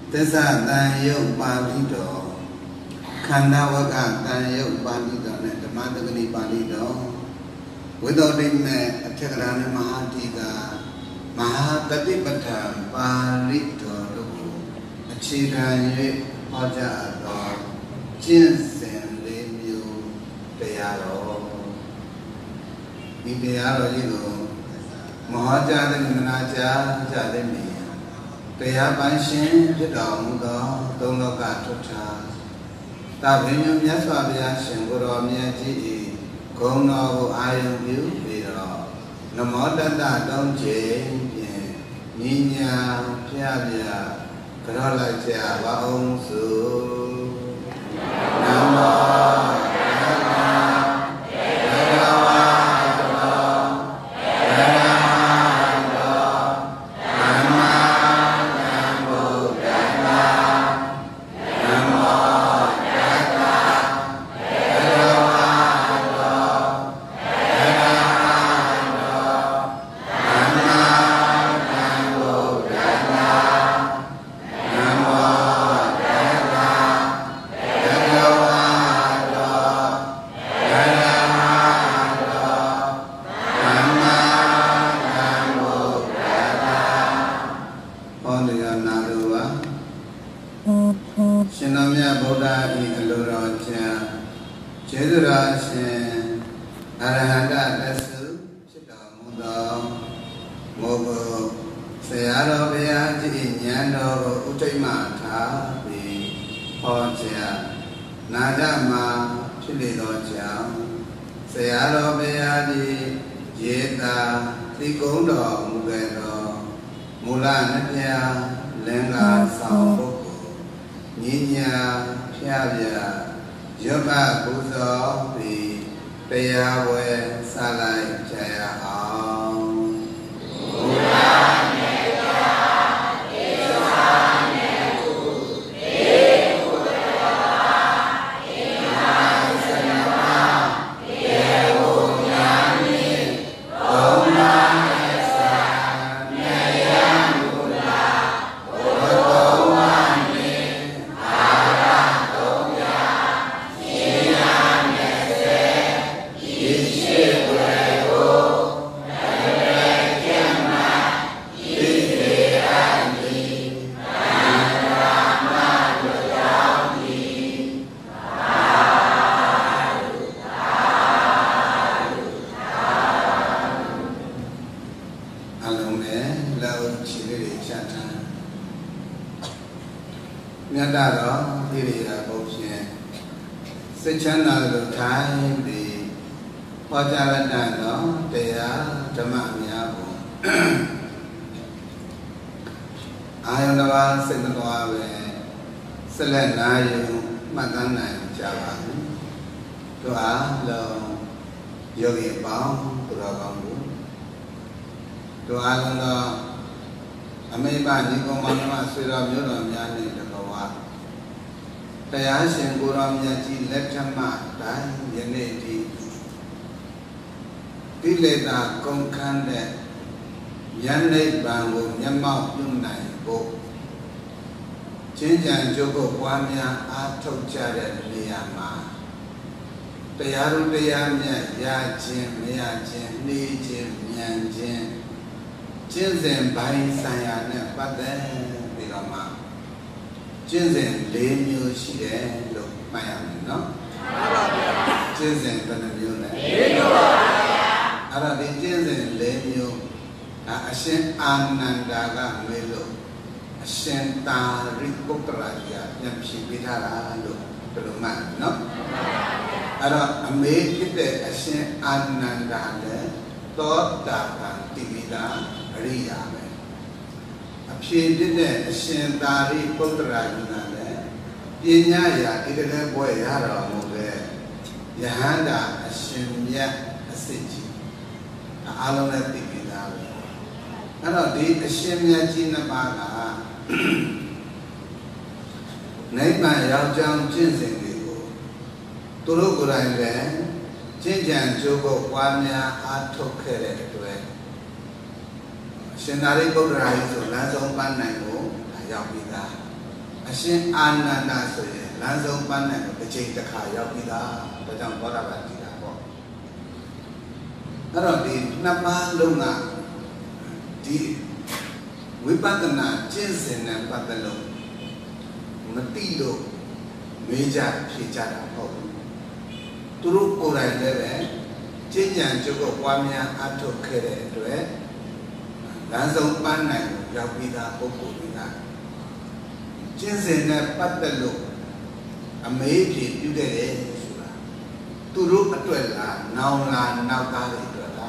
Tessa than yuk palito khanda waka than yuk palito ne dhamadagani palito vidodime athyakarane mahatiga mahatatipatha palito loku achikan yuk hoja ado jinsen lemyu tayaro di tayaro jigo mahaja dhamanaja jademi Kaya panshin jidao mudo tonglo ka tuta Tabinyo myaswa biya shinguro myaji Gongno hu ayong yu biro Namo tata dongje Ninya pya biya Karola jaya wa ong su Namo အရှင်အာနန္ဒာဆိုရင်လမ်းဆုံးပန်းနိုင်တော့တစ်ချိန်တစ်ခါရောက်ပြီးသားဒါကြောင့်သောတာပန်တည်တာပေါ့အဲ့တော့ဒီနှစ်ပါးလုံးကဒီဝိပဿနာကျင့်စဉ်နဲ့ပတ်သက်လို့မတိလို့မေးကြဖြေကြတာပေါ့သူတို့ကိုယ်တိုင်လည်းပဲကျင့်ကြံကြုတ်ကိုပွားများအထောက်ခဲ့တဲ့အတွက်လမ်းဆုံးပန်းနိုင်ရောက်ပြီးသားပုဂ္ဂိုလ်တွေကကျင့်စဉ်နဲ့ပတ်သက်လို့အမေးဖြေပြုခဲ့တယ်ဆိုတာသူတို့အတွက်လားနောင်လားနောက်သားတွေအတွက်လား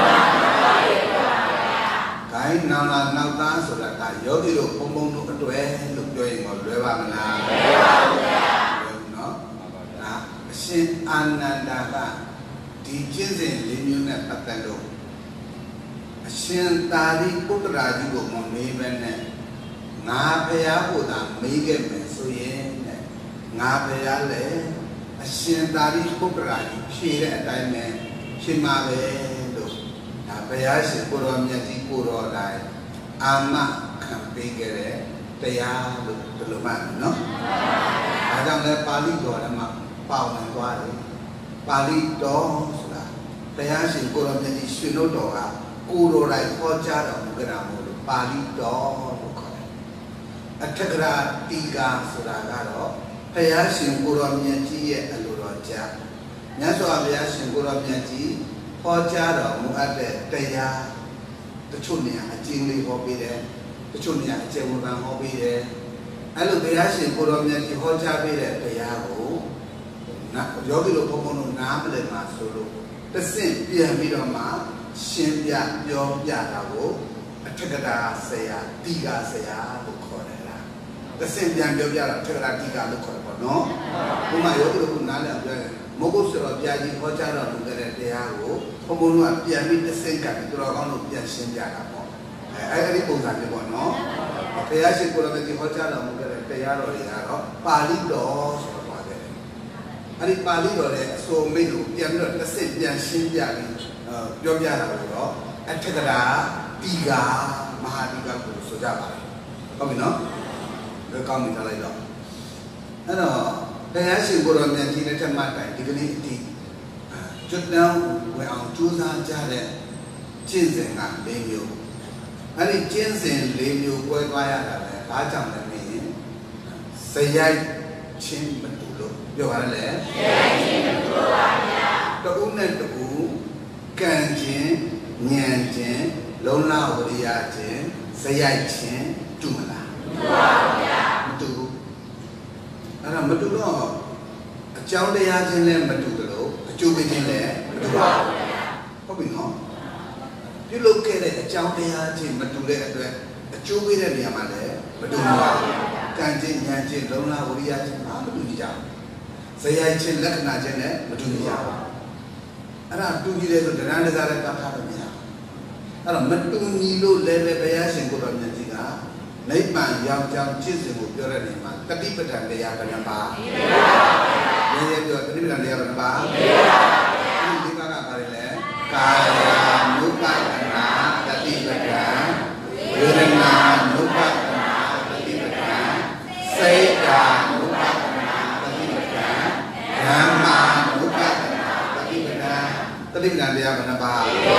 ခိုင်းနောင်လားနောက်သားဆိုတာကယောဂီတို့ပုံပုံတို့အတွက်လို့ပြောရင်တော့လွယ်ပါမလားလွယ်ပါဘူးဗျာနော်ဒါအရှင်အာနန္ဒာကဒီကျင့်စဉ်လေးမျိုးနဲ့ပတ်သက်လို့အရှင်သာရိပုတ္တရာကြီးကိုမမေးဘဲနဲ့ငါဖရာကိုသာမေးခဲ့မယ်ဆိုရင်ငါဖရာလည်းအရှင်သာရိပုတ္တရာကြီးဖြေတဲ့အတိုင်းပဲဖြေမှာပဲလို့ဒါဖရာရှင်ကိုရောမြတ်ကြီးကိုရောတိုင်းအာမခံပေးခဲ့တဲ့တရားလို့ဒီလိုမှနော်ဒါကြောင့်လည်းပါဠိတော်ထဲမှာပါဝင်သွားတယ်ပါဠိတော်ဆိုတာဘုရားရှင်ကိုရောမြတ်ကြီးရှင်တို့တော်ကကိုရောတိုင်းဟောကြားတော်မူကြတာမို့လို့ပါဠိတော်လို့ခေါ်တယ်အထက်ကရာတီကာဆိုတာကတော့ဘုရားရှင်ကိုရောမြတ်ကြီးရဲ့အလိုတော်ကြားမြတ်စွာဘုရားရှင်ကိုရောမြတ်ကြီးဟောကြားတော်မူအပ်တဲ့တရားတချို့နေရာအကျဉ်းလေးဟောပေးတယ်တချို့နေရာအကျယ်ဝန်းဟောပေးတယ်အဲ့လိုဘုရားရှင်ကိုရောမြတ်ကြီးဟောကြားပေးတဲ့တရားကိုယောဂီတို့ဘုံဘုံတို့နားမလည်မှာဆိုလို့တဆင့်ပြန်ပြီးတော့မှရှင်းပြပြောပြတာကိုအထက်ကရာဆရာတီကာဆရာလို့ခေါ်တယ်လားတဆင့်ပြန်ပြောပြတာအထက်ကရာတီကာလို့ခေါ်တယ်ပေါ့နော်ဘုမယောဂီတို့နားလည်ပြောရင်မဟုတ်ဆိုတော့ဘုရားကြီးဟောကြားတော်မူတဲ့တရားကိုဘုံဘုံတို့ကပြန်ပြီးတဆင့်ကပ်ပြီးသူတော်ကောင်းတို့ပြန်ရှင်းပြတာပေါ့အဲ့ဒီပုံစံမျိုးပေါ့နော်ဘုရားရှင်ကိုယ်တော်မြတ်ဟောကြားတော်မူတဲ့တရားတော်တွေကတော့ပါဠိတော်ဆိုတော့ပါတယ်အဲ့ဒီပါဠိတော်ရဲ့အစိုးမိတ်ကိုပြန်ပြီးတော့တစ်စစ်ပြန်ရှင်းပြပြီးပြောပြတာလို့တော့အထက်ကရာတီကာမဟာတီကာကိုဆိုကြပါတယ်ဟုတ်ပြီနော်ဒီကောင်းပြီထားလိုက်တော့အဲ့တော့ဘုရားရှင်ကိုယ်တော်မြတ်ကြီးလက်ထက်မှတိုင်ဒီကနေ့အထိကျွတ်တောင်းဝင်အောင်ကြိုးစားကြတဲ့ကျင့်စဉ်က၄မျိုးအဲ့ဒီကျင့်စဉ်၄မျိုးကွဲသွားရတာလေဘာကြောင့်လဲမင်းဇယိုက်ချင်းမတူလို့ပြောပါလေဇယိုက်ချင်းမတူပါဗျာတခုနဲ့တခုကံချင်းဉာဏ်ချင်းလုံလဝရိယချင်းဇယိုက်ချင်းတူမလားမတူပါဘူးဗျာမတူဘူးအဲ့ဒါမတူတော့အကြောင်းတရားချင်းလည်းမတူသလိုအကျိုးပေးခြင်းလည်းမတူပါဘူးဗျာဟုတ်ပြီနော်ပြုလုပ်ခဲ့တဲ့အကြောင်းတရားချင်းမတူတဲ့အတွက်အကျိုးပေးတဲ့နေရာမှာလည်းမတူပါဘူး။ကံချင်းဉာဏ်ချင်းလုံလဝရိယချင်းမတူကြဘူး။ဇယိုက်ချင်းလက္ခဏာချင်းလည်းမတူကြဘူး။အဲ့ဒါတူညီတယ်ဆိုတရားတရားလည်းပတ်ထားလို့မရဘူး။အဲ့တော့မတူညီလို့လည်းပဲဘုရားရှင်ကိုယ်တော်မြတ်ကြီးကနိဗ္ဗာန်ရောက်ကြောင်းကျင့်စဉ်ကိုပြောတဲ့နေမှာတတိပဋ္ဌာန်တရားကလည်းပါ။ဒီပါပါဘုရား။ပြောတတိပဋ္ဌာန်တရားကလည်းပါ။ဒီပါပါဘုရား။ဒီပါကပါလေလေကာယ နုပဒနာတတိပဋ္ဌာန်ဝေဒနာနုပဒနာတတိပဋ္ဌာန်စိတ်ဓာနုပဒနာတတိပဋ္ဌာန်ဓမ္မာနုပဒနာတတိပဋ္ဌာန်တတိပဋ္ဌာန်တရားဘယ်နှပါးလဲအဲ့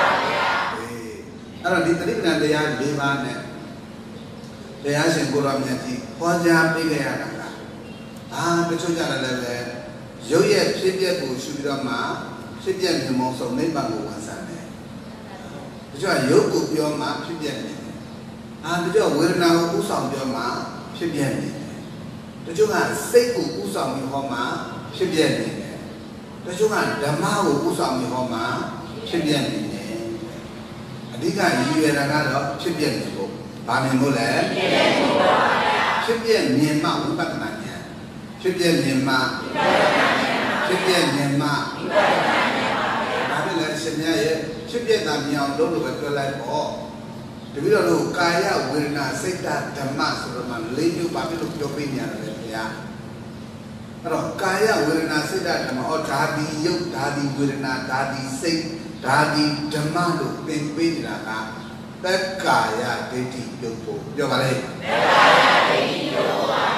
တော့ဒီတတိပဋ္ဌာန်တရား၄ပါးနဲ့ဘုရားရှင်ကိုယ်တော်မြတ်ကြီးဟောကြားပေးခဲ့ရတာကတချို့ကြတယ်လည်းပဲရုပ်ရဲ့ဖြစ်ပျက်ကိုရှုပြီးတော့မှဖြစ်ပျက်မြင်မောဆုံးနိဗ္ဗာန်ကိုဝန်ဆန်းတယ်တချို့ကရုပ်ကိုပြောမှဖြစ်ပျက်နေတယ်တချို့ဝေဒနာကိုဥဆောင်ပြောမှဖြစ်ပျက်နေတယ်တချို့ကစိတ်ကိုဥဆောင်ပြီးဟောမှဖြစ်ပျက်နေတယ်တချို့ကဓမ္မကိုဥဆောင်ပြီးဟောမှဖြစ်ပျက်နေတယ်အဓိကရည်ရွယ်တာကတော့ဖြစ်ပျက်နေဖို့ဘာမြင်ဖို့လဲဖြစ်ပျက်မြင်မှဝိပဿနာဉာဏ်ဖြစ်ပျက်မြင်မှဖြစ်ပျက်မြင်မှဒါပဲလေရှင်များရဲ့ဖြစ်ပျက်တာမြင်အောင်လုပ်လို့ပဲပြောလိုက်ပေါ့တပည့်တော်တို့ကာယဝေဒနာစိတ်ဓာတ်ဓမ္မဆိုတော့မှ၄မျိုးပါပြီလို့ပြောပေးနေရတယ်ဗျာအဲ့တော့ကာယဝေဒနာစိတ်ဓာတ်ဓမ္မဓာတိယုတ်ဓာတိဝေဒနာဓာတိစိတ်ဓာတိဓမ္မလို့သင်ပေးနေတာကသက်ကာယဒိဋ္ဌိယုတ်ဖို့ပြောပါလေသက်ကာယဒိဋ္ဌိယုတ်ပါ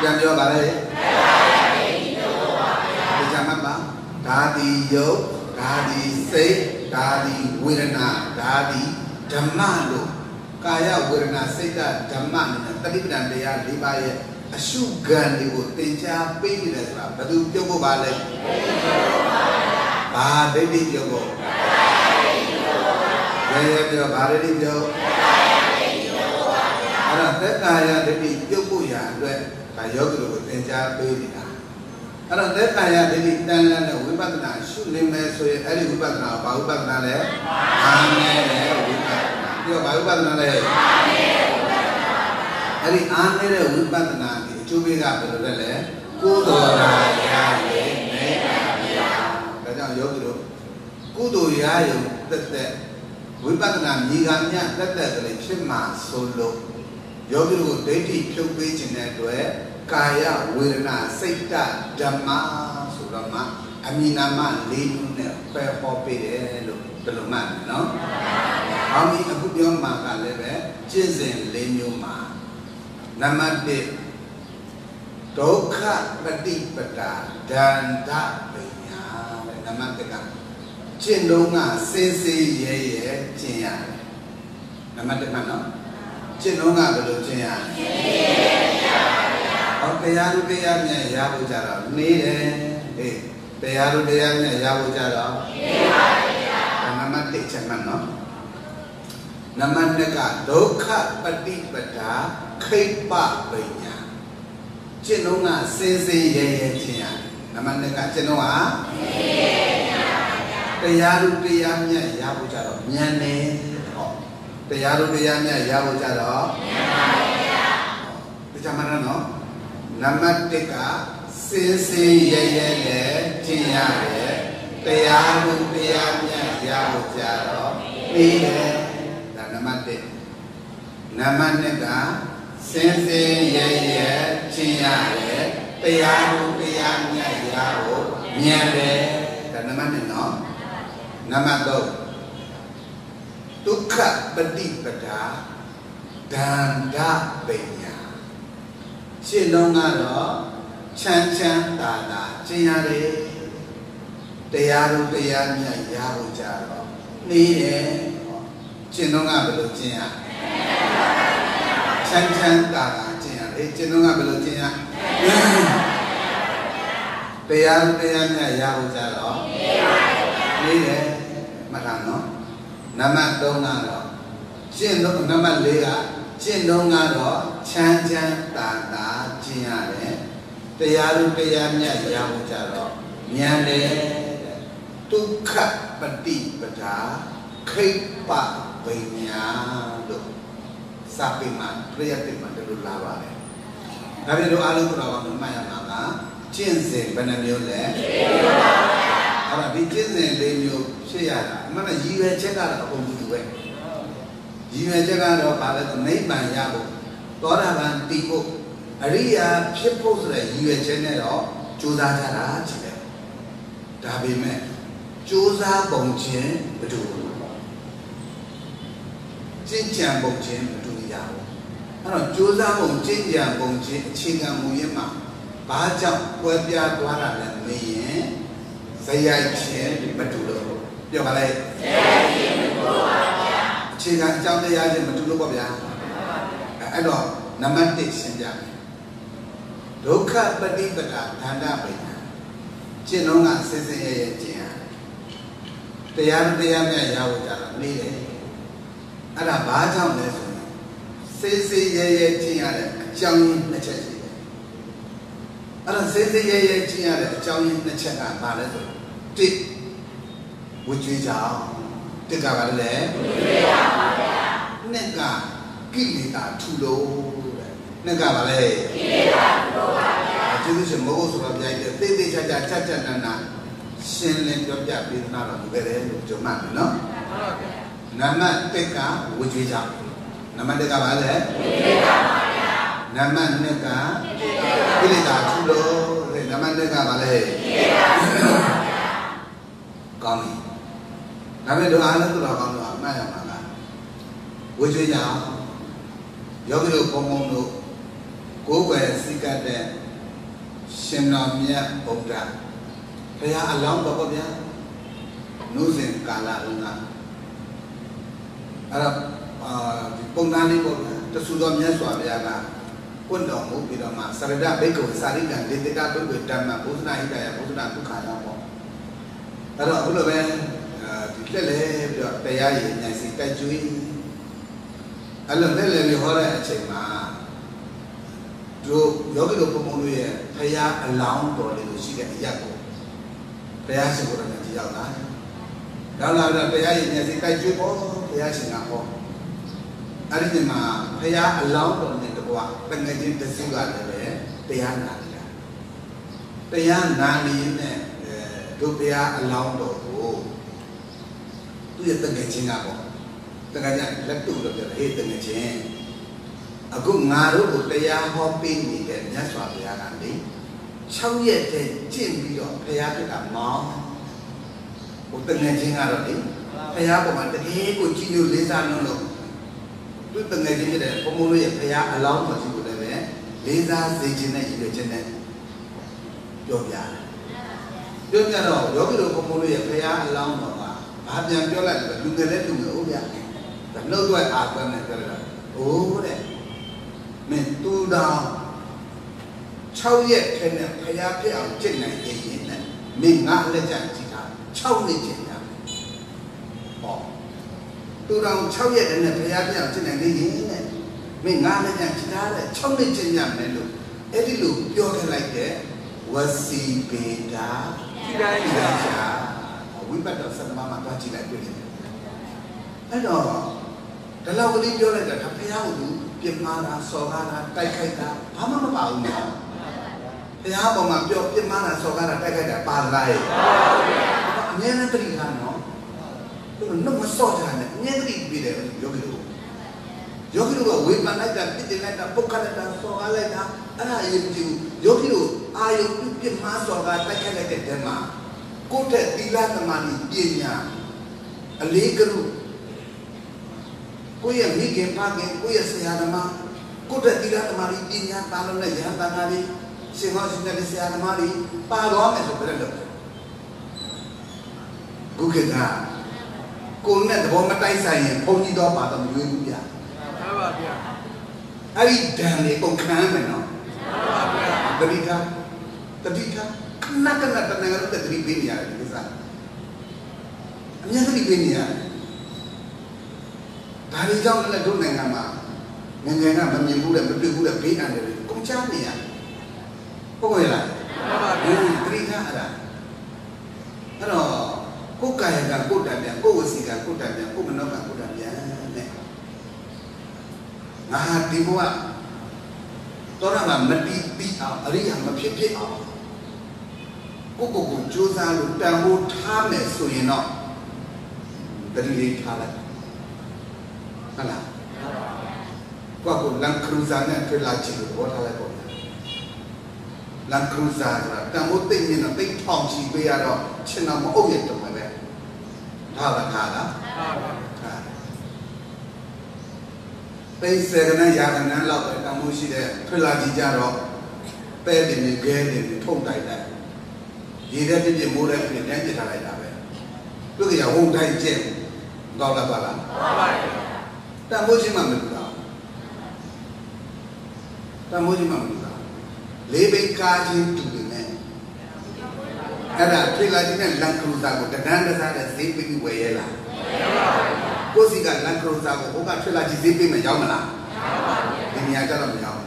ပြန်ပြောပါလေဒီကြမှာပါဒါဒီယုတ်ဒါဒီစိတ်ဒါဒီဝေဒနာဒါဒီဓမ္မလို့ကာယဝေဒနာစိတ်ဓမ္မနဲ့တတိပဒံတရား၄ပါးရဲ့အရှုခံတွေကိုသင်ကြားပေးနေတယ်ဆိုတာဘယ်သူပြောဖို့ပါလဲဘာဒိဋ္ဌိပြောဖို့ရဲပြောဘာဒိဋ္ဌိပြောအဲ့ဒါသက်ကာယဒိဋ္ဌိပြုတ်ဖို့ရအတွက်ဒါယောဂီတို့ကိုသင်ကြားပေးနေတာအဲ့တော့သက်ကာယဒိဋ္ဌိတန်လန်းတဲ့ဝိပဿနာရှုနေမယ်ဆိုရင်အဲ့ဒီဝိပဿနာဘာဝိပဿနာလဲအာမဲတဲ့ဝိပဿနာပြောဘာဝိပဿနာလဲအဲ့ဒီအာမဲတဲ့ဝိပဿနာဒီအကျိုးပေးကဘယ်လိုလဲကုသိုလ်ရာရရေမေတ္တာဒါကြောင့်ယောဂီတို့ကုသိုလ်ရာယုံတက်တက်ဝိပဿနာမြေကမြတ်တက်တက်ကလေးဖြစ်မှာဆိုလို့ယောဂီတို့ဒိဋ္ဌိဖြုတ်ပေးခြင်းတဲ့အတွက်ကာယဝေဒနာစိတ်ဓမ္မဆိုတော့မှအမိနာမ၄မျိုးနဲ့ပယ်ဟောပေးတယ်လို့ဒီလိုမှတ်နော်။အောင်းဒီအခုပြောမှာကလည်းပဲကျင့်စဉ်၄မျိုးမှာနံပါတ်1ဒုက္ခပฏิပဒါဒန္တပညာတဲ့နံပါတ်1ကကျင့်လုံးကစေးစေးရဲရဲကျင့်ရတယ်နံပါတ်1မှနော်ကျင့်လုံးကဘယ်လိုကျင့်ရလဲတရားလူတရားမြတ်ရဖို့ကြတော့နေတယ်အေးတရားလူတရားမြတ်ရဖို့ကြတော့နေပါဗျာနံပါတ်1ချက်မှတ်နော်နံပါတ်2ကဒုက္ခပฏิပဒါခိပ္ပပညာကျင့်လုံးကစင်စင်ရဲရဲခြင်းရနံပါတ်2ကကျင့်လုံးကတရားလူတရားမြတ်ရဖို့ကြတော့ဉာဏ်နဲ့ဟောတရားလူတရားမြတ်ရဖို့ကြတော့ဉာဏ်ပါဗျာဒီကြမှာနော်နံပါတ်1ကစင်စင်ရဲရဲနဲ့ကျင့်ရတယ်တရားလူတရားမြတ်ရဖို့ကြတော့ပြီးတယ်ဒါနံပါတ်1နံပါတ်2ကစင်စင်ရဲရဲကျင့်ရတယ်တရားလူတရားမြတ်ရဖို့ဉာဏ်တယ်ဒါနံပါတ်1နော်နံပါတ်3ဒုက္ခပฏิပဒါဒန္တပညာရှင်းလုံးကတော့ချမ်းချမ်းသာသာကျင့်ရတယ်တရားတို့တရားမြတ်ရဖို့ကြတော့နေတယ်ရှင်းလုံးကဘယ်လိုကျင့်ရချမ်းချမ်းသာသာကျင့်ရတယ်ရှင်းလုံးကဘယ်လိုကျင့်ရတရားတို့တရားမြတ်ရဖို့ကြတော့နေတယ်မှတ်ထားနော်နံပါတ်3ကတော့ကျင့်တော့နံပါတ်4ကကျင့်တော့ကတော့ချမ်းချမ်းသာသာကျင့်ရတယ်တရားလူတရားမြတ်ရဖို့ကြတော့ဉာဏ်နဲ့ဒုက္ခပฏิပဒါခိပ္ပပညာလို့စာပေမှာပြည့်တဲ့မှာတို့လာပါတယ်ဒါပြင်တို့အားလုံးကတော့မှတ်ရမှာကကျင့်စဉ်ဘယ်နှမျိုးလဲအဲ့ဒါဒီကျင့်စဉ်၄မျိုးဖြစ်ရတာအမှန်ကရည်ရွယ်ချက်ကတော့အကုန်တူပဲရည်ရွယ်ချက်ကတော့ဘာလဲဆိုနိဗ္ဗာန်ရဖို့သောတာပန်တည်ဖို့အရိယာဖြစ်ဖို့ဆိုတဲ့ရည်ရွယ်ချက်နဲ့တော့ကြိုးစားကြတာဖြစ်တယ်ဒါပေမဲ့ကြိုးစားပုံချင်းမတူဘူးကျင့်ကြံပုံချင်းမတူရဘူးအဲ့တော့ကြိုးစားပုံကျင့်ကြံပုံချင်းအခြေခံမူရင်းမှာဘာကြောင့်ကွဲပြားသွားတာလဲမင်းရင်ဇယိုက်ချင်းမတူလို့ပြောပါလိုက်ဇယိုက်ချင်းမတူပါဗျာအခြေခံအကြောင်းတရားချင်းမတူလို့ပေါ့ဗျာအဲ့တော့နံပါတ်1ရှင်းပြမယ်ဒုက္ခပฏิပဒါဒန္တပညာကျင့်လုံးကစင်စင်ရဲရဲကျင့်ရတရားတရားမြတ်ရဖို့ကြတော့နေတယ်အဲ့ဒါဘာကြောင့်လဲဆိုရင်စေးစေးရဲရဲကျင့်ရတဲ့အကြောင်းရင်းနှစ်ချက်ရှိတယ်အဲ့ဒါစေးစေးရဲရဲကျင့်ရတဲ့အကြောင်းရင်းနှစ်ချက်ကဘာလဲဆိုတစ်ဝိကျွေးကြောင့်တစ်ကဘာလဲဝိကျွေးကြောင့်ပါဗျာနှစ်ကကိလေသာထူလို့တဲ့နှစ်ကဘာလဲကိလေသာထူလို့ပါဗျာကျေးဇူးရှင်မိုးဆိုတော့ပြိုက်တယ်သေသေးချာချာချက်ချက်နန်းနန်းရှင်းလင်းပြောပြပေးတာတော့ဒီပဲလေလို့ကြုံမှပြီနော်နံပါတ်1ကဝိကျွေးကြောင့်နံပါတ်1ကဘာလဲဝိကျွေးကြောင့်ပါဗျာနံပါတ်2ကကိလေသာထူလို့တဲ့နံပါတ်2ကဘာလဲကိလေသာထူလို့ပါဗျာကောင်းပြီဒါပေမဲ့တို့အားလုံးတို့တော့ကောင်းတော့အမှတ်ရမှာကဝိကျွေးကြောင့်ယောဂီတို့ပုံပုံတို့ကိုယ်ပဲစိတ်ကတဲ့ရှင်တော်မြတ်ဗုဒ္ဓဘုရားအလောင်းတော့ဗျာနှုတ်စဉ်ကာလတုန်းကအဲ့တော့ပုံသားလေးပေါ့ဗျာတဆူတော်မြတ်စွာဘုရားကကွန်းတော်မူပြီးတော့မှစရဒဘိက္ခုစာရိကံဒေတတာပုဂ္ဂိုလ်ဓမ္မဘုဇနာဟိတယဘုဇနာဒုက္ခနာပေါ့အဲ့တော့ဘုလိုပဲဒီလက်လဲပြီးတော့တရားရည်ဉာဏ်စီတိုက်ကျွေးအဲ့လိုလက်လဲပြီးဟောတဲ့အချိန်မှာတို့ယောဂီတို့ပုံပုံတို့ရဲ့ဘုရားအလောင်းတော်လေးကိုရှိတဲ့အရက်ကိုဘုရားရှင်ကိုယ်တော်နဲ့ကြည့်ရောက်လာတော့လာတော့တရားရည်ဉာဏ်စီတိုက်ကျွေးပေါ့ဘုရားရှင်ကဟောအဲ့ဒီမှာဘုရားအလောင်းတော်နဲ့တကွာတငယ်ချင်းတစုကလည်းပဲတရားနာနေတာတရားနာနေနဲ့တို့ဘုရားအလောင်းတော်ကိုသူ့ရဲ့တငယ်ချင်းကပေါ့တငယ်ချင်းလက်တူလို့ပြောတယ်ဟေးတငယ်ချင်းအခုငါတို့ကိုတရားဟောပေးနေတဲ့မြတ်စွာဘုရားကလေ6ရက်တည်းကျင့်ပြီးတော့ဘုရားကမောင်းဟိုတငယ်ချင်းကတော့လေဘုရားပေါ်မှာတကယ်ကိုကြည်ညိုလေးစားလို့သူတငယ်ချင်းတဲ့ဘုံဘုံတို့ရဲ့ဘုရားအလောင်းတော်ကြီးကိုလည်းပဲလေးစားစေခြင်းနဲ့ရည်ရွယ်ခြင်းနဲ့ပြောပြတယ်ပြောပြတော့ယောဂီတို့ဘုံဘုံတို့ရဲ့ဘုရားအလောင်းတော်ကဘာပြန်ပြောလိုက်လဲလူငယ်လည်းလူငယ်ဟုတ်ဗျာဒါနှုတ်သွက်အားသွမ်းနဲ့ပြောလိုက်အိုးတဲ့မင်းတူတော်6ရက်ထဲနဲ့ဘုရားဖြစ်အောင်ကျင့်နိုင်ရင်နဲ့မင်းငါလက်ကျန်ကြည့်တာ6နှစ်ကျင့်ရမယ်ဟောတူတော်6ရက်နဲ့ဘုရားဖြစ်အောင်ကျင့်နိုင်ရင်နဲ့မင်းငါလက်ကျန်ကြည့်တာတဲ့6နှစ်ကျင့်ရမယ်လို့အဲ့ဒီလိုပြောခဲ့လိုက်တဲ့ဝစီပေတာဒီတိုင်းကြာဝိပတ်တော်စံမမှာသွားကြည့်လိုက်တွေ့တယ်အဲ့တော့ဒီလောက်ကလေးပြောလိုက်တာဒါဘုရားကိုပြစ်မှားတာစော်ကားတာတိုက်ခိုက်တာဘာမှမပါဘူးနော်ဘုရားပေါ်မှာပြောပြစ်မှားတာစော်ကားတာတိုက်ခိုက်တာပါလားရဲ့အမြဲတမ်းတတိထားနော်သူကနှုတ်မစော့ကြနဲ့အမြဲတမ်းပြီးတယ်ယောဂီတို့ကဝေဖန်လိုက်တာပြစ်တင်လိုက်တာပုတ်ခတ်လိုက်တာစော်ကားလိုက်တာအဲ့ဒါအရေးမကြီးဘူးယောဂီတို့အာယုပြစ်မှားစော်ကားတိုက်ခိုက်လိုက်တဲ့တဲမှာကိုယ့်တဲ့သီလသမာဓိပညာအလေးကရုကိုယ့်ရဲ့မိခင်ဖခင်ကိုယ့်ရဲ့ဆရာသမားကိုယ့်တဲ့သီလသမားပညာတာလုံးနဲ့ရဟန်းတန်ခါးလေးရှင်ဟောရှင်တဲ့ဆရာသမားတွေပါသွားမယ်ဆိုပြည့်လို့ခုခေတ်ကကိုယ်နဲ့သဘောမတိုက်ဆိုင်ရင်ဘုန်းကြီးတော့ပါတော့မရွေးဘူးဗျာမှန်ပါဗျာအဲ့ဒီဒဏ်လေးပုံခံမယ်နော်မှန်ပါဗျာတတိထားခဏတဏှာကတော့တတိပေးနေရတယ်ဒီကိစ္စအများကြီးပေးနေရတယ်ဒါတွေကြောင့်လည်းတို့နိုင်ငံမှာငယ်ငယ်ကမမြင်ဘူးလေမတွေ့ဘူးလေဘေးအန္တရာယ်တွေကုန်ချနေရဟုတ်ကဲ့လားမှန်ပါဗျာတတိထားအဲ့တော့ကိုယ်ကာယကကိုယ်တံပြန်ကိုယ်ဝစီကကိုယ်တံပြန်ကိုယ်မနောကကိုယ်တံပြန်နဲ့ငါဒီဘဝတော့ငါမတီးပြီးအောင်အရိယာမဖြစ်ဖြစ်အောင်ကိုကြိုးစားလို့တန်ဖိုးထားမယ်ဆိုရင်တော့တတိလေးထားလိုက်ဟုတ်လားကိုလန်ခရူဇာနဲ့တွေ့လာချင်လို့ဟောထားလိုက်ပေါ့လန်ခရူဇာဆိုတာတန်ဖိုးသိနေတော့သိထောင်ချီပေးရတော့ချင်တော့မအုပ်ရတော့ပဲထားလားသိစေကနဲ့ယာကနဲ့လောက်ပဲတန်ဖိုးရှိတဲ့တွေ့လာကြည့်ကြတော့ပဲ့တယ်နဲ့ခဲတယ်ထုံတိုက်လိုက်ဒီတဲ့ပြည့်မိုးတဲ့ပြည့်တန်းပြထားလိုက်တာပဲသူကရဝုန်းတိုင်းကျက်ကောက်လာပါလားမှန်ပါဗျာတန်ဖိုးချင်းမှမလို့လားတန်ဖိုးချင်းမှမလို့လားလေးပိတ်ကားချင်းတူနေတယ်အဲ့ဒါထိလာချင်းနဲ့လန်ခရူဇာကိုတဒန်းတစားတဲ့ဈေးပိတ်ဝယ်ရလားကိုစီကလန်ခရူဇာကိုဟိုကထိလာချင်းဈေးပိတ်မရောက်မလားရောက်ပါဗျာဒီနေရာကျတော့မရောက်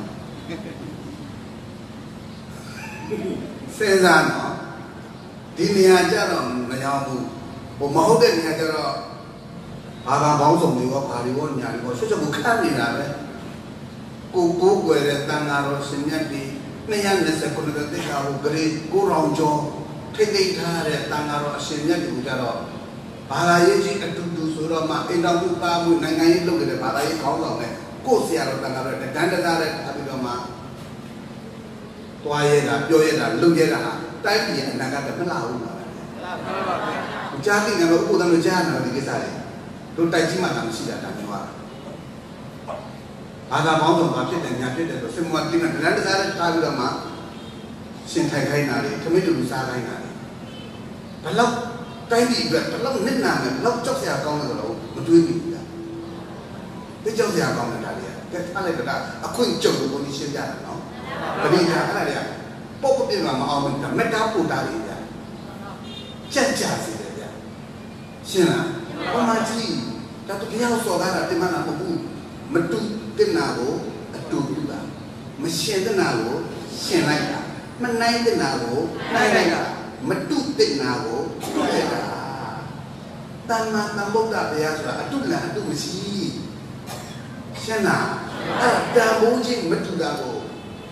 ဘူးစဉ်းစားနော်ဒီနေရာကျတော့မရောက်ဘူးဟိုမဟုတ်တဲ့နေရာကျတော့ဘာသာပေါင်းစုံတွေရောဘာတွေရောညာတွေရောဆွတ်ချက်ကိုခတ်နေတာပဲကိုွယ်တဲ့တန်ဃာတော်ရှင်မြတ်ဒီ229ခုတိက္ခာကိုဂရေ900ကျော်ထိတ်ထိတ်ထားတဲ့တန်ဃာတော်အရှင်မြတ်ဒီကိုကြတော့ဘာသာရေးကြီးအတူတူဆိုတော့မှအိမ်တော်မှုပါမှုနိုင်ငံရေးလုပ်တဲ့ဘာသာရေးခေါင်းဆောင်နဲ့ကိုယ်ဆရာတော်တန်ဃာတော်တန်းတစားတဲ့အပြီးတော့မှတွားရတာပြောရတာလုပ်ရတာဟာတိုင်းပြည်အနာဂတ်မလာဘူးပါပဲကြားသိနေတော့ဥပဒေလို့ကြားနေတာဒီကိစ္စတွေတို့တိုက်ကြီးမှသာမရှိတာဒါမျိုးပါဘာသာပေါင်းစုံမှာဖြစ်တယ်ညာဖြစ်တယ်ဆိုစင်မတင်တဲ့တစားတဲ့ထားပြီးတော့မှရှင်ထိုင်ခိုင်းတာလေခမင်းလူစားခိုင်းတာလေဘလောက်တိုင်းပြည်အတွက်ဘလောက်နစ်နာမယ်ဘလောက်ကြောက်စရာကောင်းတယ်ဆိုတော့မတွေးမိဘူးလားဒီကြောက်စရာကောင်းတယ်ဒါလေကဲထားလိုက်တော့အခွင့်ကြုံလို့ကိုရှင်းပြတယ်နော်ပရိဒါအဲ့ဒါတွေကပုတ်ပုတ်ပြမှာမအောင်ဘူးဒါမက်တာပူတာတွေဗျာကြက်ကြစေတယ်ဗျာရှင်းလားဘာမှကြည့်ဒါတော့ကြောက်စော်တာတင်မနာမဟုတ်ဘူးမတူတင်နာကိုအတူတူတာမရှင်းတင်နာကိုရှင်းလိုက်တာမနိုင်တင်နာကိုနိုင်လိုက်တာမတူတင်နာကိုတူလိုက်တာတဏ္ဍာတံဗုဒ္ဓတရားဆိုတာအတုလအတုမရှိရှင်းလားအဲ့ဒါတန်ဖိုးချင်းမတူတာကို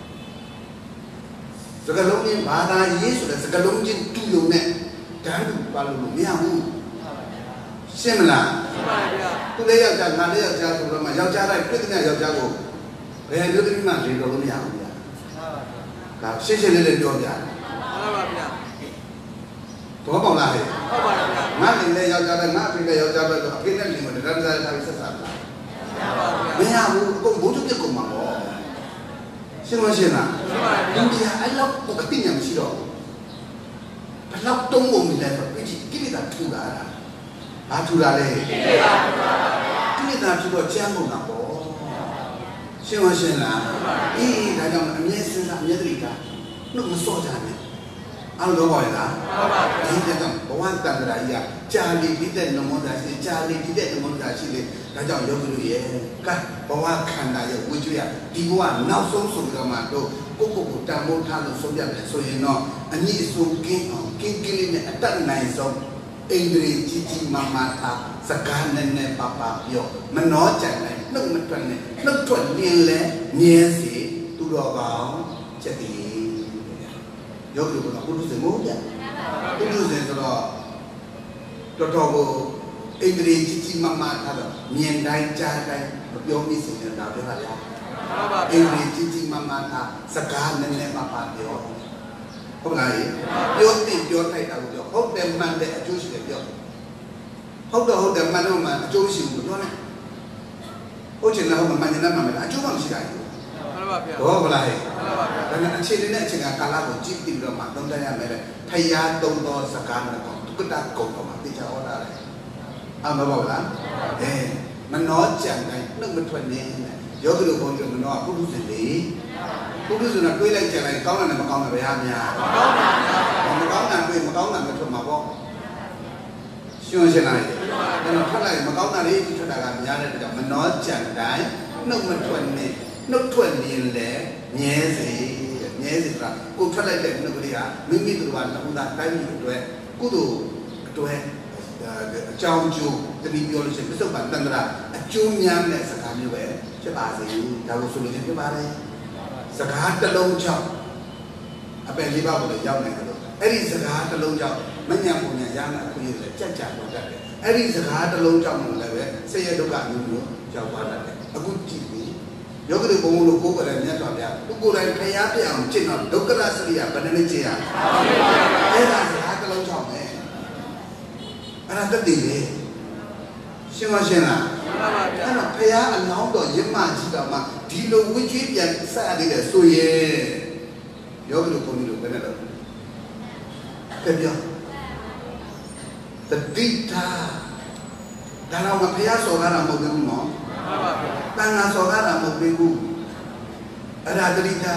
စကလုံးချင်းဘာသာရေးဆိုတဲ့စကလုံးချင်းတူုံနဲ့တန်းတူပါလို့မရဘူးရှင်းမလားရှင်းပါဗျာသူလေးယောက်ျားငါလေးယောက်ျားဆိုတော့မှယောက်ျားတိုင်းပြည့်တဲ့ယောက်ျားကိုဘယ်လိုတည်းမှလေတော်လို့မရဘူးဗျာဒါရှင်းရှင်းလေးလေးပြောပြတယ်ဟုတ်ပါဗျာတော့ပေါ့လားဟဲ့ဟုတ်ပါဗျာငါလည်းယောက်ျားတိုင်းငါအဖေလည်းယောက်ျားပဲဆိုအဖေနဲ့လင်မတန်းစားထားပြီးဆက်စားတာမရဘူးအကုန်ဘိုးချုပ်ပြကုန်မှာပေါ့ရှင်းမရှင်းလားရှင်းပါဗျာဒီတရားအဲ့လောက်ပကတိညာမရှိတော့ဘယ်လောက်တုံးကုန်လဲဆိုတော့ကိလေသာထူတာဘာထူတာလဲကိလေသာထူတော့ကြမ်းကုန်တာပေါ့ရှင်းမရှင်းလားအေးဒါကြောင့်အမြဲစဉ်းစားအမြဲတည်းကနှုတ်မစော့ကြနဲ့အဲ့လိုပါလားဟုတ်ပါဘူးဒီကြောင့်ဘဝတန်ត្រာကြီးကကြာလီပြီးတဲ့နမောတာရှိကြာလီပြီးတဲ့နမောတာရှိလေဒါကြောင့်ယောဂီတို့ရဲ့ကဘဝခန္ဓာရဲ့ဝိကျွရဒီဘဝနောက်ဆုံးဆိုတော့မှတော့ကိုတန်မိုးထားလို့ဆုံးပြတယ်ဆိုရင်တော့အညစ်အဆုံးကင်းအောင်ကင်းကလေးနဲ့အတတ်နိုင်ဆုံးအိန္ဒြေကြီးကြီးမားမားထားစကားနဲ့နဲ့ပါပါပြောမနှောကြနိုင်နှုတ်မထွက်နဲ့နှုတ်ထွက်လင်းလဲမြဲစီသူတော်ကောင်းချက်တည်ယောဂီတို့ကပုထုဇဉ်မို့ဗျပုထုဇဉ်ဆိုတော့တော်တော်ကိုအိန္ဒြေကြီးကြီးမားမားထားတော့မြင်တိုင်းကြားတိုင်းမပြောမိစေနဲ့ဒါပြောတာလားအိန္ဒြေကြီးကြီးမားမားထားစကားနဲ့နဲ့ပါပါပြောဟုတ်လားပြောတင်ပြောထိုက်တာကိုပြောဟုတ်တယ်မှန်တယ်အကျိုးရှိတယ်ပြောဟုတ်တယ်မှန်တော့မှအကျိုးရှိဘူးပြောနေဟုတ်ချင်လားဟုတ်မှန်တယ်မှန်တယ်အကျိုးမှမရှိတာဘူးဟုတ်ပါဗျာဟုတ်လားဟုတ်ပါဗျာဒါနဲ့အခြေအနေနဲ့အချိန်ကာလကိုကြည့်ပြီးတော့မှသုံးသပ်ရမယ်လေဖယားသုံးသောစကားနဲ့တော့ဒုက္ခကုန်တော့မှသိချဟောတာလေအမှန်ပါလားမနှောကြံတိုင်းနှုတ်မထွက်နေယောဂီတို့ဘုန်းကြီးမနှောပုထုဇဉ်လေပုထုဇဉ်ကတွေးလိုက်ကြလိုက်ကောင်းတယ်မကောင်းတယ်ဗျာများမကောင်းတာတွေးမကောင်းတာမထွက်မှာပေါ့ရှင်းရှင်းလိုက်တယ်ဒါတော့ထွက်လိုက်မကောင်းတာလေးထွက်တာကများတဲ့ကြောင့်မနှောကြံတိုင်းနှုတ်မထွက်နေနှုတ်ထွက်နေလေမြဲစေဆိုတာကိုထွက်လိုက်တဲ့နှုတ်ကလေးကမိမိတို့ကလူသားတိုင်းပြည်အတွက်ကုသိုလ်အတွက်အကြောင်းကျိုးတတိပြောလို့ရှိရင်ပစ္စုပန်တန်ត្រာအကျိုးများတဲ့စကားမျိုးပဲဖြစ်ပါစေဒါလို့ဆိုလို့ရှိရင်ဖြစ်ပါတယ်စကားတစ်လုံးချောင်းအပယ်လေးပါးကိုလည်းရောက်နိုင်တယ်လို့အဲ့ဒီစကားတစ်လုံးချောင်းမညံပုံညာရနာခွင့်ရတယ်ကြက်ကြတော့တတ်တယ်အဲ့ဒီစကားတစ်လုံးချောင်းလည်းပဲဆေးရဒုက္ခမျိုးမျိုးရောက်သွားတတ်တယ်အခုကြည့်ပြီးယောဂီဘုံလို့ကိုယ်ကလည်းမြတ်စွာဘုရားသူကိုယ်တိုင်ဖျားပြအောင်ကျင့်တော့ဒုက္ခရစရိယဘယ်နှနှစ်ကျင့်ရအဲ့ဒါစကားတစ်လုံးချောင်းပဲအဲ့ဒါတက်တည်လေရှင်းမရှင်းလားရှင်းပါပါဗျာအဲ့တော့ဖယားအလောင်းတော်ရမကြီးတော်မှာဒီလိုဝိကျွေးပြန်ဆက်ရသေးတယ်ဆိုရင်ယောဂီတို့ဘုန်းကြီးတို့ဘယ်နဲ့လဲကဲပြောတတိတာဒါတော့ဖယားစော်ကားတာမဟုတ်ဘူးနော်မှန်ပါဗျာတန်ခါစော်ကားတာမဟုတ်ဘူးအဲ့ဒါတတိတာ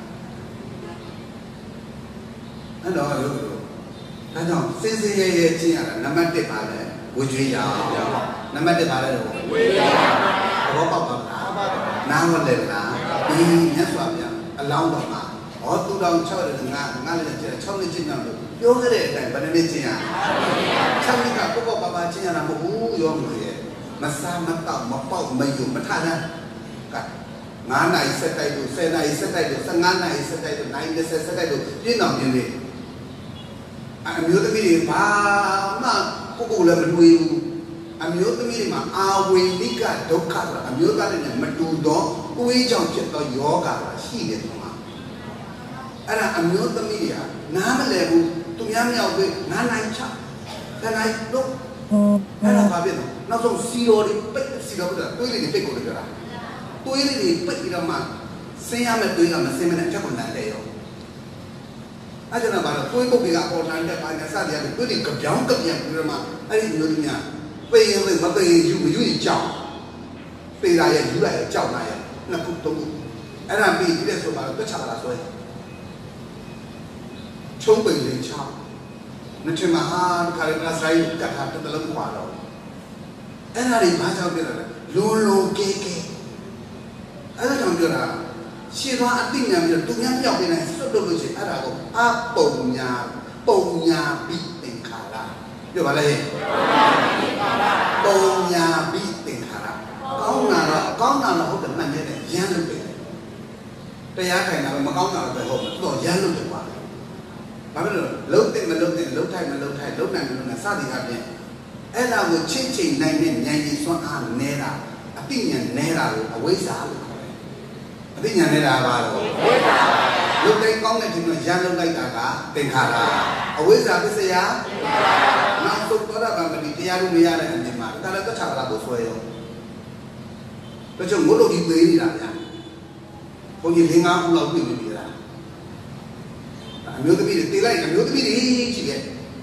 အဲ့တော့ယောဂီတို့ဒါကြောင့်စင်စင်ရဲရဲချင်းရတာနံပါတ်1ပါလဲဝိကျွေးရအောင်နံပါတ်1ပါလဲတော့ဝိကျွေးရအောင်ဘောပေါက်ပါလားနားမလဲလားဒီမြတ်စွာဘုရားအလောင်းတော်မှာဟောသူတော်6ရက်ငါလည်း6နှစ်ချင်းnhauလို့ပြောခဲ့တဲ့အတိုင်းဗန္ဒမေချင်းရ6နှစ်ကပေါ့ပါချင်းရတာမဟုတ်ဘူးရောမလို့ရဲ့မစားမတောက်မပေါက်မယုံမထတဲ့က9နိုင်ဆက်တိုက်လို့10နိုင်ဆက်တိုက်လို့15နိုင်ဆက်တိုက်လို့9 10ဆက်တိုက်လို့ပြင်းတော်ပြင်းလေးအမျိုးသမီးတွေဘာမှကိုလည်းမတွေ့ဘူးအမျိုးသမီးတွေမှာအာဝေနိကဒုက္ခဆိုတာအမျိုးသားတွေနဲ့မတူတော့ကိုယ်ကြောင့်ဖြစ်သောယောဂဆိုတာရှိတယ်ဒီမှာအဲ့ဒါအမျိုးသမီးတွေကနားမလည်ဘူးသူများမြောက်ပြီးနားနိုင်ချတနိုင်တော့အဲ့ဒါဘာဖြစ်လဲနောက်ဆုံးစီရောတွေပိတ်စီရောတွေတွေးလေးတွေပိတ်ကိုလည်းကြတာတွေးလေးတွေပိတ်ပြီးတော့မှဆင်းရမယ်တွေးကမဆင်းမနဲ့အချက်ကိုလမ်းတယ်ရောအဲ့ဒါကတော့တွေးပုတ်တွေကပေါ်ထန်တဲ့ပိုင်းနဲ့စသည်အရတွေးတွေကပြောင်းကပြန်ပြီးတော့မှအဲ့ဒီမျိုးတွေများပေရင်မပေရင်ယူရင်ကြောက်ပေတာရဲ့ယူလိုက်ရဲ့ကြောက်လာရဲ့နှစ်ခုသုံးခုအဲ့ဒါပြီးပြီးတဲ့ဆိုပါတော့တွက်ချလာဆွဲချုံးပိန်လေးချောင်းနှစ်ထင်မှာဟာခါရပလာဆိုင်ကတ်ထားတစ်လုံးခွာတော့အဲ့ဒါတွေဘာကြောင့်ပြရလဲလုံကဲအဲ့ဒါကြောင့်ပြောတာရှင်းသွားအသိဉာဏ်ပြီးတော့သူများပြောက်နေတယ်စွတ်လို့ရှိရင်အဲ့ဒါကိုအပုံညာပြီးသင်္ခါရပြောပါလေပုံညာပြီးသင်္ခါရကောင်းတာတော့ဟုတ်တယ်မှန်တယ်ရမ်းလို့ပဲတရားထိုင်တာမကောင်းတာတော့ဟုတ်မှာသူတော့ရမ်းလို့ပဲပါဘာဖြစ်လို့လုံးတဲ့မလုံးတဲ့လုံးထိုက်မလုံးထိုက်လုံးနိုင်မလုံးနိုင်စသည်အပြင်အဲ့ဒါကိုချင်းချင်းနိုင်တဲ့ဉာဏ်ရည်စွမ်းအားနေတာအသိဉာဏ်နေတာကိုအဝိဇ္ဇာလို့ခေါ်တယ်အသိဉာဏ်နေတာပါတော့အဝိဇ္ဇာပါဗျာလုံးတိုင်းကောင်းတဲ့ဒီမှာရမ်းလုံးလိုက်တာကသင်္ခါရအဝိဇ္ဇာပစ္စယသင်္ခါရနောက်သုတ်တော်ကမတိတရားလို့မရတဲ့အမြင်မှာဒါလည်းသက်ချတာကိုဆွဲရောဒါကြောင့်ငို့လို့ဒီသေးနေတာဗျာဘုန်းကြီး5ခုလောက်ပြင်နေပြီလားအမျိုးသမီးတွေတေးလိုက်အမျိုးသမီးတွေကြည့်ခဲ့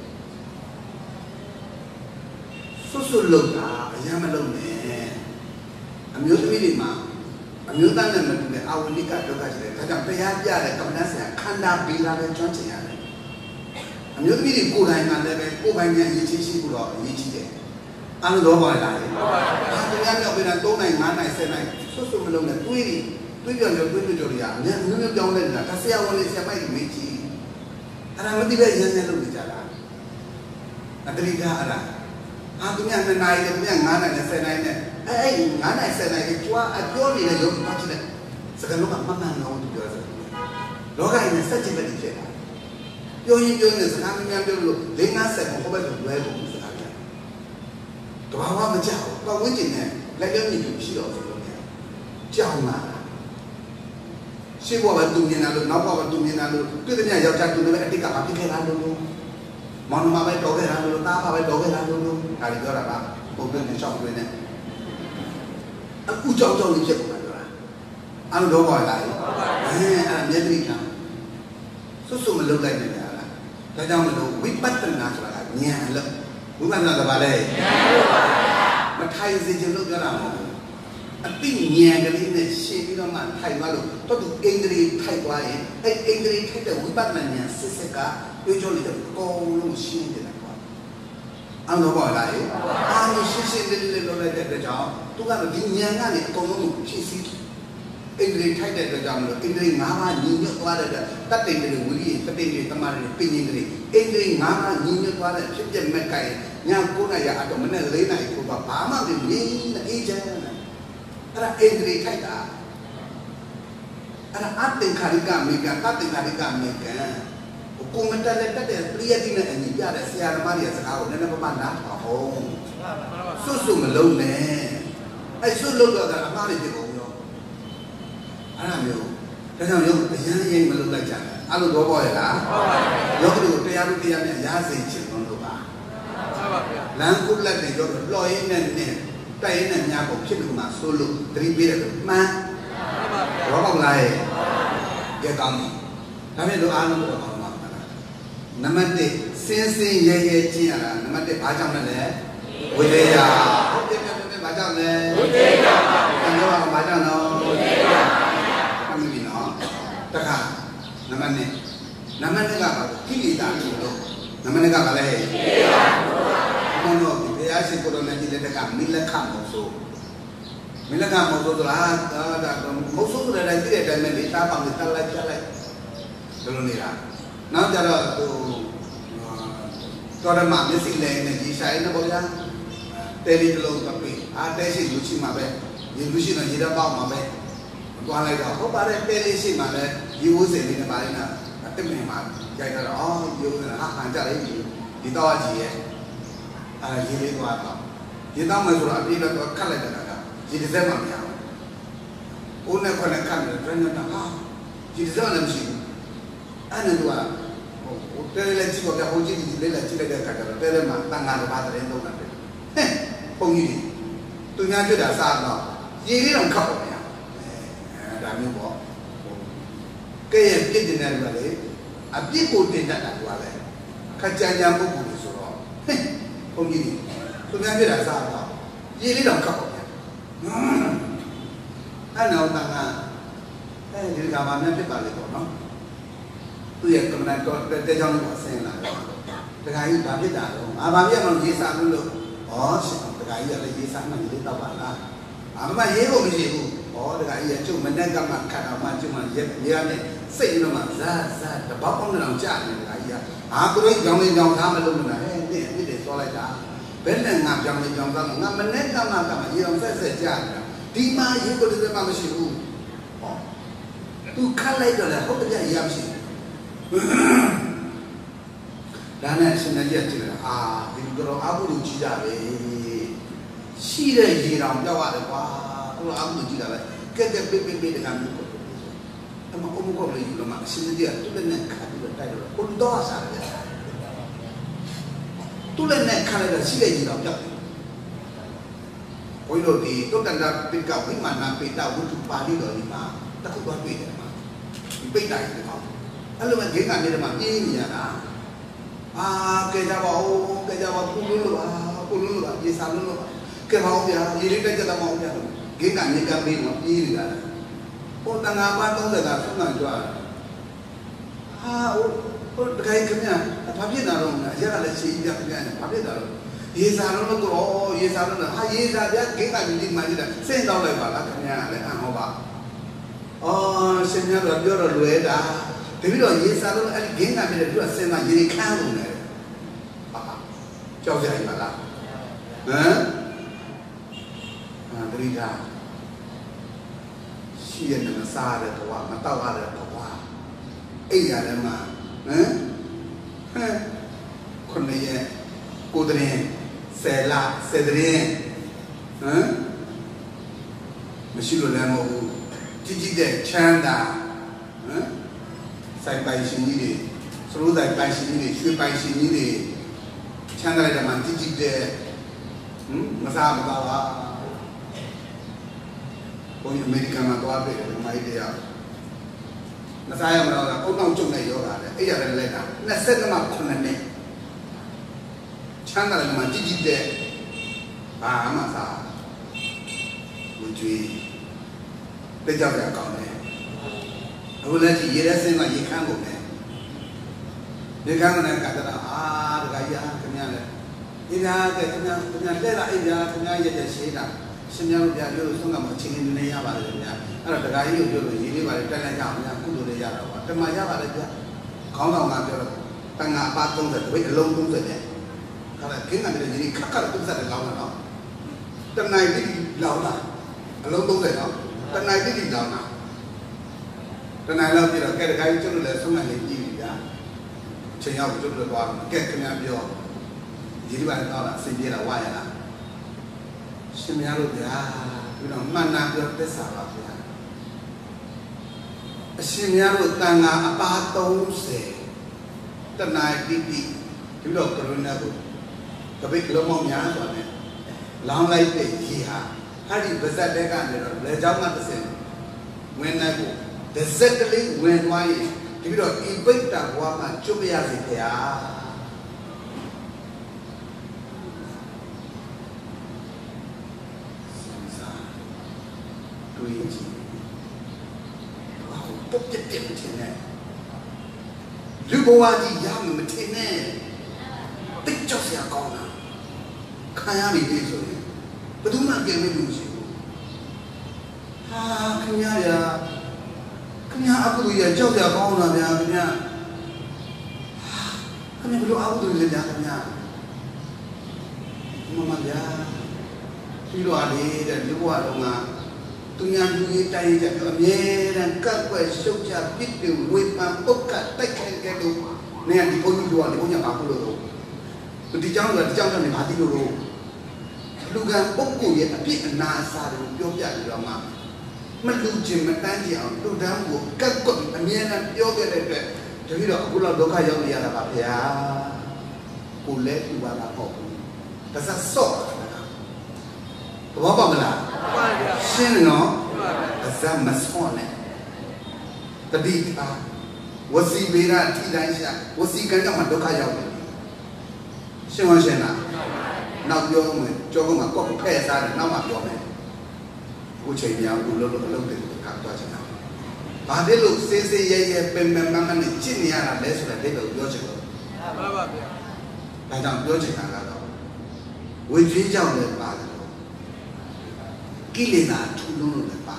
ဆွလုံတာအရင်မလုံနဲ့အမျိုးသမီးတွေမှာအမျိုးသားနဲ့မတူတဲ့အာဝဏိကဒုက္ခရှိတယ်ဒါကြောင့်တရားပြတဲ့ကမ္ဘာဆရာခန္ဓာပေးလာတဲ့ကျွမ်းကျင်ရတယ်အမျိုးသမီးတွေကိုယ်တိုင်ကလည်းပဲကိုယ်ပိုင်နဲ့အရေးကြီးဖို့တော့အရေးကြီးတယ်အားလုံးတော့ပါလားဟုတ်ပါဘူးတရားပြောပြီးတော့3နိုင်5နိုင်10နိုင်ဆွမလုံနဲ့တွေးပြောင်တွေရအများမျိုးပြောင်းလဲနေတာဒါဆရာဝန်လေးဆရာမိုက်မေးကြည့်အဲ့ဒါမသိပဲရင်းနေလို့ကြတာအတရိကအဲ့ဒါသူများ2နိုင်တယ်သူများ9နိုင်တယ်10နိုင်တယ်အဲ့9နိုင်10နိုင်ကြွားအပြောနေတဲ့ရုပ်မှကြည့်တယ်စကားလုံးကမှန်မှန်လုံးသူပြောတယ်လောကကြီးနဲ့စัจจิပဲဖြစ်တာပြောရင်စကားများပြောလို့5-50ကိုဟောပဲလို့လွဲဖို့စကားပြောတဘာဝမကြောက်တော့ဝိဉ္ဇဉ်နဲ့လက်ပြောမြည်လို့ရှိတော့ဆိုလို့ကြောက်လာရှေ့ဘဝတူမြင်လာလို့နောက်ဘဝတူမြင်လာလို့တွေ့တဲ့ယောက်ျားတူတယ်အတိတ်ကဘာဖြစ်ခဲ့လားလို့မောင်နှမပဲတော်ခဲ့တာလို့တားပါပဲတော်ခဲ့တာလို့ဒါတွေပြောတာကပုံပြနေရှောက်တွင်းနေအခုကြောက်လေးဖြစ်ကုန်တာပြောတာအဲ့လိုတော့ပါလားအဲ့မျက်တိကစွတ်မလုပ်လိုက်နေတာလားဒါကြောင့်မလို့ဝိပဿနာဆိုတာကဉာဏ်လို့ဝိပဿနာကဘာလဲဉာဏ်လို့ပါဗျာမထိုင်စေချင်လို့ပြောတာမဟုတ်ဘူးအတိဉာဏ်ကလေးနဲ့ရှင်းပြီးတော့မှထိုင်သွားလို့တော့သူအိန္ဒြေထိုက်သွားရင်အဲ့အိန္ဒြေထိုက်တဲ့ဝိပဿနာဉာဏ်စစ်ကပြောကြလို့အကုန်လုံးရှင်းတယ်ကွာအဲ့တော့ဘာလဲအားလုံးရှင်းလေးလုပ်လိုက်တဲ့ကြောင့်သူကတော့ဒီဉာဏ်ကနေအကုန်လုံးဖြည့်ဆည်းအိန္ဒြေထိုက်တဲ့အတွက်ကြောင့်မလို့အိန္ဒြေ၅ပါးညီညွတ်သွားတဲ့တတ္တိတွေဝိရိယတတိတွေတမာတွေပင်ဉ္စတွေအိန္ဒြေ၅ပါးညီညွတ်သွားတဲ့ဖြစ်ပြမဲ့ကိုင်ည9နာရီအတော့မနေ့4နာရီကိုဘာမှမမြင်အေးချမ်းအဲ့ဒါအိန္ဒြေထိုက်တာအဲ့ဒါအတ္တင်္ခါရိကမေကတတ္တင်္ခါရိကမေကကိုမတက်လက်တက်တဲ့ပရိယတိနဲ့အညီပြတဲ့ဆရာသမားတွေစကားကိုနည်းနည်းပါးပါးနားထောင်အောင်စွတ်မလုံးနဲ့အဲ့စွတ်လို့တော့အမှားတွေဖြစ်ကုန်ရောအဲ့ဒါမျိုးဒါကြောင့်ရုပ်အရင်မလုံးလိုက်ကြတယ်အဲ့လိုတော့ပေါ်ရလားရုပ်တို့တရားတို့တရားနဲ့ရားစိတ်ချင်လို့ပါလမ်းကုလက်တွေရုပ်လော်ရင်းနဲ့တိုက်ရင်းနဲ့များကိုဖြစ်လို့မှဆိုလို့သတိပေးတယ်မှန်တော့ပေါ့လားရဲ့ကဲကောင်းပြီဒါပေမဲ့တို့အားလုံးတော့ကောင်းပါနံပါတ်1စင်းရဲကျင့်ရတာနံပါတ်1ဘာကြောင့်လဲဝိသေယဟုတ်တယ်ဘာကြောင့်လဲဝိသေယပါဘုရားဘာကြောင့်တော့ဝိသေယပါမှန်ပြီနော်တခါနံပါတ်2ကပါကိလေသာလို့နံပါတ်2ကပါလဲကိလေသာဘုရားဘုရားရှိခိုးတော်နဲ့ဒီလက်ကမိလက္ခမောဆိုမိလက္ခမောဆိုဆိုတာဒါမောဆိုဆိုတဲ့တိုင်းတည်းတိုင်းနဲ့တားပေါင်းနဲ့တက်လိုက်ပြလိုက်ဘယ်လိုနေတာနောက်ကြတော့သူတော်ရမမျက်စိလဲနဲ့ဒီဆိုင်နဲ့ပေါ့ဗျာတဲလီတလုံးကပေးတဲရှိလူရှိမှာပဲရေလူရှိတော့ရေတော့ပေါက်မှာပဲသွားလိုက်တော့ဟုတ်ပါတယ်တဲလီရှိမှာလဲရေဝစင်လေးနဲ့ပါလိုက်တာအတက်မြင်မှာရိုက်တော့အော်ရိုးနေတာဟန်ကြလိုက်ဒီတော့ကြီးရဲ့ရေလေးသွားတော့ရေတော့မှဆိုတော့အပြေးတော့ခတ်လိုက်တာကရေတစ်စက်မှမရဘူး။ဦးနဲ့ခွနဲ့ခတ်တယ်ပြန်တော့ဟာရေတစ်စက်လည်းမရှိဘူး။အဲ့နဲ့တော့တဲလေးကြည့်တော့ဟိုကြည့်လေးလည်းကြည့်လိုက်တဲ့အခါကျတော့တဲလေးမှာတန်ငါတစ်ပါးတရင်သုံးတာပဲ။ဟဲ့ပုံကြီးသူများကြွတာစားတော့ရေလေးတော့ခောက်ပါမရ။ cái biết gì này mà đấy à biết cô tiền đặt là qua này khai trang trang cô cũng số đó không gì tôi nghe biết là sao đó gì đấy đồng khẩu anh nào tăng à cái gì cả mà nên biết bảo được nó tôi giờ cầm này có để cho nó xem lại cái gì bà biết đã không à bà biết mà gì sao cũng được cái gì là gì sao mà gì tao bảo là à mà gì cũng gì cũng cái gì chúng mình đang cầm mặt khăn mà chúng mình gì này xây nó mà ra để bảo con nó làm cha này cái gì à tôi nói dòng tham mà luôn này này để cho lại đã bên này ngắm dòng tham ngắm mình nên cầm mà gì làm sẽ cha đi mà gì có được mà mình chịu tôi khai lại rồi là không có gì làm gì đó này xin nói chuyện à thì cái đó áp dụng chỉ ra về xí đấy gì làm cho họ được quá tôi áp dụng chỉ ra về cái bị để làm được mà ông có lấy được mà xin nói chuyện tôi lên này khai được tay rồi ông đó sao vậy tôi lên này khai là xí đấy gì làm cho ôi rồi thì tôi đang là bên cạnh cái màn làm bên đầu của chúng ta đi rồi mà ta không quan tâm mà bên này thì không anh lúc mà cái ngành này mà gì nhỉ à cái nhà bảo cô luôn là gì sao luôn cái bảo gì gì đấy cho ta bảo gì cái ngành này cái bên mà gì nữa cô đang làm ban công là không làm cho cái nhà pháp biết nào rồi giờ là gì vậy cái pháp biết nào ये सालों में तो ये सालों में हाँ ये साल यार क्या कर बिल्डिंग मारी था सेंट डाउन लगा ला कन्या ले हाँ होगा सेंट डाउन लग गया लुए दा तभी तो ये सालों में अरे क्या कर बिल्डिंग तो सेंट डाउन ये क्या हो गया चाव जाए वाला हाँ तभी था शीन में सारे कवा मतावा रे कवा यार माँคนนี้กูตัวนี้เสละเสด็จไม่ใช่รู้แล้วมั้งจีเด็กชันดาใส่ไปสิ่งนี้ดิสรุปใส่ไปสิ่งนี้ดิช่วยไปสิ่งนี้ดิชันดาอะไรมันจีเด็กมาทราบว่าคนอเมริกันมาตัวเป็นไม่ได้มาทราบมาแล้วคนน้องจุ่มในโยกอะไรอย่างไรนะนั่นเส้นมาคนนั้นเนี่ยช่างอะไรมันจีเด็กมาซาบุญจีได้เจ้าอย่างเก่าเนี่ยเอาเลยที่ยี่ได้เส้นมายี่ข้างกูเนี่ยยี่ข้างกูเนี่ยกันแล้วเด็กยี่ขมิ้นเลยยี่ยาเด็กขมิ้นเล่ละยี่ยาขมิ้นยี่จะเสียนะสิ่งนี้เราจะรู้ส่งกับมันชิงดูเนี่ยบาร์เลยเนี่ยอะไรเด็กยี่อยู่ยี่นี่บาร์แต่ละอย่างเนี่ยคุณดูเนี่ยยาเราแต่มาอย่างบาร์เลยเนี่ยเขาต้องงานเดียวตั้งงานปาตรงเสร็จไปลงตรงเสร็จเนี่ยcái này là gì khắc khắc cũng ra được lâu là nó tầm này cái gì lâu là lâu tung rồi đó tầm này cái gì lâu nào tầm này lâu thì là cái chỗ là số này gì đó chơi nhau chỗ là qua cái nhà bio gì đi bạn đó là sinh viên là qua là sinh viên rồi thì cái đó mà nam được cái sao là sinh viên rồi tăng apa tông sẽ tầm này đi cái đó cái này cái việc lo mong nhá rồi này làm lại để gì hả hay đi bây giờ để cái này rồi để cháu mà tự nhiên nguyên này cũng để xét cái lý nguyên ngoài thì bây giờ ít biết là qua mà chụp bây giờ gì thế à tôi chỉ bốc chết tiền thế này如果話啲嘢唔係聽呢，逼咗成日講啊，看下你啲所以，不都蠻驚咩東西啊？咁樣呀，咁樣阿姑嘢就成日講啦，咁樣，咁樣不都阿姑嘢咁樣，咁啊呀，呢度話你哋呢個話講啊。tôi nhận nuôi tay chặt làm nhẹ rằng các quầy sâu chặt biết điều nuôi mà tất cả tất cả cái đồ nè thì coi như đùa thì coi nhà bà cô đồ tôi đi trong là này bà đi đồ lúc gan bốc cổ vậy biết là na xa đượcပြောchặt được màมันดูจริงมันตั้งใจเอาดูดำกูก็กดอันนี้นะโยกอะไรแบบจะที่เราพูดเราดูข้าวยาวเนี่ยนะแบบยากูเล็กกูว่าละพอกูแต่สักสอบนะครับตัวบอกมันละရှင်းနော်အစမဆောနဲ့တတိထား wasi bera tidaisha wasi kanda mandoka yau semua sena nak jual me jual me kok kaya sana nak mak jual me ucai dia ulo tu kat tu aja nak ada lu sesi ye pembangunan ni cini ada sudah dia tu jual cakap macam jual cakap kalau wujud jauh lepas kilena tulung lepas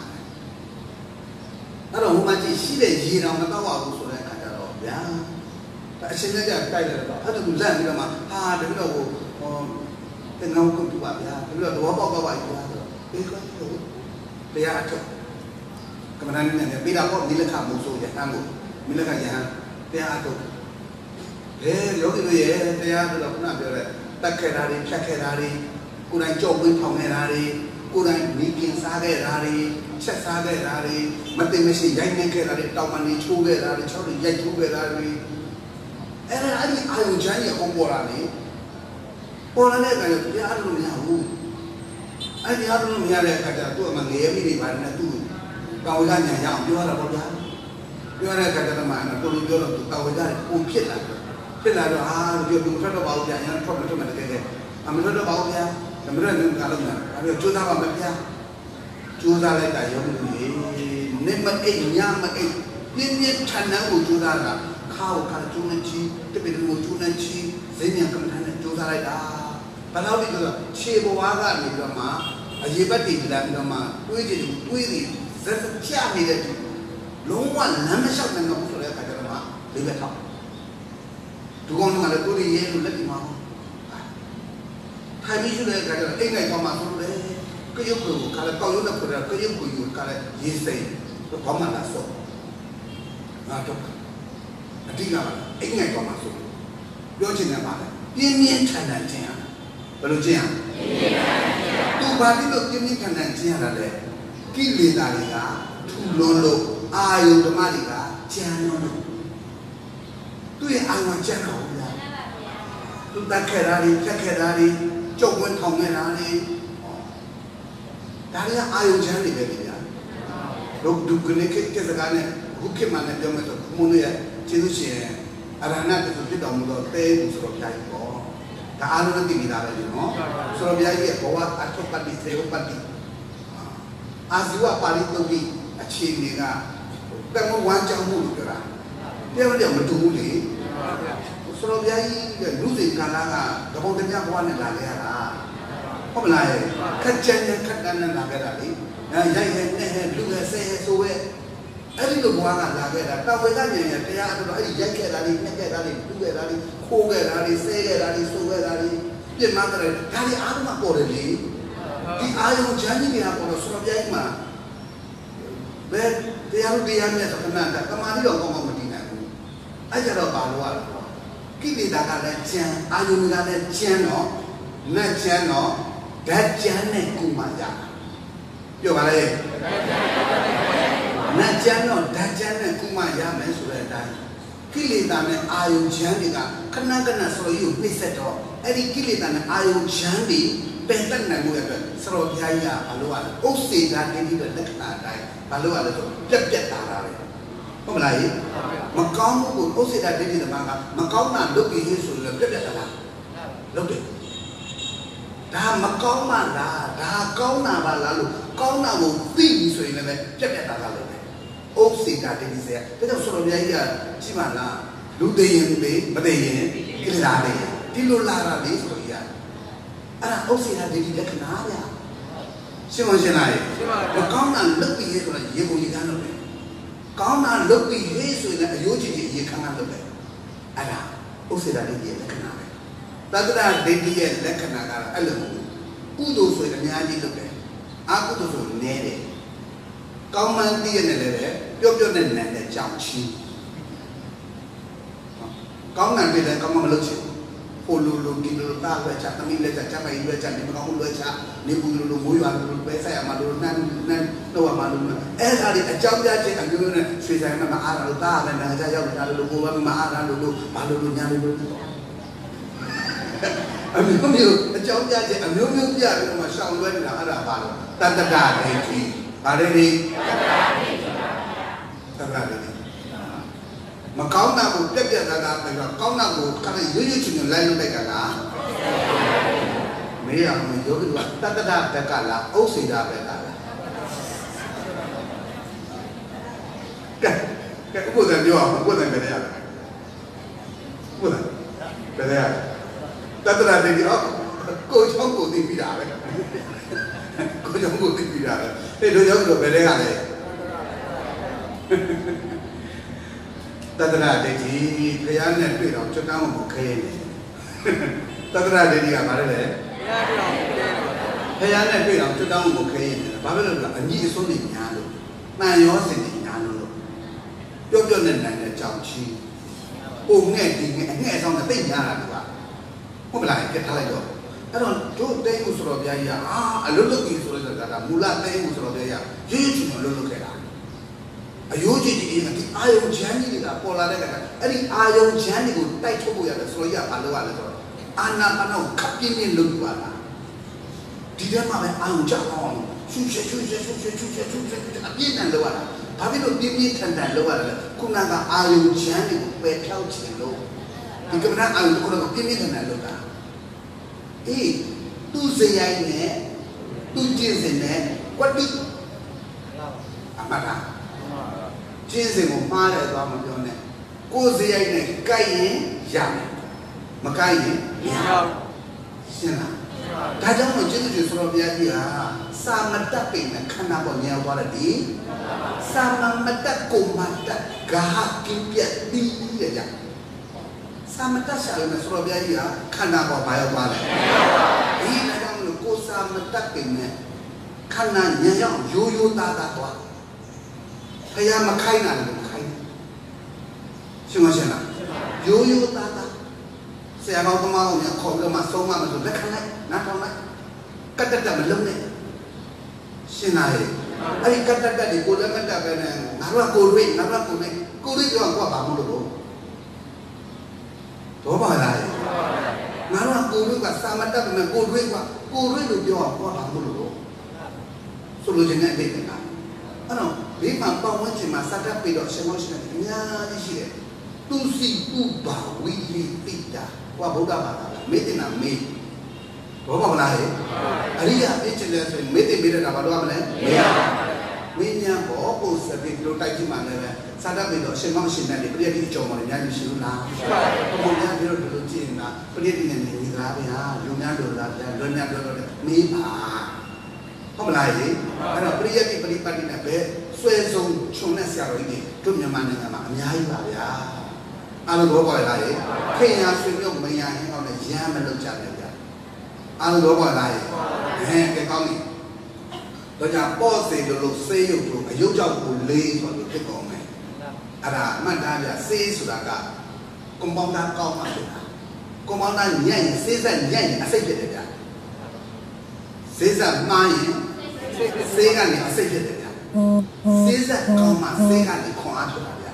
ada orang macam sila jiran macam awak usul kata lo, ya. Tak sengaja kaya lo. Ada tulisan dia mah, ada bila tengah hukum tu ya. Bila tu apa itu ada. Kan tu, dia ada. Kemudian ni bila kau bila kamu musuh ya kamu, bila kaya dia ada. Yogi tu dia ada lah pernah dia. Tak kerari, kurang jauh pun kerari, kurang bikin sahaja kerari. Cek sahaja dari, mati mesti jai nak dari, tahu mana cuci dari, curi jai cuci dari. Ada ayu jai yang orang ni kan dia ada rumah aku. Ada rumah dia kata tu memang dia ni mana tu. Kau jangan yang dia ada boleh. Dia ada kata mana tu dia tu kau jangan umpit lah. Bila dia belum ada bau dia yang problem tu mana kaya. Ambil ada bau dia, ambil ada kalau mana, ambil juta apa dia. Juta lagi dah yang ni, ni macam yang macam ini channel juta lah, kau kalau juta ci, tapi kalau juta ci, saya yang kemudian juta lagi dah. Kalau di tu, siapa warga ni lama, aje bati bilang lama, tu ini, setiap ni tu, longwan nama siapa yang kamu sudah kata lama, lebih tahu. Tu orang mana tu dia tu lagi mau. Hari ni sudah kata, engai kau masuk deh. Kau kalau kau yang nak berada, kau yang kalau yesai, kau mana so? Tu, nanti kau engai kau masuk. Dia cakap mana? Dia ni channel dia, belum dia. Tu bagi tu dia ni channel dia ada le. Kili dari ka, lolo, ayu temari ka, channel. Tu yang ayu channel dia. Tu tak kerari, jauh thong kerari. Dari ayu jangan dibeli. Log dukune ke sekarang hukum mana dia macam mulu ya, citu sih. Ada anak tu kita mulu teh suruh cari ko. Tak ada nanti kita lagi no. Suruh cari bawa atau padi sewa padi. Aziwa padi tu di aci ni kan. Tengok wajah mulu kira. Dia betul mulu. Suruh cari lusi kalangan. Kamu tengok kawan yang lagi ada. Apa lagi? Kerjanya kerjanya nak berani. Yang ni lu saya suwe. Ada tu buang lagi dah. Tahu kan ni dia ada tu yang kerjani, lu kerjani, kau kerjani, saya kerjani, suwe kerjani. Dia mana kerjani ada nak boleh ni. Di ayu janji dia boleh suruh dia mah. Dia ni sebenarnya kemana dia kau mau mesti nak. Ajar apa luar. Kita dah kalau jang, ayu ni kalau jang no, nak jang no. Dajan ni kumaya. Yo balai. Najano dajan ni kumaya mensulah dah. Kilitan ni ayu jandi ka. Kena selalu misalnya. Eri kilitan ni ayu jandi. Pentan ni muka selalu dia baluan. Osi dah jadi dah nak dah. Baluan tu jep tarah. Apa balai? Makau pun osi dah jadi dah maka. Makau nak lebih Yesus lebih tarah. Lebih. Dah makau mana, dah kau nak lalu, kau nak mesti suai ni, cepat tak lalu. Opsi dah jadi saya. Kita suruh dia cimana, lu deyan be, bedeyan, kita ada. Di luar ada suruh dia. Ada opsi dah jadi dia kenal ya. Siapa jenai? Kau nak lebih itu lah, ia boleh kan lebih. Kau nak lebih itu lah, ia jadi ia kenal lebih. Ada opsi dah jadi dia kenal. Tadra dia lekana kara alam. Udo so ni aji tu ke. Aku tu so nere. Kau mandi ni le, pio ni jam chi. Kau nanti le kau malu chi. Ulu di dulu tak baca, kami baca mai baca ni kau baca ni bulu muyu alu saya malu nan lawa malu. Hari jam dia je aku ni saya nak arah lu tak nak aja jauh nak lu buat arah lu malu nyari lu. Ambil jauh je, ambil dia cuma syau luar nak ada baru. Tanda dah ni, ada ni. Tanda ni. mà có nào cũng tiếp nhận là phải là có nào cũng các cái dưới chuyện lên luôn đây cả là mấy ông mình nhớ cái đoạn ta đã tất cả là ấu xì ra về cả cái bộ này nhiều không bộ này về đây à bộ này về đây à ta đã đi đó cô cháu của tìm bị đá đấy cô cháu của tìm bị đá đấy thế đôi cháu được về đây à này ta đã đi thì thời gian này bây giờ cho tao một khe ta đã đi cả mà đấy thời gian này bây giờ cho tao một khe bao giờ là anh đi số đi nhà luôn mà nhớ gì đi nhà luôn cho nên này là chồng chi ôm nghe thì nghe xong là tỉnh nhà là được không phải là cái thay đổi đó là chỗ tây u soro bia ya lúc lúc gì soro là mula tây u soro bia ya dễ chịu nó lúc cái đó ayô gì thì cái ayô chán gì là pola đấy cái ấy ayô chán thì cũng tay chụp bùi là soro ya phải là rồi ana khắp cái miền lúc đó là đi đến mà ayô chán ngon chú sẽ biết là đâu là bà biết được biết thành đạt đâu là cũng là cái ayô chán thì cũng bé theo chuyện đâu thì cái này ayô cũng là biết thành đạt đâu cả tu dạy này tu chiến sĩ này quát đi mà ra chiến sĩ một pha này toàn một điều này cô dạy này cái giảm mà cái gì xem nào cái đó mình chưa được số bây giờ à sao mà ta bị là khăn nào còn nhiều quá là đi sao mà ta cùng mà ta cả kinh nghiệm đi vậy à sao mà ta sẽ là số bây giờ à khăn nào còn bao nhiêu quá này ý là đang là cô sao mà ta bị này khăn nào nhiều yo ta quá hay là mà khai nào cũng khai xem nào yo ta sẽ vào cái màu này khỏi cái mặt sâu mà mình rất khăn đấy nát không đấy cắt đất mình lông này xem này ấy cắt đất thì cô đã cắt đất cái này nó là cô đi cho qua bảo một đồ đó bảo là nó là cô đi qua sao mà đất mình cô đi được cho qua bảo một đồ số lượng chuyện này về cái nào anh nói vì mà bao nhiêu chuyện mà sao đất bị đọt xem nó xem này nhá đi gì tu sĩ tu bảo vi tịt đã qua bố đa bà mấy tên nào mấy bố bảo là gì ấy à cái chuyện này mấy tên mấy tên nào bảo đó là mấy nhà bỏ cô sẽ bị đôi tay chứ mà này sao đã bị đọt xem nó xem này bây giờ đi chồng mà nhà đi xíu nào có một nhà đi rồi được chuyện là bây giờ đi này đi ra bây giờ dùng nhà được là đơn nhà được mấy bà không là gì anh nói bây giờ đi beli beli này về xuôi sông sông này xả rồi đi trong nhà mình này mà nhà gì bà ya anh nói gọi là gì khi nhà xuôi nhung mấy nhà những con này nhà mình được trả được ya anh nói gọi là gì cái con này tôi nhà bao giờ được lúc xây dựng được cái dấu cho của lê và được cái con này à là mà ta là xây sửa cả công bóng đá con mà công bóng đá nhảy xây ra nhảy xây được ya xây ra mai xây ra này xây được ya xây ra con mà xây ra này con ăn được ya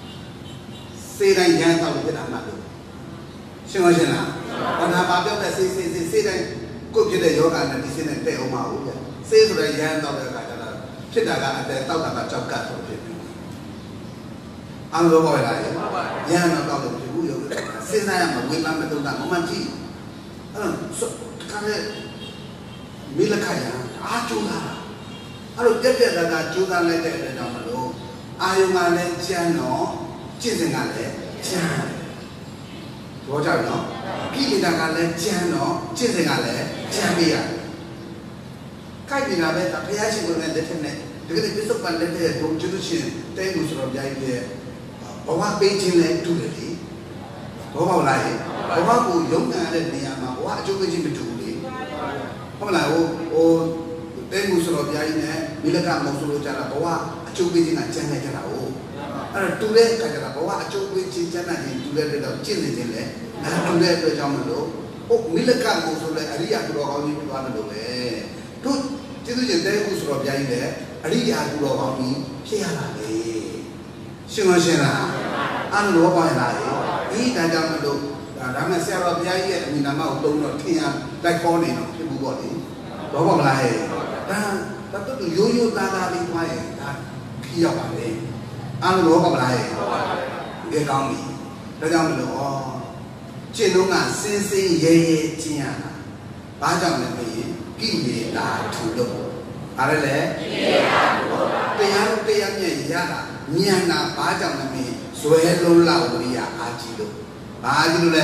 xây ra nhảy tao được cái nào mà được xem không xem nào còn là bà biểu là xây ra cô biết là yoga này thì xây ra để ông máu vậy xây rồi nhảy tao được cái làဖြစ်တာကအတဲတောက်တာကကြောက်ကတ်ဆိုဖြစ်တယ်။အားလုံးပေါ်လာရဲ့။ရဟန်းတော့တောက်လို့ဖြစ်ဘူးရုပ်စဉ်းစားရမှာဝိပဿနာတုံးတာမမှန်ကြည့်။အဲ့တော့ခါတဲ့မိလခရအားကျိုးလာတာ။အဲ့တော့ပြက်ပြက်တာကျိုးသားလိုက်တဲ့အတွက်ကြောင့်မလို့အာယုံကလည်းကျမ်းတော့ကျင့်စဉ်ကလည်းကျမ်း။ဘောကြနော်။ကိလေသာကလည်းကျမ်းတော့ကျင့်စဉ်ကလည်းကျမ်းပြရတယ်။ခိုက်နေတာပဲဘုရားရှင်ကိုလည်းလက်ထက်နဲ့တကယ်ပြစ္ဆုတ်ပန်လက်ထက်ဘုံကျွတ်ရှင်တဲမှုဆိုတော့ပြိုင်ပြဲဘဝပေးခြင်းလည်းတူတယ်လေဘောပေါက်လာရင်ဘဝကိုရုံးကန်တဲ့နေရာမှာဘဝအကျိုးပေးခြင်းမတူဘူးလေဟုတ်မလားဟိုတဲမှုဆိုတော့ပြိုင်နဲ့မိလကမုံဆိုလို့ကြတာဘဝအကျိုးပေးခြင်းကကျန်နေကြတာဟုတ်အဲ့တော့တူတဲ့ခါကျတော့ဘဝအကျိုးပေးခြင်းကျန်တဲ့တူတဲ့အတွက်ကျင့်နေခြင်းလည်းတူတဲ့အတွက်ကြောင့်မလို့ဟုတ်မိလကမုံဆိုလည်းအရိယာသူတော်ကောင်းကြီးပြောတယ်လို့ပဲတို့ကျေးဇူးရှင်တဲမှုဆိုတော့ပြိုင်တယ်အရိယာသူတော်ကောင်းကြီးဖြစ်ရတာလေရှင်မရှင်လားအဲ့လိုတော့ပါလားဒီတန်ကြောင့်မလို့ဒါမဲ့ဆရာတော်ဘုရားကြီးရဲ့အမိနာမကိုတုံးတော့ထင်ရလိုက်ခေါ်နေတော့ဖြစ်ဘူးပေါ့လေတော့ပါမလားဟဲ့ဒါတော့ရိုးရိုးသားသားလေးသွားရင်ဒါခီးရောက်ပါလေအဲ့လိုတော့ပါမလားဟဲ့ကဲကောင်းပြီဒါကြောင့်မလို့ကျင့်တော့ကစင်စင်ရဲရဲကျင့်ရတာဘာကြောင့်လဲမင်းကိလေသာထူလို့အားလည်းကိလေသာထူလို့တရားမြတ်ရတာဉာဏ်နာဘာကြောင့်လဲမင်းဇွဲလုံးလောက်ဝိရိယအားကြီးလို့ဘာကြီးလို့လဲ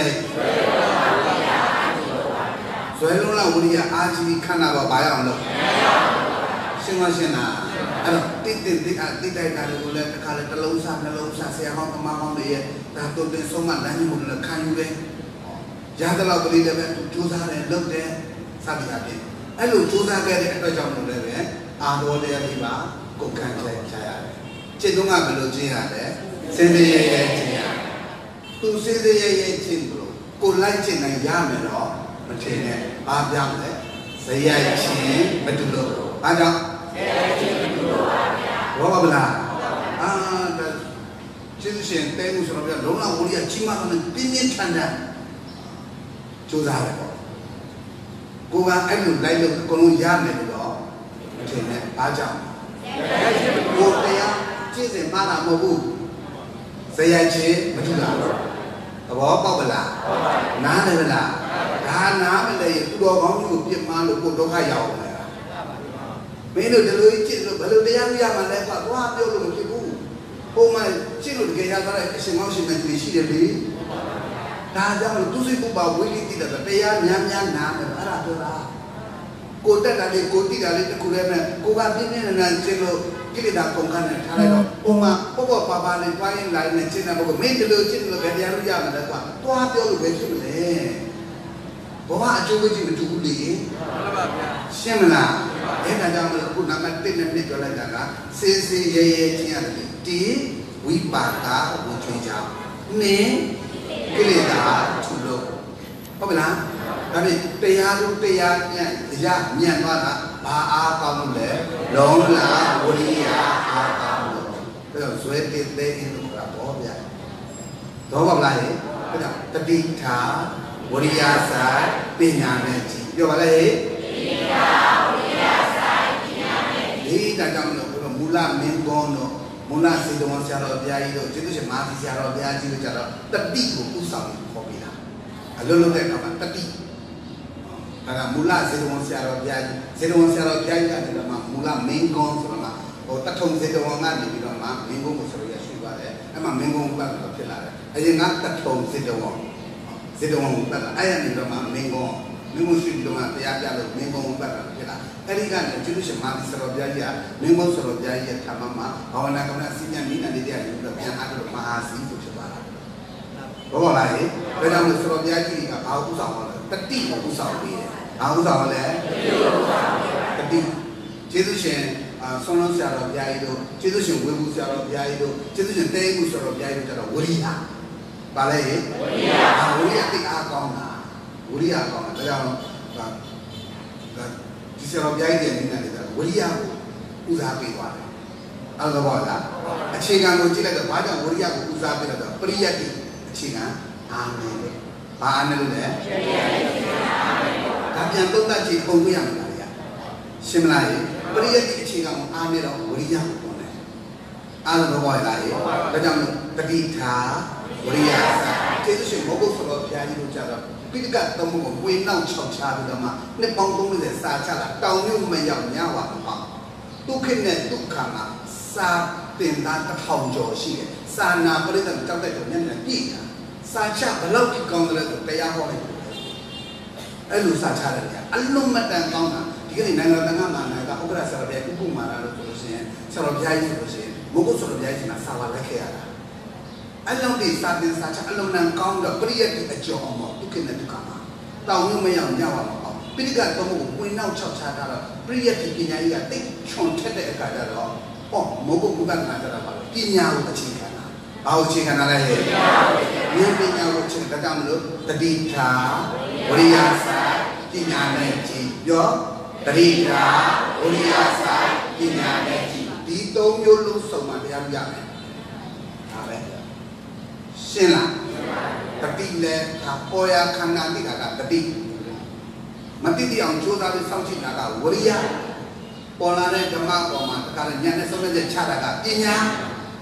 ဇွဲလုံးလောက်ဝိရိယအားကြီးခန္ဓာဘာရအောင်လို့ရှင်းမရှင်းလားအဲ့တော့တိတိုက်တာတွေကိုလည်းတစ်ခါလေတစ်လုံးစားနှလုံးစားဆရာဟောင်းတမဟောင်းတွေရဲ့ဒါတို့တင်ဆုံးမလမ်းကြီးကိုလည်းခံယူတယ်ရသလောက်ကလေးလည်းပဲကြိုးစားတယ်လုပ်တယ်စသည်အပြင်အဲ့လိုကြိုးစားခဲ့တဲ့အတွက်ကြောင့်လို့လည်းပဲအာတော်တရားဒီမှာကိုခံချရတယ်ကျင့်သုံးကဘယ်လိုကျင့်ရလဲစင်စစ်ရဲရဲကျင့်ရတယ်သူစင်စစ်ရဲရဲကျင့်လို့ကိုလိုက်ကျင့်နိုင်ရမယ်တော့မထင်နဲ့ဘာပြောင်းလဲဇယိုက်ချင်းမတူလို့ဘာကြောင့်ဇယိုက်ချင်းမတူလို့ပါဗျာဘောပါဗလားဒါကျေးဇူးရှင်တဲမှုဆိုတော့ဗျာလုံးဝဝိရိယကြီးမားတဲ့ပြင်းပြင်းထန်ထန်ကြိုးစားတယ်ပေါ့ကိုကအဲ့လိုလိုက်လို့အကုန်လုံးရမယ်လို့တော့မထင်နဲ့ဘာကြောင့်ကိုတရားကျင့်စဉ်မှားတာမဟုတ်ဘူးဇယိုက်ချင်းမတူတာသဘောပေါက်ပလားနားလည်းမလားဒါနားမလဲသူတော်ကောင်းကြီးကိုပြစ်မှားလို့ကိုဒုက္ခရောက်အောင်လားမင်းတို့ဒီလိုကျင့်လို့ဘယ်လိုတရားရမှာလဲကွာသွားပြောလို့မဖြစ်ဘူးပုံမှန်ကျင့်လို့တကယ်ရသွားတဲ့အရှင်ကောင်းရှင်မကြီးရှိတယ်လေဒါကြောင့်သူစိတ်ပုပ္ပါဝိလိတိတဲ့တရားများများနားတယ်အဲ့ဒါပြောတာကိုတက်တာလေးကိုတိတာလေးတခုလည်းမဲ့ကိုကပြင်းပြင်းထန်ထန်ကျင့်လို့ကိလေသာပုံခန်းနဲ့ထားလိုက်တော့ပုံမှန်ပေါ့ပါပါနဲ့တွားရင်လိုက်နဲ့ကျင့်တဲ့ဘုကမင်းဒီလိုကျင့်လို့ပဲတရားလို့ရမှာလဲကွာတွားပြောလို့ပဲဖြစ်မလဲဘောကအကျိုးကြီးမတူဘူးလေမှန်ပါဗျာရှင်းမလားအဲ့ဒါကြောင့်ခုနံပါတ်1နဲ့2ပြောလိုက်တာကစေစေရဲရဲကျင့်ရတယ်ဒီဝိပါကဝိချွေကြောင့်နင်းကိလေသာထူလို့ဟုတ်ပြီလားဒါဖြင့်တရားတို့တရားညံ့သွားတာဘာအားကောင်းလို့လဲလုံးလားဝိရိယအားကောင်းလို့ဒါကြောင့်ဇွဲတေးသေးရင်လို့ပြောပါဗျာတော့ပါလားဟဲ့ဒါကြောင့်တတိထာဝိရိယဆိုင်ပညာနဲ့ကြည့်ပြောပါလေတတိထာဝိရိယဆိုင်ပညာနဲ့ကြည့်ဒီဒါကြောင့်လို့မူလမင်းကောင်းတော့မူလစေတဝန်ဆရာတော်ဘုရားကြီးတို့ကျေးဇူးရှင်မာသီဆရာတော်ဘုရားကြီးတို့ကြတော့တတိကိုဥဆောင်ခေါ်ပြီးတာအလုံးလုံးတဲ့အခါမှာတတိဒါကမူလစေတဝန်ဆရာတော်ဘုရားကြီးစေတဝန်ဆရာတော်ဘုရားကြီးကလည်းမူလမင်းကောင်းဆိုတော့ဟိုတထုံစေတဝန်ကနေပြီးတော့မှမင်းကောင်းကိုဆိုရရှိပါတယ်အဲ့မှာမင်းကောင်းပတ်တော့ဖြစ်လာတယ်အရင်ကတထုံစေတဝန်ပတ်လာအဲ့ရနေတော့မှမင်းကောင်းရှိပြီးတော့မှတရားပြလို့မင်းကောင်းပတ်တာဖြစ်လာအဲ့ဒီကနေကျေးဇူးရှင်မာသီဆရာတော်ဘုရားကြီးကမင်းကောင်းဆရာတော်ဘုရားကြီးရဲ့ဌာနမှာဘာဝနာကမ္ဘာစီမံမိနနေတဲ့တရားတွေပြန်အားလို့မဟာစီဆိုဖြစ်သွားတာဘောပါလားဟဲ့ဒါကြောင့်ဆရာတော်ဘုရားကြီးကဘာဥဆောင်လဲတတိကိုဥဆောင်ပြီးတယ်ဘာဥဆောင်လဲတတိကျေးဇူးရှင်ဆုံးလုံးဆရာတော်ဘုရားကြီးတို့ကျေးဇူးရှင်ဝေဘူးဆရာတော်ဘုရားကြီးတို့ကျေးဇူးရှင်တဲမှုဆရာတော်ဘုရားကြီးတို့ကျတော့ဝိရိယပါလေဝိရိယတိအားကောင်းတာဝိရိယကောင်းတာဒါကြောင့်ဒီဆရာတော်ဘုရားကြီးရဲ့နည်းနဲ့လည်းဝိရိယကိုဦးစားပေးသွားတယ်အဲ့လိုပေါ့လားအခြေခံကိုကြည့်လိုက်တော့ဘာကြောင့်ဝိရိယကိုဦးစားပေးလဲဆိုတော့ပရိယတ်တိအခြေခံအားနည်းတယ်ဘာအားနည်းလို့လဲပရိယတ်တိအခြေခံအားနည်းတယ်ဒါပြန်သုံးသပ်ကြည့်ပုံပြရမှာလားရှင်းမလားပရိယတ်တိအခြေခံကိုအားနည်းတော့ဝိရိယကိုပေါ်တယ်အားလုံးတော့လားဒါကြောင့်တတိထာဝိရိယကျေးဇူးရှင်ဘောဂုဆရာဘုရားကြီးတို့ကြတော့ပိဋကသမုကိုဝေနောက်၆ချပြီးတော့မှနှစ်ပေါင်း30စာချတာတောင်မြို့မရောက်ညဝါမပေါ့ဒုက္ခနဲ့ဒုက္ခမှာစာတင်သား1000ကျော်ရှိတယ်စာနာပရိသတ်ကြောက်တဲ့ညနေပြည့်တာစာချဘလောက်ကြီးကောင်းတယ်လဲဆိုတရားဟောလိုက်အဲ့လိုစာချတယ်ကြာအလုံးမတန်ကောင်းတာဒီကနေ့နိုင်ငံတော်မှာနာကဥက္ကရာဆရာဘုရားဥပမာလာလို့ဆိုလို့ရှိရင်ဆရာတော်ဘုရားကြီးဆိုလို့ရှိရင်ဘောဂုဆရာဘုရားကြီးကစာပါလက်ခဲ့ရတာအလုံးဒီစာတင်စာချအလုံးနံကောင်းတော့ပရိယတ်ဒီအကျော်အောင်ဒုက္ခနဲ့ဒုက္ခမှာတောင်းလို့မရအောင်ညဝါမှာပေါ့ပိဋကသမုကိုဝင်နောက်၆ချတာတော့ပရိယတ်ဒီပညာကြီးကတိတ်ချွန်ထက်တဲ့အခါကျတော့မောဂုဘုဒ္ဓနာကြတာပါလို့ပညာကိုအခြေခံတာဘာကိုအခြေခံတာလဲပညာကိုအခြေခံတာမလို့တတိထာဝိရိယစာပညာနဲ့ကြည်ပြောတတိထာဝိရိယစာပညာနဲ့ကြည်ဒီ၃မျိုးလုံးစုံမှတရားရမယ်ဒါပဲရှင်းလားတတိလဲဒါပေါ်ရခန္ဓာတိကတတိမတိတိအောင်ကြိုးစားပြီးစောင့်ကြည့်တာကဝိရိယပေါ်လာတဲ့ဓမ္မပေါ်မှာတခါလေဉာဏ်နဲ့ဆုံးဖြတ်ချက်ချတာကပညာတ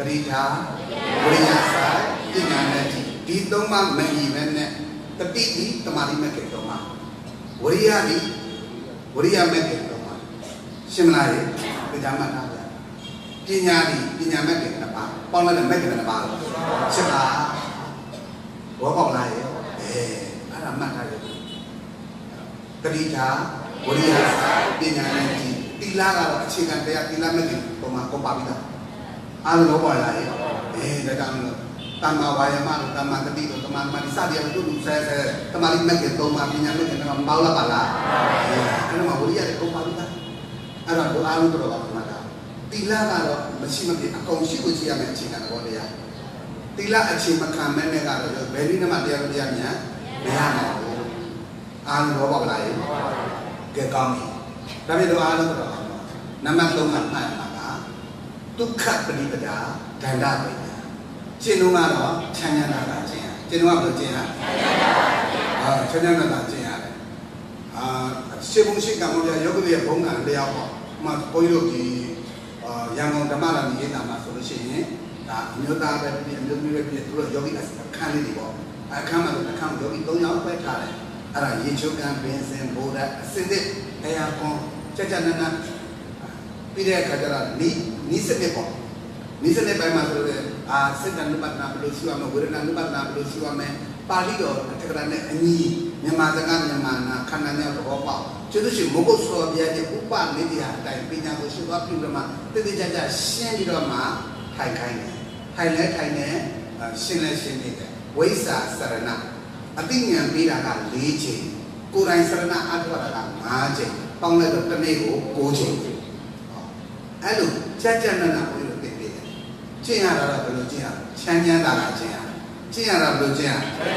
တိထာဝိရိယစာပညာနဲ့ဒီသုံးပါးမညီပဲနဲ့တတိတိတမာတိမဲ့ကေသုံးပါးဝိရိယဒီဝိရိယမဲ့ကေသုံးပါးရှင်းမလားဒီကြမှာနားပြပညာဒီပညာမဲ့ကေနှစ်ပါးပေါင်းလိုက်တဲ့မဲ့ကေနှစ်ပါးရှင်းလားဘောပေါက်လားအဲ့ဒါမှတ်ထားတယ်တတိထာဝိရိယစာပညာနဲ့တီလာကတော့အခြေခံတရားတီလာမဲ့ကေပုံမှာကုန်ပါပြီလားအားလုံးပေါ်လာရဲ့ဒါကြောင့်တမ္မာဝါယမလို့တမ္မာတတိလို့တမ္မာသမာဓိစသည်တို့တူဆဲတမာတိမဲ့ကေသုံးပါပညာမဲ့ကေတော့မပေါက်လာပါလားအဲ့တော့ဝိရိယတွေကုန်ပါပြီလားအဲ့တော့တို့အားလုံးတော့ပါမှာတာတီလာကတော့မရှိမဖြစ်အကုန်ရှိကိုကြည့်ရမယ်အခြေခံတော်တရားတီလာအခြေမခံမဲ့နဲ့ကတော့ဘယ်နည်းမှတရားတရားများမရနိုင်ဘူးအားလုံးတော့ပါလားကဲကောင်းပြီဒါပေမဲ့တို့အားလုံးတော့နံပါတ်3ကမှတ်မှာကဒုက္ခပရိပဒါဒန္တပိညာရှင်းလုံးကတော့ချမ်းသာတာကျင့်ရရှင်းလုံးကဘယ်လိုကျင့်ရချမ်းသာတာကျင့်ရတယ်ရှင်းဖို့ရှိကံပေါ်ပြယောဂီရဲ့ဘုံကံလျောက်ပေါ့မှဘုန်းကြီးတို့ဒီရန်ကုန်ဓမ္မရာဏီရေးတာမှာဆိုလို့ရှိရင်ဒါအမျိုးသားပဲပြည်အမျိုးသမီးပဲပြည်သူတို့ယောဂီအခန်းလေးတွေပေါ့အခန်းမှာအခန်းယောဂီ3ယောက်ပဲထားတယ်အဲ့ဒါရေချိုးကံပင်စင်ဘိုးဓာတ်အစင်တဲ့နေရာကွန်ကြနနပြီးတဲ့အခါကျတော့နီးစနစ်ပေါ့နီးစနစ်ပိုင်းမှာဆိုတော့စိတ်တ ानु ပတ္တနာဘယ်လိုရှိရမလဲဝေဒနာ ानु ပတ္တနာဘယ်လိုရှိရမလဲပါဠိတော်တက္ကရာနဲ့အညီမြန်မာစကားမြန်မာနာခန္ဓာနဲ့သဘောပေါက်ကျေးဇူးရှင်မဂုတ်စောပြရဲ့ဥပနိတိယအတိုင်းပညာကိုရှိသွားပြုလို့မှတည်တည်ကြကြရှင်းပြီးတော့မှထိုင်ခိုင်းတယ်ထိုင်လဲထိုင်နေရှင်းလဲရှင်းနေတယ်ဝိစာစရဏအသိဉာဏ်ပေးတာက4ချိန်ကိုယ်တိုင်စရဏအထောက်တာက5ချိန်ပေါင်းလိုက်တော့တစ်နေ့ကို9ချိန်အဲ့လိုကြနနာကိုလို့သိတယ်ကျင့်ရတာတော့ဘယ်လိုကျင့်ရချမ်းချမ်းသာသာကျင့်ရကျင့်ရတာဘယ်လိုကျင့်ရ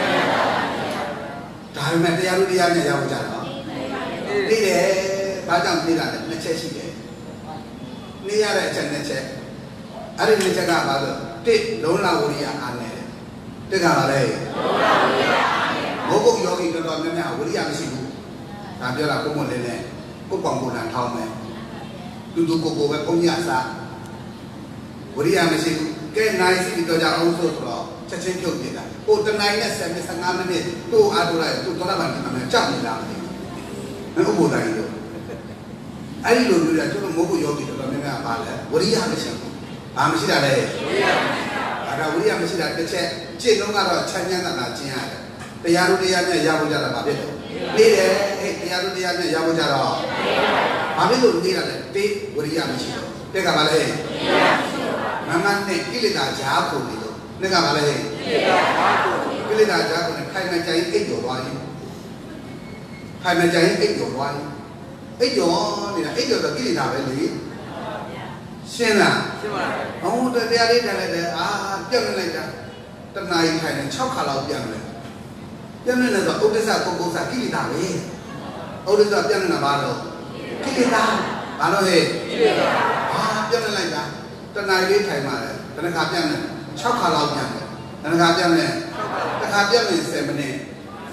ဒါပေမဲ့တရားလူတရားနဲ့ရောက်ကြတော့သိတယ်ဘာကြောင့်သိတာလဲနှစ်ချက်ရှိတယ်နေရတဲ့အချက်နှစ်ချက်အဲ့ဒီနှစ်ချက်ကဘာလို့တစ်လုံးလာဝရိယအားနဲ့တစ်ကပါလေလုံးလာဝရိယအားနဲ့ဘုဂုတ်ယောဂီတော်တော်များများဝရိယမရှိဘူးဒါပြောတာပုံမှန်လေးနဲ့ကိုပောင်ကိုလန်ထောင်းမယ်တူတူကိုကိုပဲပုံရစားဝရိယမရှိဘူးကဲနိုင်စီတော့ကြအောင်ဆိုတော့ချက်ချင်းပြုတ်ပြတာဟိုတနိုင်နဲ့15မိနစ်သူ့အားထုတ်လိုက်သူ့တော်တော်မှဒီမှာကြောက်နေလားမသိဘူးဥပ္ပိုလ်တိုင်းလို့အဲ့ဒီလိုမျိုးကကျွန်တော်မဟုတ်ဘူးယောဂီတော်တော်များများပါလဲဝရိယမရှိဘူးဘာမရှိတာလဲဝရိယမရှိတာဒါဝရိယမရှိတာတစ်ချက်ကျင့်တော့ကတော့ချမ်းချမ်းသာသာကျင့်ရတယ်တရားတို့တရားနဲ့ရဖို့ကြတာဘာဖြစ်လဲနေတယ်အဲ့တရားတို့တရားနဲ့ရဖို့ကြတော့ဘာဖြစ်လို့နေတာလဲတေးဝရိယမရှိတော့တက်ကဘာလဲမမနဲ့ကိလေသာကြားကိုနေလို့နှစ်ကဘာလဲကိလေသာကြားကိုနေခိုင်မကြိုင်အိတ်ကျော်သွားရင်ခိုင်မကြိုင်အိတ်ကျော်သွားရင်အိတ်ကျော်နေတာအိတ်ကျော်တော့ကိလေသာပဲလေရှင်းလားရှင်းပါပြီဟောတရားလေးတယ်လည်းပြတ်လိုက်တာတဏှာကြီးခိုင်နေ6ခါလောက်ပြန်တယ်ပြန်နေတော့ဥဒ္ဒစ္စပုဂ္ဂိုလ်စာကိလေသာပဲဥဒ္ဒစ္စပြန်နေတာဘာလို့ကိလေသာဘာလို့ဟဲ့ကိလေသာပြန်နေလိုက်တာတဏှာလေးထိုင်ပါလေတဏှာပြန်နေ6ခါလောက်ပြန်တယ်တဏှာပြန်နေတစ်ခါပြန်နေ7မိနစ်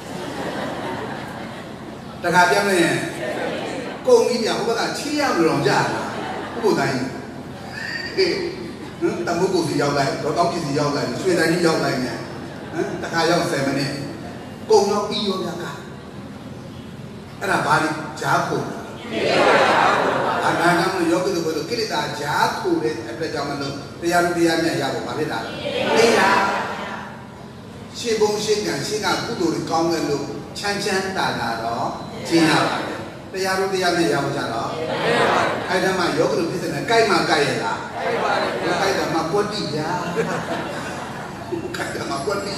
တစ်ခါပြန်နေကုန်ပြီပြဟိုဘက်ကချီးရမလို့ကြာဥပ္ပိုလ်တိုင်းတမုတ်ကိုစီရောက်လိုက်တော့တောင်းပစ္စည်းရောက်လိုက်ရွှေတိုင်းကြီးရောက်လိုက်နေတစ်ခါရောက်7မိနစ်ကုန်တော့ပြီးရောဗျာအဲ့ဒါဘာလဲဂျားကုန်အနာဂတ်ယောဂီတို့ဘယ်လိုကိလေသာဂျားခိုတဲ့အတွက်ကြောင့်မလို့တရားလူတရားနဲ့ရဖို့ဘာဖြစ်တာလဲသိတာရှင်းပုံရှင်းကံရှင်းကကုသိုလ်တွေကောင်းတယ်လို့ချမ်းချမ်းသာသာတော့ကျင့်ရပါတယ်တရားလူတရားနဲ့ရဖို့ကြတော့အဲ့ဒါမှယောဂီတို့ဖြစ်တဲ့ကြိုက်မှကြိုက်ရလားကြိုက်တယ်မှကွတ်တိဗျာကြိုက်တယ်မှကွတ်တိ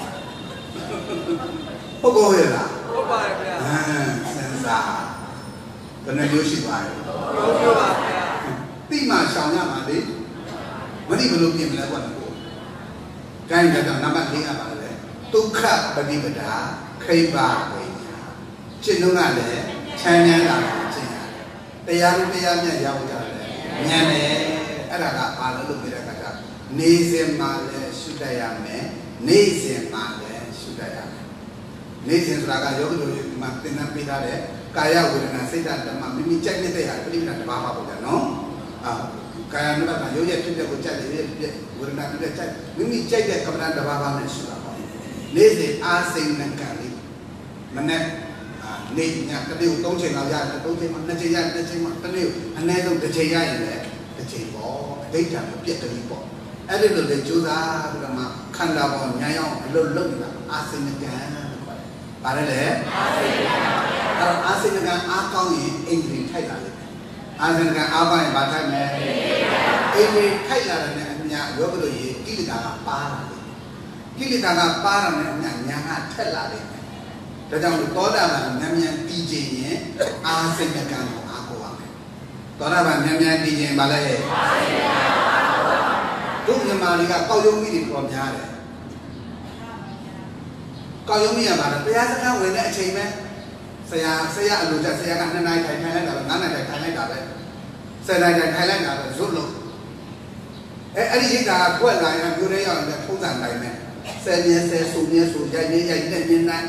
ဟုတ်ကောရလားဟုတ်ပါတယ်ဗျာစဉ်းစားဘယ်နှမျိုးရှိပါလဲဟုတ်ပါဗျာတိမှရှောင်ရမှာလေမသိဘယ်လိုပြင်မလဲကွာကိုကိုင်းတော့နံပါတ်4ကပါလေဒုက္ခပฏิပဒါခိဗ္ဗဝိညာရှင်းလုံးကလည်းချမ်းချမ်းသာသာရှင်းရတယ်တရားလူတရားမြတ်ရောက်ကြတယ်ဉာဏ်နဲ့အဲ့ဒါကဘာလို့လုပ်ပြတဲ့အခါကျနေစဉ်မှာလည်းရှုတတ်ရမယ်နေစဉ်မှာလည်းရှုတတ်ရမယ်နေစဉ်ဆိုတာကယောဂီတို့မှာသင်တန်းပေးထားတဲ့ကာယဝေဒနာစိတ်ဓာတ်ဓမ္မမိမိကြိုက်နေတဲ့ဟာပြိဋ္ဌာန်တစ်ပါးပါပေါ့ဗျာနော်ကာယ ानु ပါဒရုပ်ရဲ့ဖြစ်ပျက်ကိုကြိုက်တယ်ဖြစ်ပျက်ဝေဒနာဖြစ်ပျက်ကြိုက်မိမိကြိုက်တဲ့ကမ္ဘာတစ်ပါးပါနဲ့ရှိတာပေါ့နေ့စဉ်အားစိတ်နဲ့ကံလေးမနဲ့နေညတစ်နေ့ကို3ချိန်လောက်ရတယ်3ချိန်မှ2ချိန်ရ2ချိန်မှတစ်နေ့အနည်းဆုံး1ချိန်ရရင်လည်း1ချိန်ပေါ့အဋ္ဌာမပြက်ကလေးပေါ့အဲ့ဒီလိုလေကြိုးစားပြီးတော့မှခန္ဓာပေါ်ညာရောက်အလုပ်လုပ်နေတာအာစိဏကံလို့ခေါ်တယ်။ပါတယ်လေအာစိဏကံအဲ့တော့အာစိဏကံအားကောင်းရင်အိန္ဒြေထိုက်လာတယ်။အာစိဏကံအားပါရင်ဘာထိုက်မလဲအိန္ဒြေထိုက်လာတဲ့အမြယောဂတို့ရေကိလေသာကပါလာတယ်။ကိလေသာကပါလာတဲ့အမြညာကထက်လာတယ်။ဒါကြောင့်သောတာပန်ဉာဏ်ဉာဏ်ပြီးခြင်းရင်အာစိဏကံကိုအားကိုးရမယ်။သောတာပန်ဉာဏ်ဉာဏ်ပြီးခြင်းဘာလဲအာစိဏကံတို့မြန်မာတွေကကောက်ရုံးမိတွေပေါ်များတယ်ကောက်ရုံးမိရမှာတရားစခန်းဝင်တဲ့အချိန်ပဲဆရာအလိုကျဆရာက2နာရီထိုင်လိုက်တာပဲ9နာရီထိုင်လိုက်တာပဲ10နာရီထိုင်လိုက်တာပဲဇွတ်လို့အဲ့ဒီရိတ်တာကကွက်လာရင်မျိုးရဲရောက်ရင်ထုံးစံတိုင်းပဲ10မြဲ10ဆိုမြဲဆိုရိုက်နေရိုက်နဲ့မြင်းနိုင်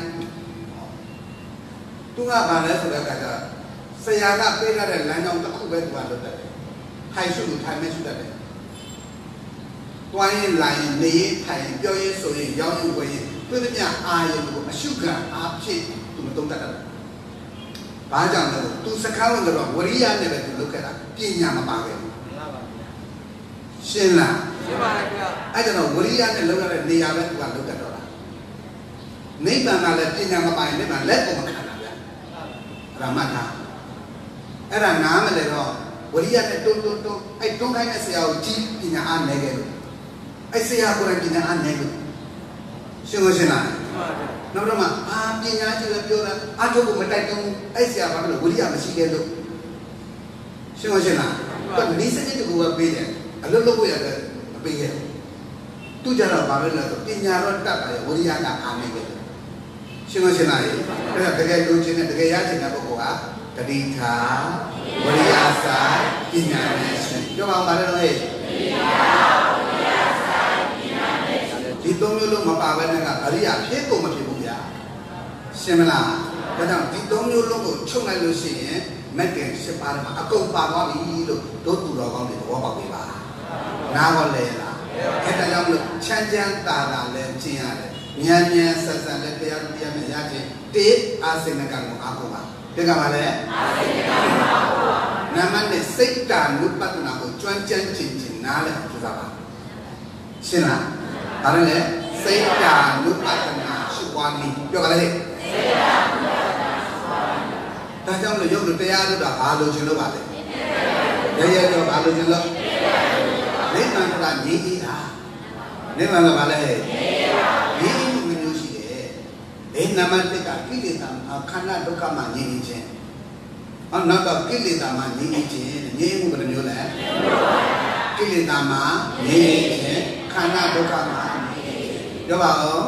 သူကဘာလဲဆိုတော့ကဆရာကပေးထားတဲ့လမ်းကြောင်းတစ်ခုပဲသူကလုပ်တတ်တယ်ထိုင်ရှုလို့ထိုင်မဲ့ရှုတတ်တယ်တွိုင်းရင်လာရင်နေရင်ထိုင်ရင်ပြောရင်ဆိုရင်ရောင်းရင်ဝယ်ရင်သူတို့မြအာရုံကိုအရှုခံအားဖြင့်သူမသုံးတတ်တယ်။ဘာကြောင့်လဲသူစကားဝင်တော့ဝရိယနဲ့ပဲသူလုပ်ခဲ့တာပညာမပါခဲ့ဘူး။ရှင်းလားရှင်းပါဗျာ။အဲ့ဒါတော့ဝရိယနဲ့လုပ်ရတဲ့နေရာပဲသူကလုပ်တတ်တော့တာ။နိဗ္ဗာန်ကလည်းပညာမပါရင်နိဗ္ဗာန်လက်ကိုမခံတာဗျာ။အဲ့ဒါမှတ်ထား။အဲ့ဒါနားမလဲတော့ဝရိယနဲ့တွန်းအဲ့တွန်းခိုင်းတဲ့ဆရာကိုကြီးပညာအားနေခဲ့လို့အဲ့ဆရာကိုယ်တိုင်ပညာအားနေလို့ရှင်းလို့ရှင်းလားနောက်တော့မှအာပညာကြီးလည်းပြောတာအထုပ်ကိုမတိုက်တော့အဲ့ဆရာဘာလို့ဝိရိယမရှိခဲ့လို့ရှင်းလို့ရှင်းလားသူကနီးစနစ်တကူပဲပေးတယ်အလုပ်လုပ်ဖို့ရတယ်မပေးခဲ့ဘူးသူကြတော့ဘာလဲလဲဆိုပညာတော့တတ်တယ်ဝိရိယကအားနေခဲ့တယ်ရှင်းလို့ရှင်းလားအဲ့ဒါတကယ်လို့ချင်းတဲ့တကယ်ရချင်တဲ့ပုဂ္ဂိုလ်ကတတိထာဝိရိယစာပညာနဲ့ရှင်ပြောအောင်ပါလေတော့ဟဲ့ဒီသုံးမျိုးလုံးမပါဘဲနဲ့ကအရိယာဖြစ်ကုန်မဖြစ်ဘူးဗျာရှင်းမလားဒါကြောင့်ဒီသုံးမျိုးလုံးကိုချုပ်လိုက်လို့ရှိရင်မက်ကင်7ပါးမှာအကုန်ပါသွားပြီလို့တို့သူတော်ကောင်းတွေသဘောပေါက်ပြီပါနားဟောလဲလားအဲ့ဒါကြောင့်လို့ချမ်းချမ်းသာသာလဲကျင့်ရတယ်ဉာဏ်ဉာဏ်ဆက်ဆက်လဲတရားနဲ့ရခြင်းတေအာစိဏကံကိုအားကိုးပါဒီကမှာလဲအာစိဏကံကိုအားကိုးပါနမနဲ့စိတ်တ ानु ပတ္တနာကိုကျွမ်းကျင်ခြင်းနားလဲကြိုးစားပါရှင်းလားဒါနဲ့လေစိတ်ဓာတ်နုပတနာရှိပွားနည်းပြောကြလေစိတ်ဓာတ်နုပတနာရှိပွားနည်းဒါကြောင့်လို့ရုပ်လို့တရားလို့တာဘာလို့ရှင်လို့ပါလဲရဲတော့ဘာလို့ရှင်လို့နိဗ္ဗာန်ကငြိမ်းအေးတာနိဗ္ဗာန်ကဘာလဲငြိမ်းအေးမှုမျိုးရှိတယ်အဲနမတိကကိလေသာခန္ဓာဒုက္ခမှာငြိမ်းအေးခြင်းနောက်ကကိလေသာမှာငြိမ်းအေးခြင်းငြိမ်းမှုဘယ်လိုမျိုးလဲကိလေသာမှာငြိမ်းအေးခြင်းခန္ဓာဒုက္ခမှာပြောပါဦး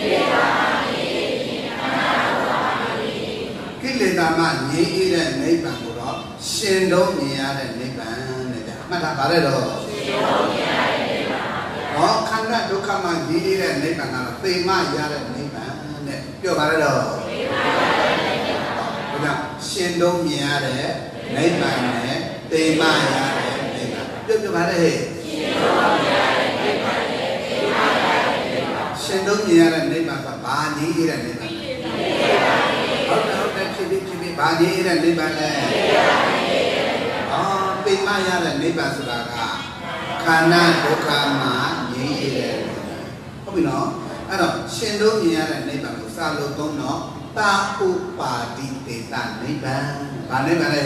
ကိလေသာမှာငြိမ်းအေးတဲ့နိဗ္ဗာန်ကိုတော့ရှင်တော့မြင်ရတဲ့နိဗ္ဗာန်နဲ့ဗျာမှတ်ထားပါလေတော့ရှင်တော့မြင်ရတဲ့နိဗ္ဗာန်ဟောခန္ဓာဒုက္ခမှာငြိမ်းအေးတဲ့နိဗ္ဗာန်ကတော့သိမရတဲ့နိဗ္ဗာန်နဲ့ပြောပါလေတော့သိမရတဲ့နိဗ္ဗာန်ဒါကြောင့်ရှင်တော့မြင်ရတဲ့နိဗ္ဗာန်နဲ့သိမရတဲ့နိဗ္ဗာန်ပြောပါလေဟဲ့ရှင်တော့မြင်ရတဲ့နိဗ္ဗာန်နဲ့သိမရတဲ့နိဗ္ဗာန်ရှင်တော့မြင်ရတဲ့နိဗ္ဗာန်ကဘာငြိမ်းအေးတဲ့နိဗ္ဗာန်ဟုတ်တယ်ဖြစ်ပြီးဘာငြိမ်းအေးတဲ့နိဗ္ဗာန်လဲသိမရတဲ့နိဗ္ဗာန်ဆိုတာကခန္ဓာဒုက္ခမှာငြိမ်းအေးတဲ့ဟုတ်ပြီနော်အဲ့တော့ရှင်တို့မြင်ရတဲ့နိဗ္ဗာန်ကိုစလို့သုံးတော့တာဥပါတိတေတနိဗ္ဗာန်ဘာနိဗ္ဗာန်လဲ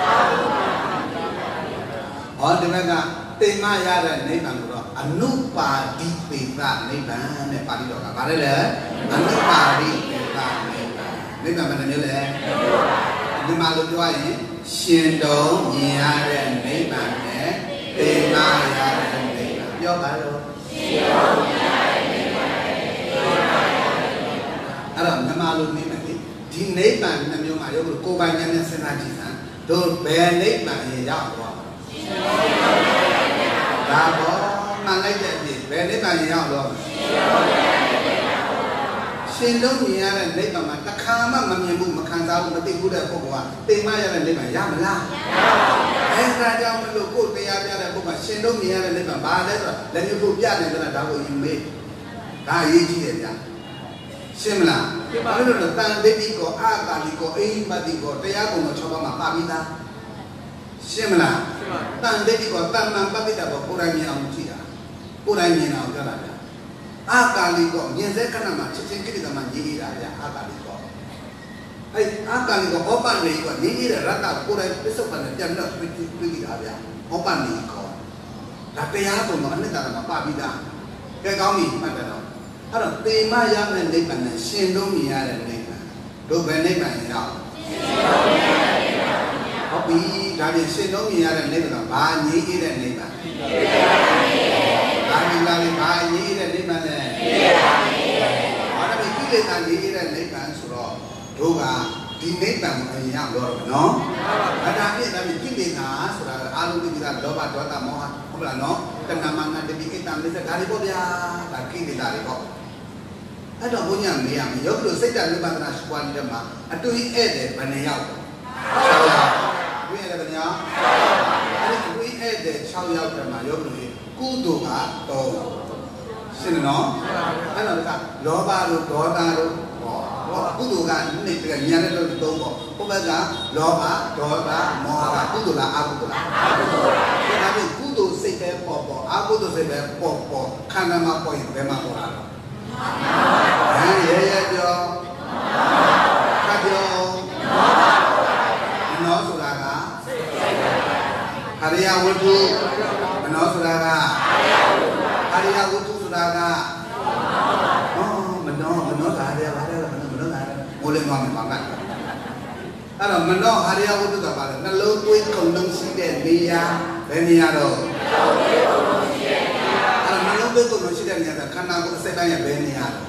ဟောဒီဘက်ကသိမရတဲ့နိဗ္ဗာန်ကိုတော့အနုပါတိတေတနိဗ္ဗာန်နဲ့ပါဠိတော်ကဘာလဲလဲအနုပါတိတေတနိဗ္ဗာန်ဘယ်နှမျိုးလဲဒီမှာလို့ပြောရင်ရှင်တော်မြင်ရတဲ့နိဗ္ဗာန်နဲ့သိမရတဲ့နိဗ္ဗာန်ပြောပါတော့ရှင်တော်မြင်ရတဲ့နိဗ္ဗာန်နဲ့သိမရတဲ့နိဗ္ဗာန်အဲ့တော့မြန်မာလိုနေမယ်ဒီနိဗ္ဗာန်နှမျိုးမှာရုပ်ကိုယ်ပိုင်ဉာဏ်နဲ့စဉ်းစားကြည့်စမ်းတို့ဘယ်နိဗ္ဗာန်ရင်ရောက်သွားဒါပေါ်မှလိုက်တဲ့ပြည့်ဘယ်နိဗ္ဗာန်ရင်ရောက်တော့ရှင်လုံးမြင်ရတဲ့နိဗ္ဗာန်မှာတစ်ခါမှမမြင်ဘူးမခံစားဘူးမသိဘူးတဲ့ပုဂ္ဂိုလ်ကသိမရတဲ့နိဗ္ဗာန်ရမလားရပါဘူးအဲ့ဒါကြောင့်မလို့ကိုယ်တရားပြတဲ့ပုဂ္ဂိုလ်ရှင်တို့မြင်ရတဲ့နိဗ္ဗာန်ဘာလဲဆိုတော့လက်ညှိုးထိုးပြနေကြတာဒါကိုယူမေးဒါအရေးကြီးတယ်ဗျာရှင်းမလားဘာလို့လဲတန်တိတိကိုအာကာလိကိုအိမ်မတိကိုတရားကုံတော်6ပါးမှာပါပြီးသားရှင်းမလားတန်တိတိကိုတဏ္ဍပပိတ္တကိုကိုယ်တိုင်မြင်အောင်ကြည့်တာကိုယ်တိုင်မြင်အောင်ပြောတာဗျာအာကာလိကိုမြင်စေခဏမှာချက်ချင်းကိရိတာမှာညီးရတာဗျာအာကာလိကိုအဲ့အာကာလိကိုဩပန်နေကိုညီးရတဲ့ရတ္တကိုယ်တိုင်ပစ္စုပန်နဲ့ပြန်တော့တွေ့ကြတာဗျာဩပန်နေကိုဒါတရားကုံတော်အနှစ်သာရမှာပါပြီးသားကဲကောင်းပြီမှတ်တယ်တော့အဲ့တော့တေမရမယ့်နိဗ္ဗာန်နဲ့ရှင်တို့မြင်ရတဲ့နိဗ္ဗာန်တို့ပဲနိဗ္ဗာန်ရောက်ဟုတ်ပြီဒါပြင်ရှင်တို့မြင်ရတဲ့နိဗ္ဗာန်ဘာငြိမ်းတဲ့နိဗ္ဗာန်ဒါပြင်လာပြီးဘာငြိမ်းတဲ့နိဗ္ဗာန်လဲဘာလဲကိလေသာငြိမ်းတဲ့နိဗ္ဗာန်ဆိုတော့တို့ကဒီနိဗ္ဗာန်ကိုအရင်ရောက်တော့နော်အဲ့ဒါပြင်ဒါပြင်ကိလေသာဆိုတာအာလုံးတိကလောဘဒေါသမောဟဟုတ်လားနော်တဏှာမာနတတိကိတ္တမစ္စဒါတွေပေါ့ဗျာဒါကိလေသာတွေပေါ့အဲ့တော့ဘုညာမေးရမယ်ယောဂီတို့စိတ်တနိဗ္ဗာန်ရှိပွားနေတဲ့မှာအတူကြီးဧည့်တယ်ဘယ်နှယောက်6ယောက်ဘယ်ရလဲဗျာအဲ့ဒီတွေ့ဧည့်တယ်6ယောက်တည်းမှာယောဂီတို့ကုသိုလ်က3ရှင်းနော်အဲ့တော့ကလောဘတို့ဒေါသတို့ဟောကုသိုလ်ကနေ့ကညာနဲ့တော့3ပေါ့ဘုဘကလောဘဒေါသမောဟကကုသိုလ်လားအကုသိုလ်လားအကုသိုလ်ပါဒါပေမဲ့ကုသိုလ်စိတ်ပဲပေါ်ပေါ်အကုသိုလ်စိတ်ပဲပေါ်ခန္ဓာမှာပေါ်ရင်ဘယ်မှာပေါ်လာလဲရဲပြောခတ်ပြောမနောဆိုတာကဟရိယဝတ္ထုမနောဆိုတာကဟရိယဝတ္ထုဆိုတာကမနောသာရပါတယ်မနောသာရမိုးလေးသွားမယ်ပါမယ်အဲ့တော့မနောဟရိယဝတ္ထုကပါလေနှလုံးသွေးခုန်လုံးရှိတဲ့နေရာဘယ်နေရာတော့အဲ့တော့နှလုံးသွေးခုန်လုံးရှိတဲ့နေရာကခန္ဓာကိုယ်အစိတ်တိုင်းရဲ့ဘယ်နေရာလဲ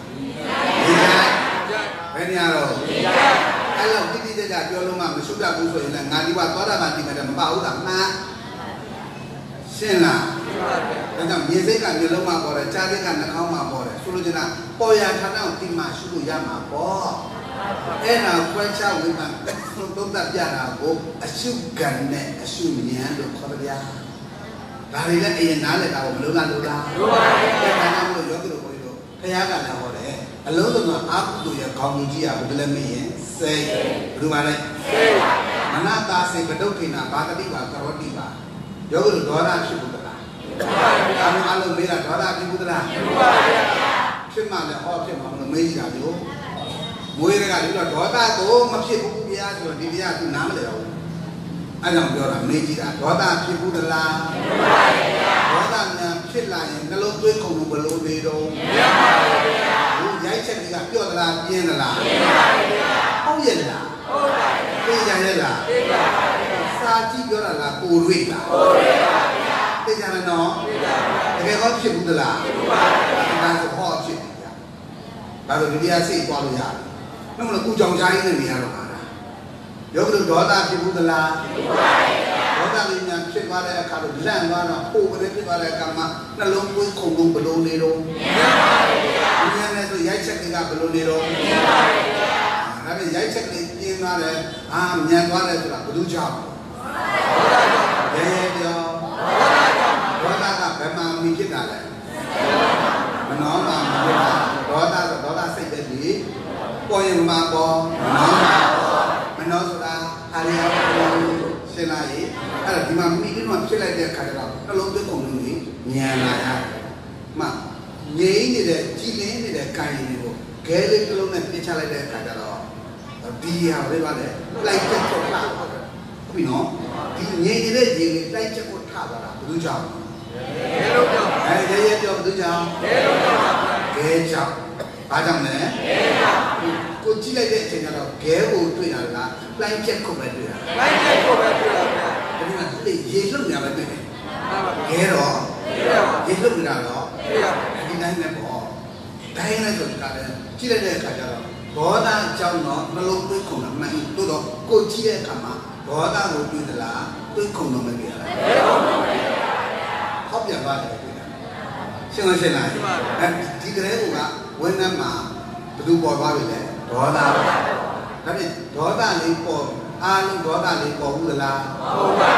ဘယ်နေရာတော့အဲ့လောက်တိတိကျကျပြောလို့မှမရှုတတ်ဘူးဆိုရင်လည်းငါဒီဘသောတာပန်တိမဲ့မပါဘူးလားမှန်ရှင်းလားဒါကြောင့်မြေစိတ်ကမျိုးလုံးမှာပေါ်တယ်ကြားစိတ်ကနှာခေါင်းမှာပေါ်တယ်ဆိုလိုချင်တာပေါ်ရဌာနကိုတိမှရှုလို့ရမှာပေါ့အဲ့ဒါခွဲခြားဝိပန်သုံးသပ်ပြတာကိုအရှုကံနဲ့အရှုဉာဏ်လို့ခေါ်ကြဗျာဒါတွေလည်းအရင်နားလည်တာကိုမလို့လားလို့လားလို့ပါဗျာဒါကြောင့်မလို့ယောဂီတို့ဘုရားကလည်းဟောတယ်အလုံးစုံကအကုသိုလ်ရဲ့ခေါင်းကြီးကြီးကဘယ်လိုလဲမင်းရင်စိတ်ဘယ်လိုပါလဲစိတ်ပါဗျာမနတာစိတ်ပဒုဋ္ဌိနာဘာတတိပါကရောတိပါယောဂီတို့ဒေါသဖြစ်ဘူးလားဖြစ်ပါဗျာအလုံးမေးတာဒေါသဖြစ်ဘူးလားဖြစ်ပါဗျာဖြစ်မှလည်းဟောဖြစ်မှာမလို့မေးကြတာမျိုးမွေးတွေကလည်းဒေါသကိုမဖြစ်ဘူးဗျာဆိုတော့ဒီတရားကနားမလည်ဘူးအဲ့ကြောင့်ပြောတာမေးကြည့်တာဒေါသဖြစ်ဘူးလားဖြစ်ပါဗျာဒေါသများဖြစ်လာရင်နှလုံးသွေးခုန်လို့ဘလို့နေတော့မရပါဘူးဗျာရိုက်ချက်ကပြော့သလားပြင်းသလားပြင်းပါဗျာဟုတ်ရဲ့လားဟုတ်ပါဗျာသိကြရဲ့လားသိပါပါဗျာစာကြည့်ပြောတာလားကိုရွေ့လားကိုရွေ့ပါဗျာသိကြမယ်နော်သိပါပါတကယ်ကောဖြစ်ဘူးသလားဖြစ်ပါဗျာဒါဆိုဟောဖြစ်ပြီဗျာဒါဆိုဒီတရားစိတ်ပွားလို့ရတယ်နှမလို့ကုကြောင်ချားရင်းနဲ့နေရတော့မှာလားယောဂီတို့ဒေါသဖြစ်ဘူးသလားဖြစ်ပါဗျာဒေါသလေးများဖြစ်သွားတဲ့အခါတော့လန့်သွားတော့ပို့ကလေးဖြစ်သွားတဲ့အခါမှာနှလုံးသွေးခုန်လုံးဘလို့နေတော့မရပါဘူးဗျာဒီနေ့ဆိုရိုက်ချက်ကဘလို့နေတော့မရပါဘူးဗျာဒါပေမဲ့ရိုက်ချက်ကလေးပြင်းသွားတယ်မြန်သွားတယ်ဆိုတာဘယ်သူကြောင့်ရဲပြောဒေါသကဘယ်မှာမိဖြစ်တာလဲမနောမှာဖြစ်တာဒေါသဆိုဒေါသစိတ်ပဲဒီပေါ်ရင်မှာပေါ်မနောဆိုတာအာရိယရှင်းလားအဲ့ဒါဒီမှာမိပြီးတော့ဖြစ်လိုက်တဲ့အခါကျတော့နှလုံးသွင်းကုန်လို့ညံလာရတယ်မှငြိမ်းနေတဲ့ကြည်လင်းနေတဲ့ကာယတွေကိုခဲလေးတစ်လုံးနဲ့ပြစ်ချလိုက်တဲ့အခါကျတော့ဒီဟာလေးပါလေလိုက်ချက်တော့လာဟုတ်ပြီနော်ဒီငြိမ်းနေတဲ့ရေလေးလိုက်ချက်ကိုထသွားတာဘယ်သူကြောင့်ခဲလို့ကြောင့်ရဲပြောဘယ်သူကြောင့်ခဲလို့ကြောင့်ခဲကြောင့်ဘာကြောင့်လဲခဲကြောင့်ကိုကြည့်လိုက်တဲ့အချိန်ကျတော့ခဲကိုတွေ့တာလားလိုက်ချက်ကိုပဲတွေ့တာလိုက်ချက်ကိုပဲတွေ့တာဗျာဒီမှာဒီရေလှုပ်နေပဲတွေ့တယ်ခဲတော့ရေလှုပ်နေတာတော့ဒီတိုင်းနဲ့ပေါ့တိုင်းနဲ့ဆိုတာလည်းကြည့်လိုက်တဲ့အခါကျတော့ဒေါသအကြောင်းတော့နှလုံးသွေးခုန်တာမှန်တိုးတော့ကိုကြည့်တဲ့အခါမှာဒေါသကိုတွေ့သလားသွေးခုန်တော့မတွေ့ရဘူးဟောပြန်ပါလေတွေ့တာရှင်းလားဒီကလေးကဝင်းနှမ်းမှာဘယ်သူပေါ်သွားပြီလဲဒေါသဒါဖြင့်ဒေါသလေးပေါ်အားလုံးဒေါသလေးပေါ်ဘူးလားမဟုတ်ပါဘူး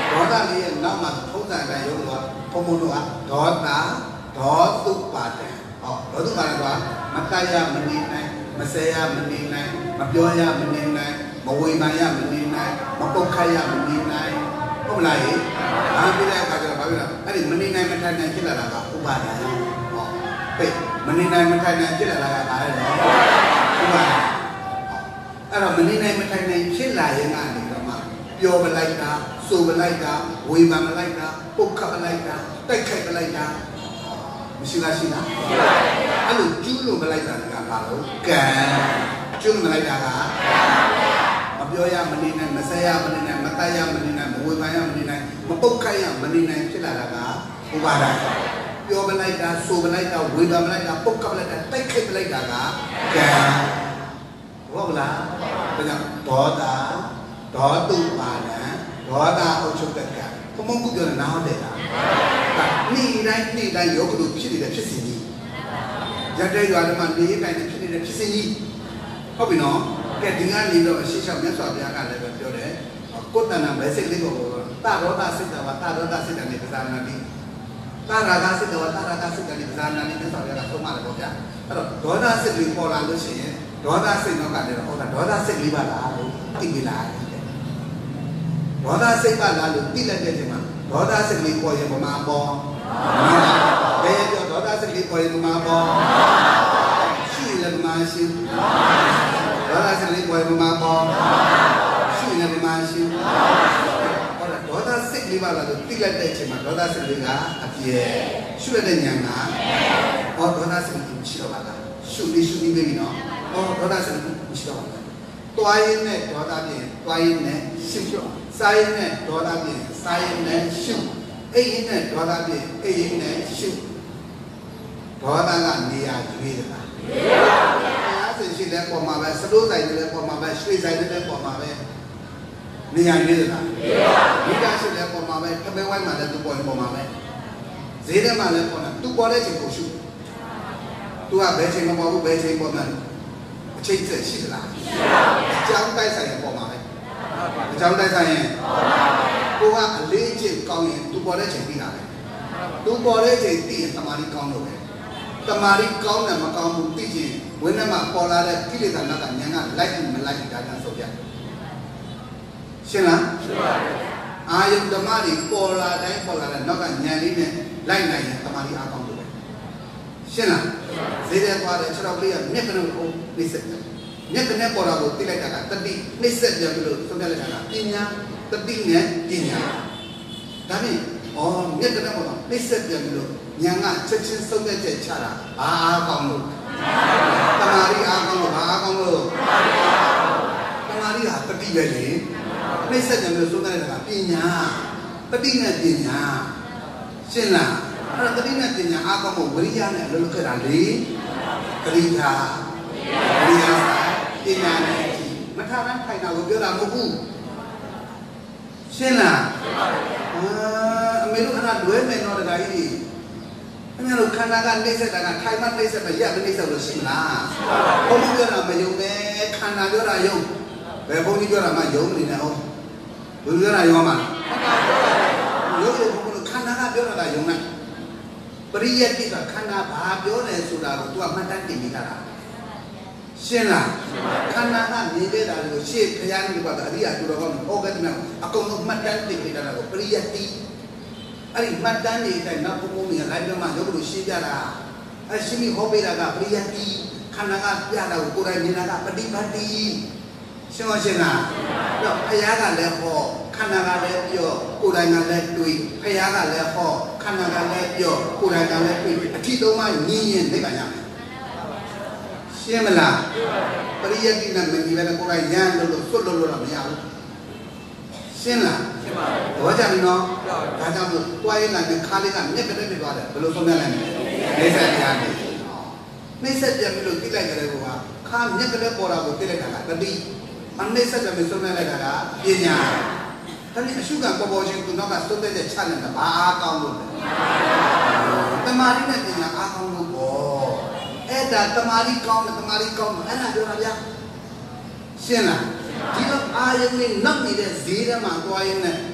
ဒေါသလေးရဲ့နောက်မှာထုံးစံအတိုင်းရုပ်ကဘုံဘုံတို့ကဒေါသဒေါတုပါဒံဟောဒေါတုပါဒံကမတရမနေနိုင်မဆဲရမနေနိုင်မပြောရမနေနိုင်မဝေဖန်ရမနေနိုင်မပုတ်ခတ်ရမနေနိုင်ဟုတ်လားဟဲ့ဒါပြတဲ့အခါကျတော့ဘာဖြစ်လဲအဲ့ဒီမနေနိုင်မထိုင်နိုင်ဖြစ်လာတာကဥပါဒံဟောဟဲ့မနေနိုင်မထိုင်နိုင်ဖြစ်လာတာကဘာလဲဥပါဒံအဲ့တော့မနေနိုင်မထိုင်နိုင်ဖြစ်လာရင်ကနေတော့မှပျော်ပလိုက်တာဆိုပလိုက်တာဝေဖန်ပလိုက်တာပုတ်ခတ်ပလိုက်တာတိုက်ခိုက်ပလိုက်တာမရှိလားရှိလားရှိပါဘူးအဲ့လိုကျူးလွန်ပလိုက်တာကဘာလို့ကံကျူးလွန်ပလိုက်တာကမပြောရမနေနိုင်မဆဲရမနေနိုင်မတတ်ရမနေနိုင်မဝေဖန်ရမနေနိုင်မပုတ်ခတ်ရမနေနိုင်ဖြစ်လာတာကဥပါဒံပြောပလိုက်တာဆိုပလိုက်တာဝေဖန်ပလိုက်တာပုတ်ခတ်ပလိုက်တာတိုက်ခိုက်ပလိုက်တာကကံဟုတ်လားဒါကြောင့်ဒေါသဒေါတုပါဒံဒေါသအုပ်ချုပ်တဲ့ကံဘုံဘုံကပြောတာနားဟုတ်တယ်လားနေ့တိုင်းယောဂတို့ဖြစ်နေတဲ့ဖြစ်စဉ်ကြီးရတဲ့ရွာတွေမှာနေတိုင်းဖြစ်နေတဲ့ဖြစ်စဉ်ကြီးဟုတ်ပြီနော်ကဲဒီကနေတော့ရှေ့လျှောက်မြတ်စွာဘုရားကလည်းပဲပြောတယ်ကိုယ်တဏ္ဍပဲစိတ်လေးကိုတာရောတာစိတ်တော်တာရောတာစိတ်တယ်ပဇာနာတိတာရာဂစိတ်တော်တာရာဂစိတ်တယ်ပဇာနာတိမြတ်စွာဘုရားကသုံးပါတယ်ပေါ့ဗျာအဲ့တော့ဒေါသစိတ်လေးပေါ်လာလို့ရှိရင်ဒေါသစိတ်တော့ကလည်းဟောတာဒေါသစိတ်လေးပါလားလို့သိပြီလားဒေါသစိတ်ပါလားလို့သိလိုက်တဲ့အချိန်မှာဒေါသစိတ်လေးပေါ်ရင်ဘမှာပေါ်ဘယ်ပြောဒေါသစိတ်လေးပေါ်ရင်ဘမှာပေါ်ရှိလည်းဘမှာရှိဒေါသစိတ်လေးပေါ်ရင်ဘမှာပေါ်ရှိလည်းဘမှာရှိဟောတာဒေါသစိတ်လေးပါလားလို့သိလိုက်တဲ့အချိန်မှာဒေါသစိတ်လေးကအပြည့်ရှုရတဲ့ဉာဏ်ကဟောဒေါသစိတ်လေးရှိတော့ပါလားရှုပြီးပြီနော်ဟောဒေါသစိတ်လေးရှိတော့ပါလားတွားရင်းနဲ့ဒေါသပြင်းတွားရင်းနဲ့ရှုစားရင်းနဲ့ဒေါသပြင်းစားရင်းနဲ့ရှုအိတ်ရင်းနဲ့ဒေါသပြင်းအိတ်ရင်းနဲ့ရှုဒေါသကနေရာရွေးတာရွေးပါဗျာအားစင်ရှိတဲ့ပုံမှာပဲစတိုးဆိုင်တဲ့ပုံမှာပဲရွှေဆိုင်တဲ့ပုံမှာပဲနေရာရွေးတာရွေးပါမိသားစုတဲ့ပုံမှာပဲတပည့်ဝိုင်းမှာလည်းသူပေါ်ပုံမှာပဲဈေးထဲမှာလည်းပေါ်တာသူပေါ်တဲ့ချိန်ကိုရှုသူကဘယ်ချိန်မပေါ်ဘူးဘယ်ချိန်ပေါ်မှန်းအချိန်ဆက်ရှိသလားရှိပါဘူးအကြောင်းတိုက်ဆိုင်တဲ့ပုံမှာပဲအကြောင်းတိုက်ဆိုင်ရင်ကိုကအလေးအကျင့်ကောင်းရင်သူပေါ်တဲ့ချိန်ပြီးတာပဲသူပေါ်တဲ့ချိန်သိရင်တမာရီကောင်းလို့ပဲတမာရီကောင်းတယ်မကောင်းဘူးသိချင်းဝိနည်းမှာပေါ်လာတဲ့ကိလေသာနောက်ကဉာဏ်ကလိုက်မလိုက်ဒါကြောင့်ဆိုပြရှင်းလားရှင်းပါပြီအာယုဓမ္မတွေပေါ်လာတိုင်းပေါ်လာတဲ့နောက်ကဉာဏ်လေးနဲ့လိုက်နိုင်ရင်တမာရီအားကောင်းလို့ပဲရှင်းလားဈေးထဲသွားတယ်6တော့လေးကမျက်ကလေးကိုနှိမ့်ဆက်တယ်မျက်ကနဲ့ပေါ်လာကိုသိလိုက်တာကတတိနှိမ့်ဆက်ပြန်ပြီးလို့သုံးပြလိုက်တာကပညာတတိနဲ့ပညာဒါဖြင့်မျက်ကနဲ့ပေါ်လာနှိမ့်ဆက်ပြန်ပြီးလို့ဉာဏ်ကချက်ချင်းသုံးတဲ့ချက်ချတာဘာအားကောင်းလို့တမာရီအားကောင်းလို့ဘာအားကောင်းလို့တမာရီဟာတတိပဲလေနှိမ့်ဆက်ပြန်ပြီးလို့သုံးပြလိုက်တာကပညာတတိနဲ့ပညာရှင်းလားအဲ့တော့တတိနဲ့ပညာအားကောင်းဖို့ဝိရိယနဲ့အလုပ်လုပ်ခဲ့တာလေတတိသာဝိရိယပညာနဲ့မထားတန်းထိုင်တာကိုပြောတာမဟုတ်ဘူးရှင်းလားရှင်းပါပြီအမေတို့ခဏလွဲမယ်တော့တခါကြီးအမေတို့ခန္ဓာကနှိမ့်ဆက်တာကထိုင်မှနှိမ့်ဆက်မရက်မနှိမ့်ဆက်လို့ရှိမလားဘုန်းကြီးပြောတာမယုံနဲ့ခန္ဓာပြောတာယုံဘယ်ဘုန်းကြီးပြောတာမှယုံနေတယ်ဟုတ်ဘုရားပြောတာယုံမှာယုံလို့ဘုန်းကြီးခန္ဓာကပြောတာယုံနဲ့ပရိယတ်တိကခန္ဓာဘာပြောတယ်ဆိုတာကို तू ကမှတ်တမ်းတင်နေတာရှင်းလားခန္ဓာကမြင်ခဲ့တာကိုရှေ့ခရမ်းတွေကအရိယာသူတော်ကောင်းတွေဟောခဲ့တယ်အကုန်လုံးမှတ်တမ်းတင်နေတာကိုပရိယတ်တိအဲ့ဒီမှတ်တမ်းတွေတိုင်းနောက်ဘုံဘုံမြင်လိုက်ပြမှရုပ်လို့ရှင်းပြတာအဲ့ရှင်းပြီးဟောပေးတာကပရိယတ်တိခန္ဓာကပြတာကိုကိုယ်တိုင်မြင်တာကပฏิပတ်တိရှင်းရှင်းလားတော့ဘုရားကလည်းဟောခန္ဓာကလည်းပြောကိုယ်တိုင်ကလည်းတွေးဘုရားကလည်းဟောခန္ဓာကလည်းပြောကိုယ်တိုင်ကလည်းတွေးအထီးသုံးမှညင်းရင်နိဗ္ဗာန်ရမယ်ရှင်းမလားပရိယတ်တိနဲ့မကြည့်ပဲကိုယ်တိုင်ရမ်းလို့စွတ်လို့တော့မရဘူးရှင်းလားရှင်းပါပြီတော့ကြပြီနော်ဒါကြောင့်မို့တွားရင်းလာတဲ့ခါလေးကမြက်ကလေးနဲ့တွားတယ်ဘယ်လိုဆုံးပြလိုက်လဲနေဆက်ပြရတယ်နေဆက်ပြပြီလို့သိလိုက်ကြတယ်ကွာခါမြက်ကလေးပေါ်တာကိုသိလိုက်တာကတတိအနှိမ့်ဆက်တယ်ဆုံးပြလိုက်တာကပညာဒါနဲ့အရှုခံပေါ်ပေါ်ချင်းသူနောက်ကသုံးတဲ့ချနေတာဘာအားကောင်းလို့လဲတမာရီနဲ့ပညာအားကောင်းလို့ပေါ့အဲ့ဒါတမာရီကောင်းတယ်တမာရီကောင်းတယ်အဲ့ဒါပြောတာဗျာရှင်းလားဒီတော့အာယုန်နဲ့နောက်နေတဲ့ဈေးထဲမှာတွားရင်းနဲ့ခ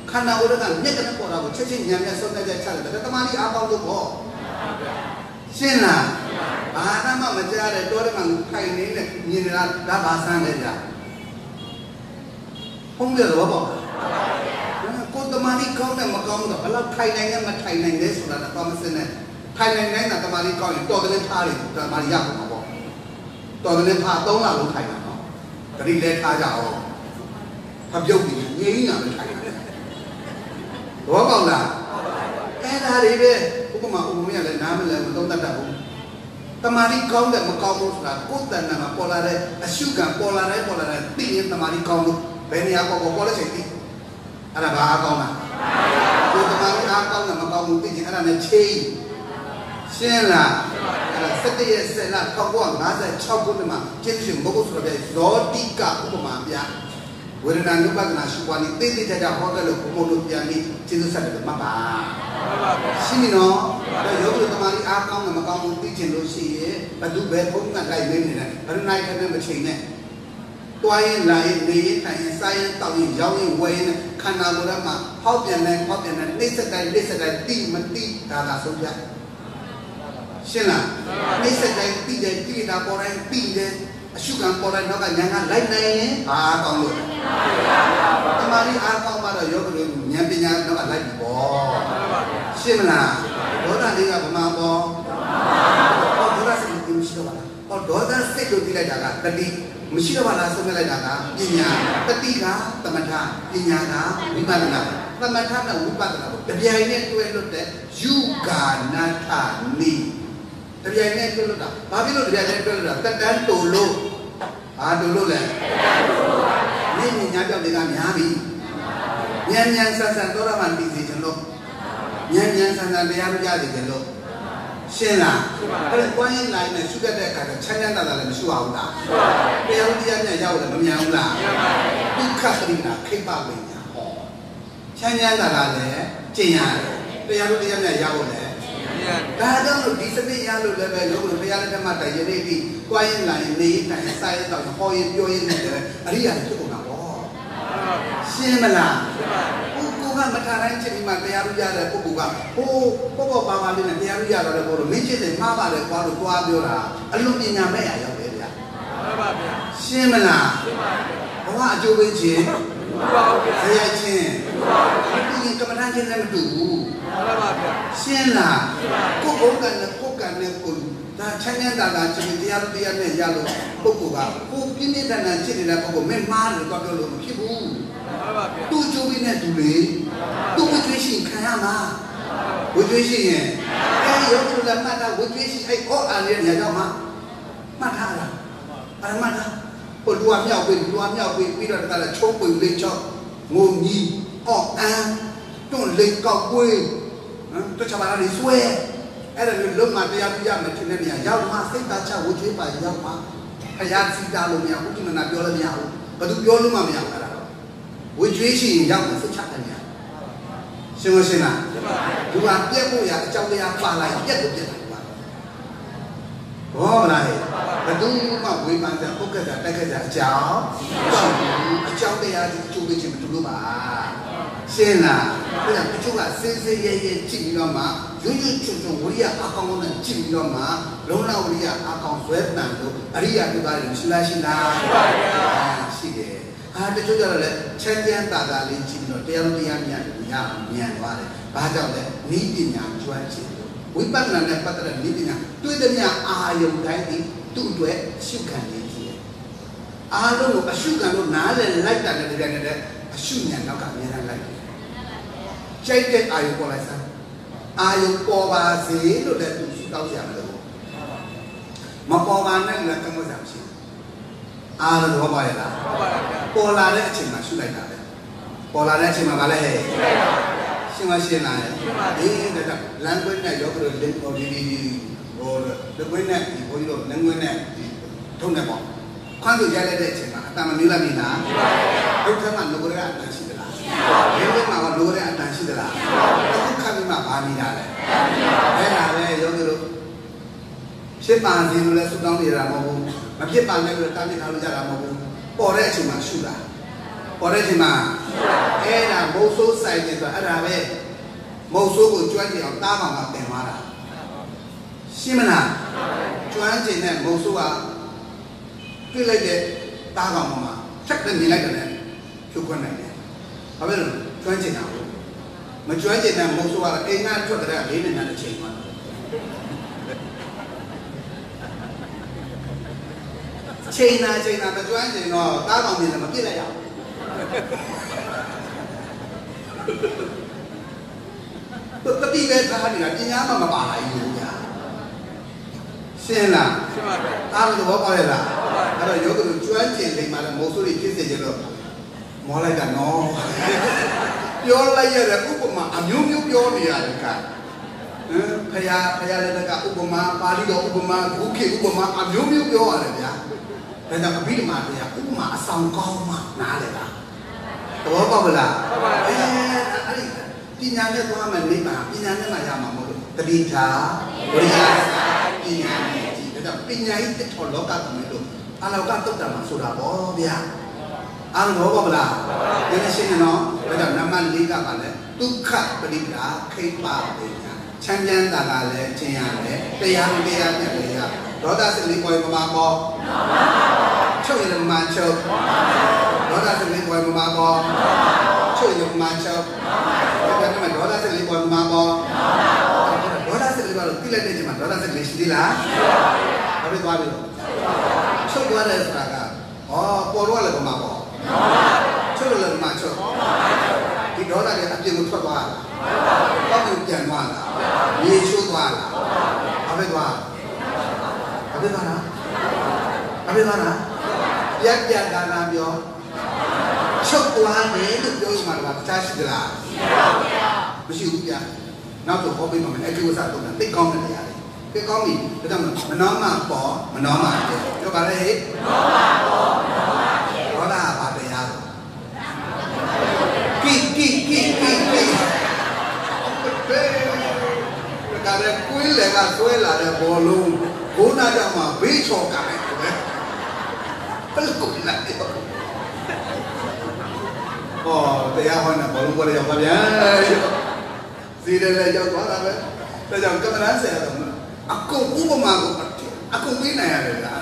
ခန္ဓာကိုယ်ကမျက်ကနေပေါ်တာကိုချက်ချင်းညံ့ညံ့ဆုံးတဲ့ချက်တယ်တမာရီအားကောင်းလို့ပေါ့ရှင်းလားဘာမှမကြားတဲ့တောထဲမှာခိုင်နေတဲ့မြင်နေတာဒါဘာဆန်းလဲကြာဖုံးတယ်တော့ပေါ့ကိုတမာရီကောင်းတယ်မကောင်းတော့ဘယ်လောက်ထိုင်နိုင်နဲ့မထိုင်နိုင်လဲဆိုတာတော့မစင်းနဲ့ထိုင်နိုင်တဲ့တမာရီကောင်းရင်တော်တယ်ထားတယ်တမာရီရမှာပေါ့တော်တယ်ထား3လလုံးထိုင်တာနော်ဂရိလဲထားကြအောင်ဖပြုတ်ပြီးငြိမ်းတာပဲထိုင်တယ်ဘောပေါက်လားအဲ့ဒါတွေပဲဥပမာကလည်းနားမလဲမသုံးတတ်ဘူးတမာရီကောင်းတယ်မကောင်းဘူးဆိုတာကိုယ်တဏ္ဍာမှာပေါ်လာတဲ့အရှုခံပေါ်လာတဲ့သိရင်တမာရီကောင်းလို့ဘယ်နေရာပေါ်ပေါ်လဲချိန်သိအဲ့ဒါဘာအကောင်းလားကိုယ်တမာရီအားကောင်းတယ်မကောင်းဘူးသိချင်အဲ့ဒါနဲ့ချိန်ရှင်းလားအဲ့ဒါ17ရက်7လ1956ခုနှစ်မှာကျေးဇူးရှင်ဘုရားဆိုတော့ဇောတိကဥပမာပြဝေဒနာနုပဒနာရှုပွားနေတိတိကျကျဟောတယ်လို့ဘုံဘုံတို့ပြန်ပြီးကျေးဇူးဆက်တယ်မှတ်ပါရှင်းပြီနော်အဲ့တော့ယောဂီတမာရီအားကောင်းတယ်မကောင်းဘူးသိချင်လို့ရှိရင်ဘယ်သူပဲဘုံကလိုက်နေနေတယ်ဘယ်နိုင်ခနဲ့မချိန်နဲ့တွားရင်လာရင်နေရင်ထိုင်ရင်စားရင်တောက်ရင်ရောင်းရင်ဝယ်ရင်ခန္ဓာကိုယ်ထဲမှာဟောက်ပြန်နေနှိစ္စတိုင်းတိမတိဒါသာဆုံးဖြတ်ရှင်းလားနှိစ္စတိုင်းတိတယ်တိတာပေါ်တိုင်းတိတယ်အရှုခံပေါ်တိုင်းနောက်ကညာကလိုက်နိုင်ရင်ဘာကောင်းလို့တမာရီအားကောင်းမှတော့ယောဂီတို့ဉာဏ်ပညာနောက်ကလိုက်ပြီပေါ့ရှင်းမလားဒေါသလေးကဗမာပေါ်ဒေါသစိတ်ကိုမရှိတော့ပါလားဒေါသစိတ်ကိုသိလိုက်တာကတတိမရှိတော့ပါလားဆုံးဖြတ်လိုက်တာကပညာတတိကသမထပညာကဝိပဿနာသမထနဲ့ဝိပဿနာကိုတပြိုင်နဲ့တွဲလွတ်တဲ့ယူဂာနထနိတပြိုင်နဲ့တွဲလွတ်တာဘာဖြစ်လို့တပြိုင်နဲ့တွဲလွတ်တာတက်တန်းတူလို့ဘာတူလို့လဲနေညာပြောက်တွေကများပြီဉာဏ်ဉာဏ်ဆန်းဆန်းတော်ရမှသိစေချင်လို့ဉာဏ်ဉာဏ်ဆန်းဆန်းတရားမပြစေချင်လို့ရှင်းလားအဲ့ဒါကွမ်းရင်လိုက်နဲ့ရှုတတ်တဲ့အခါကျချမ်းချမ်းသာသာလည်းမရှုအောင်လားတရားတရားနဲ့ရောက်လည်းမမြန်ဘူးလားဒုက္ခပရိနာခိပ္ပဝိညာဟောချမ်းချမ်းသာသာလည်းကျင့်ရတယ်တရားတရားနဲ့ရောက်လည်းဒါကြောင့်ဒီစနစ်ရလို့လည်းပဲလုံးလို့တရားလက်ထက်မှာတိုင်ရည်ပြီးကွမ်းရင်လိုက်နေတိုင်စားရတော့ဟောရင်ပြောရင်လည်းအရိယာဖြစ်ကုန်တာပေါ့ရှင်းမလားမထားတိုင်းချိန်ဒီမှာတရားဥရတဲ့ပုဂ္ဂိုလ်ကဟိုပေါ့ပါလေးနဲ့တရားဥရတော့လည်းဘောလို့မင်းချစ်တယ်မှားပါတယ်ကွာလို့သွားပြောတာအလွန်ပညာမဲ့ရရောက်တယ်ဗျာမှန်ပါဗျာရှင်းမလားရှင်းပါဗျာဘဝအကျိုးပေးခြင်းမှန်ပါဗျာဇယချင်းမှန်ပါဗျာဒီကမ္မဋ္ဌာန်းချင်းလည်းမတူဘူးမှန်ပါဗျာရှင်းလားကိုယ်ဘုံကနဲ့ကိုယ်ကနဲ့ကိုယ်ဒါချမ်းချမ်းသာသာချင်းတရားနဲ့ရလို့ပုဂ္ဂိုလ်ကကိုပြင်းပြထန်ထန်ချစ်နေတဲ့ပုဂ္ဂိုလ်မင်းမှားတယ်တော့ပြောလို့မဖြစ်ဘူးတူကျိုးပြီးနဲ့တူလေတူဝိကျွေးရှင်ခံရမှာဝိကျွေးရှင်ရဲ့အဲဒီယောဂီတို့ကမှတ်တာဝိကျွေးရှင်အဲ့အော်အားလေးညာတော့မှမှတ်ထားတာအဲ့မှတ်တာဟိုလူအမြောက်ပြီးပြီးတော့တကလည်းချုံးပွေလေးချောက်ငုံကြီးအော်အန်တွန့်လေးကောက်ပွေးတော့ချပါလာလေးဆွဲအဲ့ဒါမျိုးလုံးမတရားပြရမယ်ထင်တဲ့နေရာရောက်မှစိတ်သားချဝိကျွေးပါရောက်မှဖယားစီတာလို့မရဘူးဥက္ကမနာပြောလို့မရဘူးဘယ်သူပြောလို့မှမရဘူးအဲ့ဒါဝိကျွေးရှင်ရောက်မှစိတ်ချတယ်ညာရှင်းမရှင်းလားဒီမှာပြက်ဖို့ရအကြောင်းတရားပါလိုက်ပြက်ကိုပြက်တယ်ကွာဘောမလားဘယ်သူမှဝိပဿနာပုဂ္ဂကတက်ခဲ့ကြအကြောင်းတရားကြီးအကျိုးပေးခြင်းမတူလို့ပါရှင်းလားအဲ့ဒါတချို့ကစေးစေးရဲရဲကြည့်ပြီးတော့မှရွရွချွတ်ချွတ်ဝိရိယအကောင်းနဲ့ကြည့်ပြီးတော့မှလုံးလဝိရိယအကောင်းဇွဲတန်လို့အရိယာတို့ကလည်းရှိလားရှိတယ်တချို့ကြတော့လေချမ်းချမ်းသာသာလေးကြည့်ပြီးတော့တရားမြန်သွားတယ်။ဘာကြောင့်လဲ။နိပညာကျွမ်းကျင်လို့ဝိပဿနာနဲ့ပတ်သက်တဲ့နိပညာတွေ့တဲ့မြအာယုံတိုင်းဒီသူ့အတွက်ရှုခံနေကြည့်တယ်။အားလုံးကိုအရှုခံလို့နားလည်လိုက်တာနဲ့တကယ်နဲ့အရှုဉာဏ်တော့ကအများကြီးလိုက်တယ်။ကြိုက်တဲ့အာယုံပေါ်လိုက်စမ်း။အာယုံပေါ်ပါစေလို့လည်းသူတောင်းကြတယ်လို့မပေါ်ပါနဲ့လည်းကမ္မစံရှိအားလုံးပါရလားပေါ်လာတဲ့အချိန်မှာရှုလိုက်တာပဲပေါ်လာတဲ့အချိန်မှာဗာလဲရှင်းမရှင်းလာတယ်ဒီကလမ်းကွင်းနဲ့ရောက်ပြီးလင်းပေါ်ဒီဟိုလကွင်းနဲ့ဒီဘိုးကြီးတို့လမ်းကွင်းနဲ့ထုံးတယ်ပေါ့ခွန်းသူရလိုက်တဲ့အချိန်မှာအတမမျိုးလာပြီလားဒုက္ခမှာငိုရတဲ့အတန်ရှိသလားဒီဘက်မှာငိုရတဲ့အတန်ရှိသလားအခုခါပြီးမှဗာနေတာလဲအဲ့ဒါပဲယောဂီတို့ရှင်းပါစေလို့လဲဆုတောင်းနေရတာမဟုတ်ဘူးမဖြစ်ပါနဲ့လို့တားမြစ်ထားလို့ကြတာမဟုတ်ဘူးပေါ်တဲ့အချိန်မှာရှုတာပေါ်တဲ့ချိန်မှာအဲ့ဒါမုတ်ဆိုးဆိုင်တယ်ဆိုအဲ့ဒါပဲမုတ်ဆိုးကိုကျွမ်းကျင်အောင်တားကောင်ကတင်သွားတာရှင်းမလားကျွမ်းကျင်တဲ့မုတ်ဆိုးကတွေ့လိုက်တဲ့တားကောင်မှာချက်နဲ့မြင်လိုက်တယ်ဖြုတ်ခွင့်နိုင်တယ်ဘာဖြစ်လို့ကျွမ်းကျင်တာလို့မကျွမ်းကျင်တဲ့မုတ်ဆိုးကအိမ်ကထွက်တဲ့၄နှစ်နဲ့တစ်ချိန်မှာချိန်နာမကျွမ်းကျင်တော့တားကောင်မြင်တယ်မပြစ်လိုက်ရဘူးတတိပဲထားနေတာပညာမှမပါလာဘူးညာရှင်းလားရှင်းပါပြီအားလုံးသဘောပေါက်ရလားအဲ့တော့ယောဂလူကျွမ်းကျင်နေမှလည်းမုတ်ဆိုးတွေဖြစ်စေကြတော့မောလိုက်တာနော်ပြောလိုက်ရတဲ့ဥပမာအမျိုးမျိုးပြောနေရတယ်ကဖရာလည်းကဥပမာပါဠိတော်ဥပမာဘုခေဥပမာအမျိုးမျိုးပြောရတယ်ဗျာဒါကြောင့်အဘိဓမ္မာတရားဥပမာအဆောင်ကောင်းမှနားလေလားသဘောပေါက်ပါလားအဲ့ဒီပညာနဲ့သွားမယ်နိဗ္ဗာန်ပညာနဲ့မှရမှာမဟုတ်လို့တတိထားဝိရိယပညာနဲ့ဒီဒါပညာရေးတစ်ထော်လောကသမီးလို့အလောကတုတ်တံမှာဆိုတာပေါ့ဗျာအားလုံးဘောပါလားနည်းနည်းရှင်းနေနော်ဒါကြောင့်နံပါတ်၄ကပါလဲဒုက္ခပရိဒါခိပ္ပပညာချမ်းချမ်းသာသာလဲကျင်ရတယ်တရားမတရားပြည့်လေရဒေါသစိတ်လေးပေါ်မှာပေါ့ချုပ်ရမှာချုပ်ဒေါသစိတ်လေးပေါ်မှာပေါ့ချုပ်ရမှာချုပ်ဒါကမှဒေါသစိတ်လေးပေါ်မှာပေါ့ဒေါသစိတ်လေးပေါ်တိလိုက်တဲ့ချိန်မှာဒေါသစိတ်လေးရှိသေးလားရှိပါဘူးဘာဖြစ်သွားပြီချုပ်သွားတယ်ဆိုတာကပေါ်တော့လည်းမှာပေါ့ချုပ်လို့လည်းမှာချုပ်ဒီဒေါသတွေအပြည့်ကိုထွက်သွားတာတောက်ကိုပြန်သွားတာရေချိုးသွားတာဘာဖြစ်သွားလားပြတ်တာနာပြောချုပ်သွားတယ်လို့ပြောမှတော့တခြားရှိသလားမရှိဘူးဗျာနောက်တော့ဟောပေးမှာအဲ့ဒီဥစ္စာတော့တိတ်ကောင်းတဲ့နေရာတွေတိတ်ကောင်းပြီဒါကြောင့်မနောမှပေါ်မနောမှတယ်ပြောပါလေဟဲ့မနောမှပေါ်မနောမှတယ်ဟောတာဘာတရားလဲကိဒါလည်းကွင်းလေကဆွဲလာတဲ့ဘောလုံးဘုန်းသားကြောင့်မှဘေးချော်ကတယ်ဘယ်လိုလဲတရားဟောနေဘောလုံးပေါ်ရောက်ပါဗျာစီတယ်လည်းရောက်သွားတာပဲဒါကြောင့်ကမ္မရဆရာတော်အကုန်ဥပမာကိုအကုန်သိနိုင်ရတယ်လား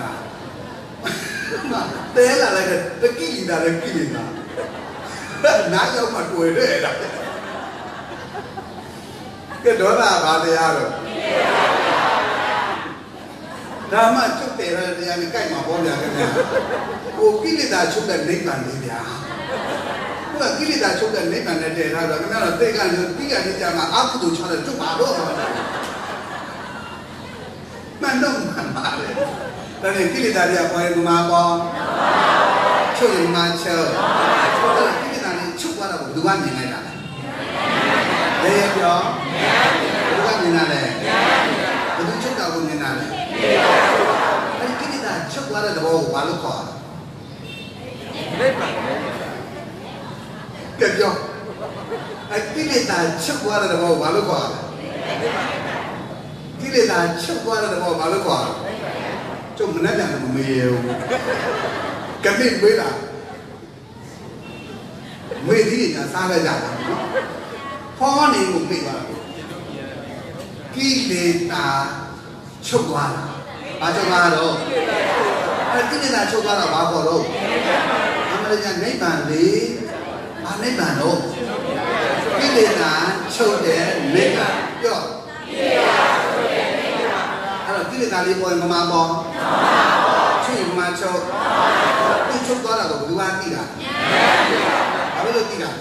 တဲလာလိုက်တဲ့တကိလီတာလည်းကိလီတာနားရောက်မှတွေ့တယ်လားကဲဒေါသဘာတရားတော့ဒါမှချုပ်တယ်ရတဲ့တရားနဲ့ကြိုက်မှာပေါ့ဗျာခင်ဗျာကိုကိလေသာချုပ်တဲ့နိဗ္ဗာန်လေးဗျာဟုတ်လားကိလေသာချုပ်တဲ့နိဗ္ဗာန်နဲ့တည်ထားတော့ခင်ဗျားတို့သိကလို့တိကနေကြမှာအကုသိုလ်ချတဲ့ချုပ်ပါတော့မှန်တော့မှန်ပါလေဒါနဲ့ကိလေသာတွေကပေါ်ရင်မှာပေါ့ချုပ်ရင်မှာချုပ်ကိလေသာတွေချုပ်သွားတော့ဘယ်သူကမြင်လိုက်တာလဲလေပြောဘယ်သူကမြင်တာလဲဘယ်သူချုပ်တာကိုမြင်တာလဲအဲ့ဒီကိလေသာချုပ်သွားတဲ့သဘောကိုဘာလို့ခေါ်လဲကဲပြောအဲ့ကိလေသာချုပ်သွားတဲ့သဘောကိုဘာလို့ခေါ်လဲကိလေသာချုပ်သွားတဲ့သဘောကိုဘာလို့ခေါ်လဲကျုပ်မနဲ့ပြန်မမေးဘူးကတိမေးတာမေးဒီကစားလိုက်ကြတာနော်ဟောနေကိုမေးပါကိလေသာချုပ်သွားတာဘာချုပ်သွားတော့အဲ့ကိလေသာချုပ်သွားတာဘာခေါ်တော့အမှန်တရားနိဗ္ဗာန်လေဘာနိဗ္ဗာန်တော့ကိလေသာချုပ်တဲ့နိဗ္ဗာန်ပြောကိလေသာလေးပေါ်ရင်မမပေါ်ချုပ်ရင်မချုပ်သူချုပ်သွားတာကိုဘယ်သူကသိတာဘာလို့သိတာ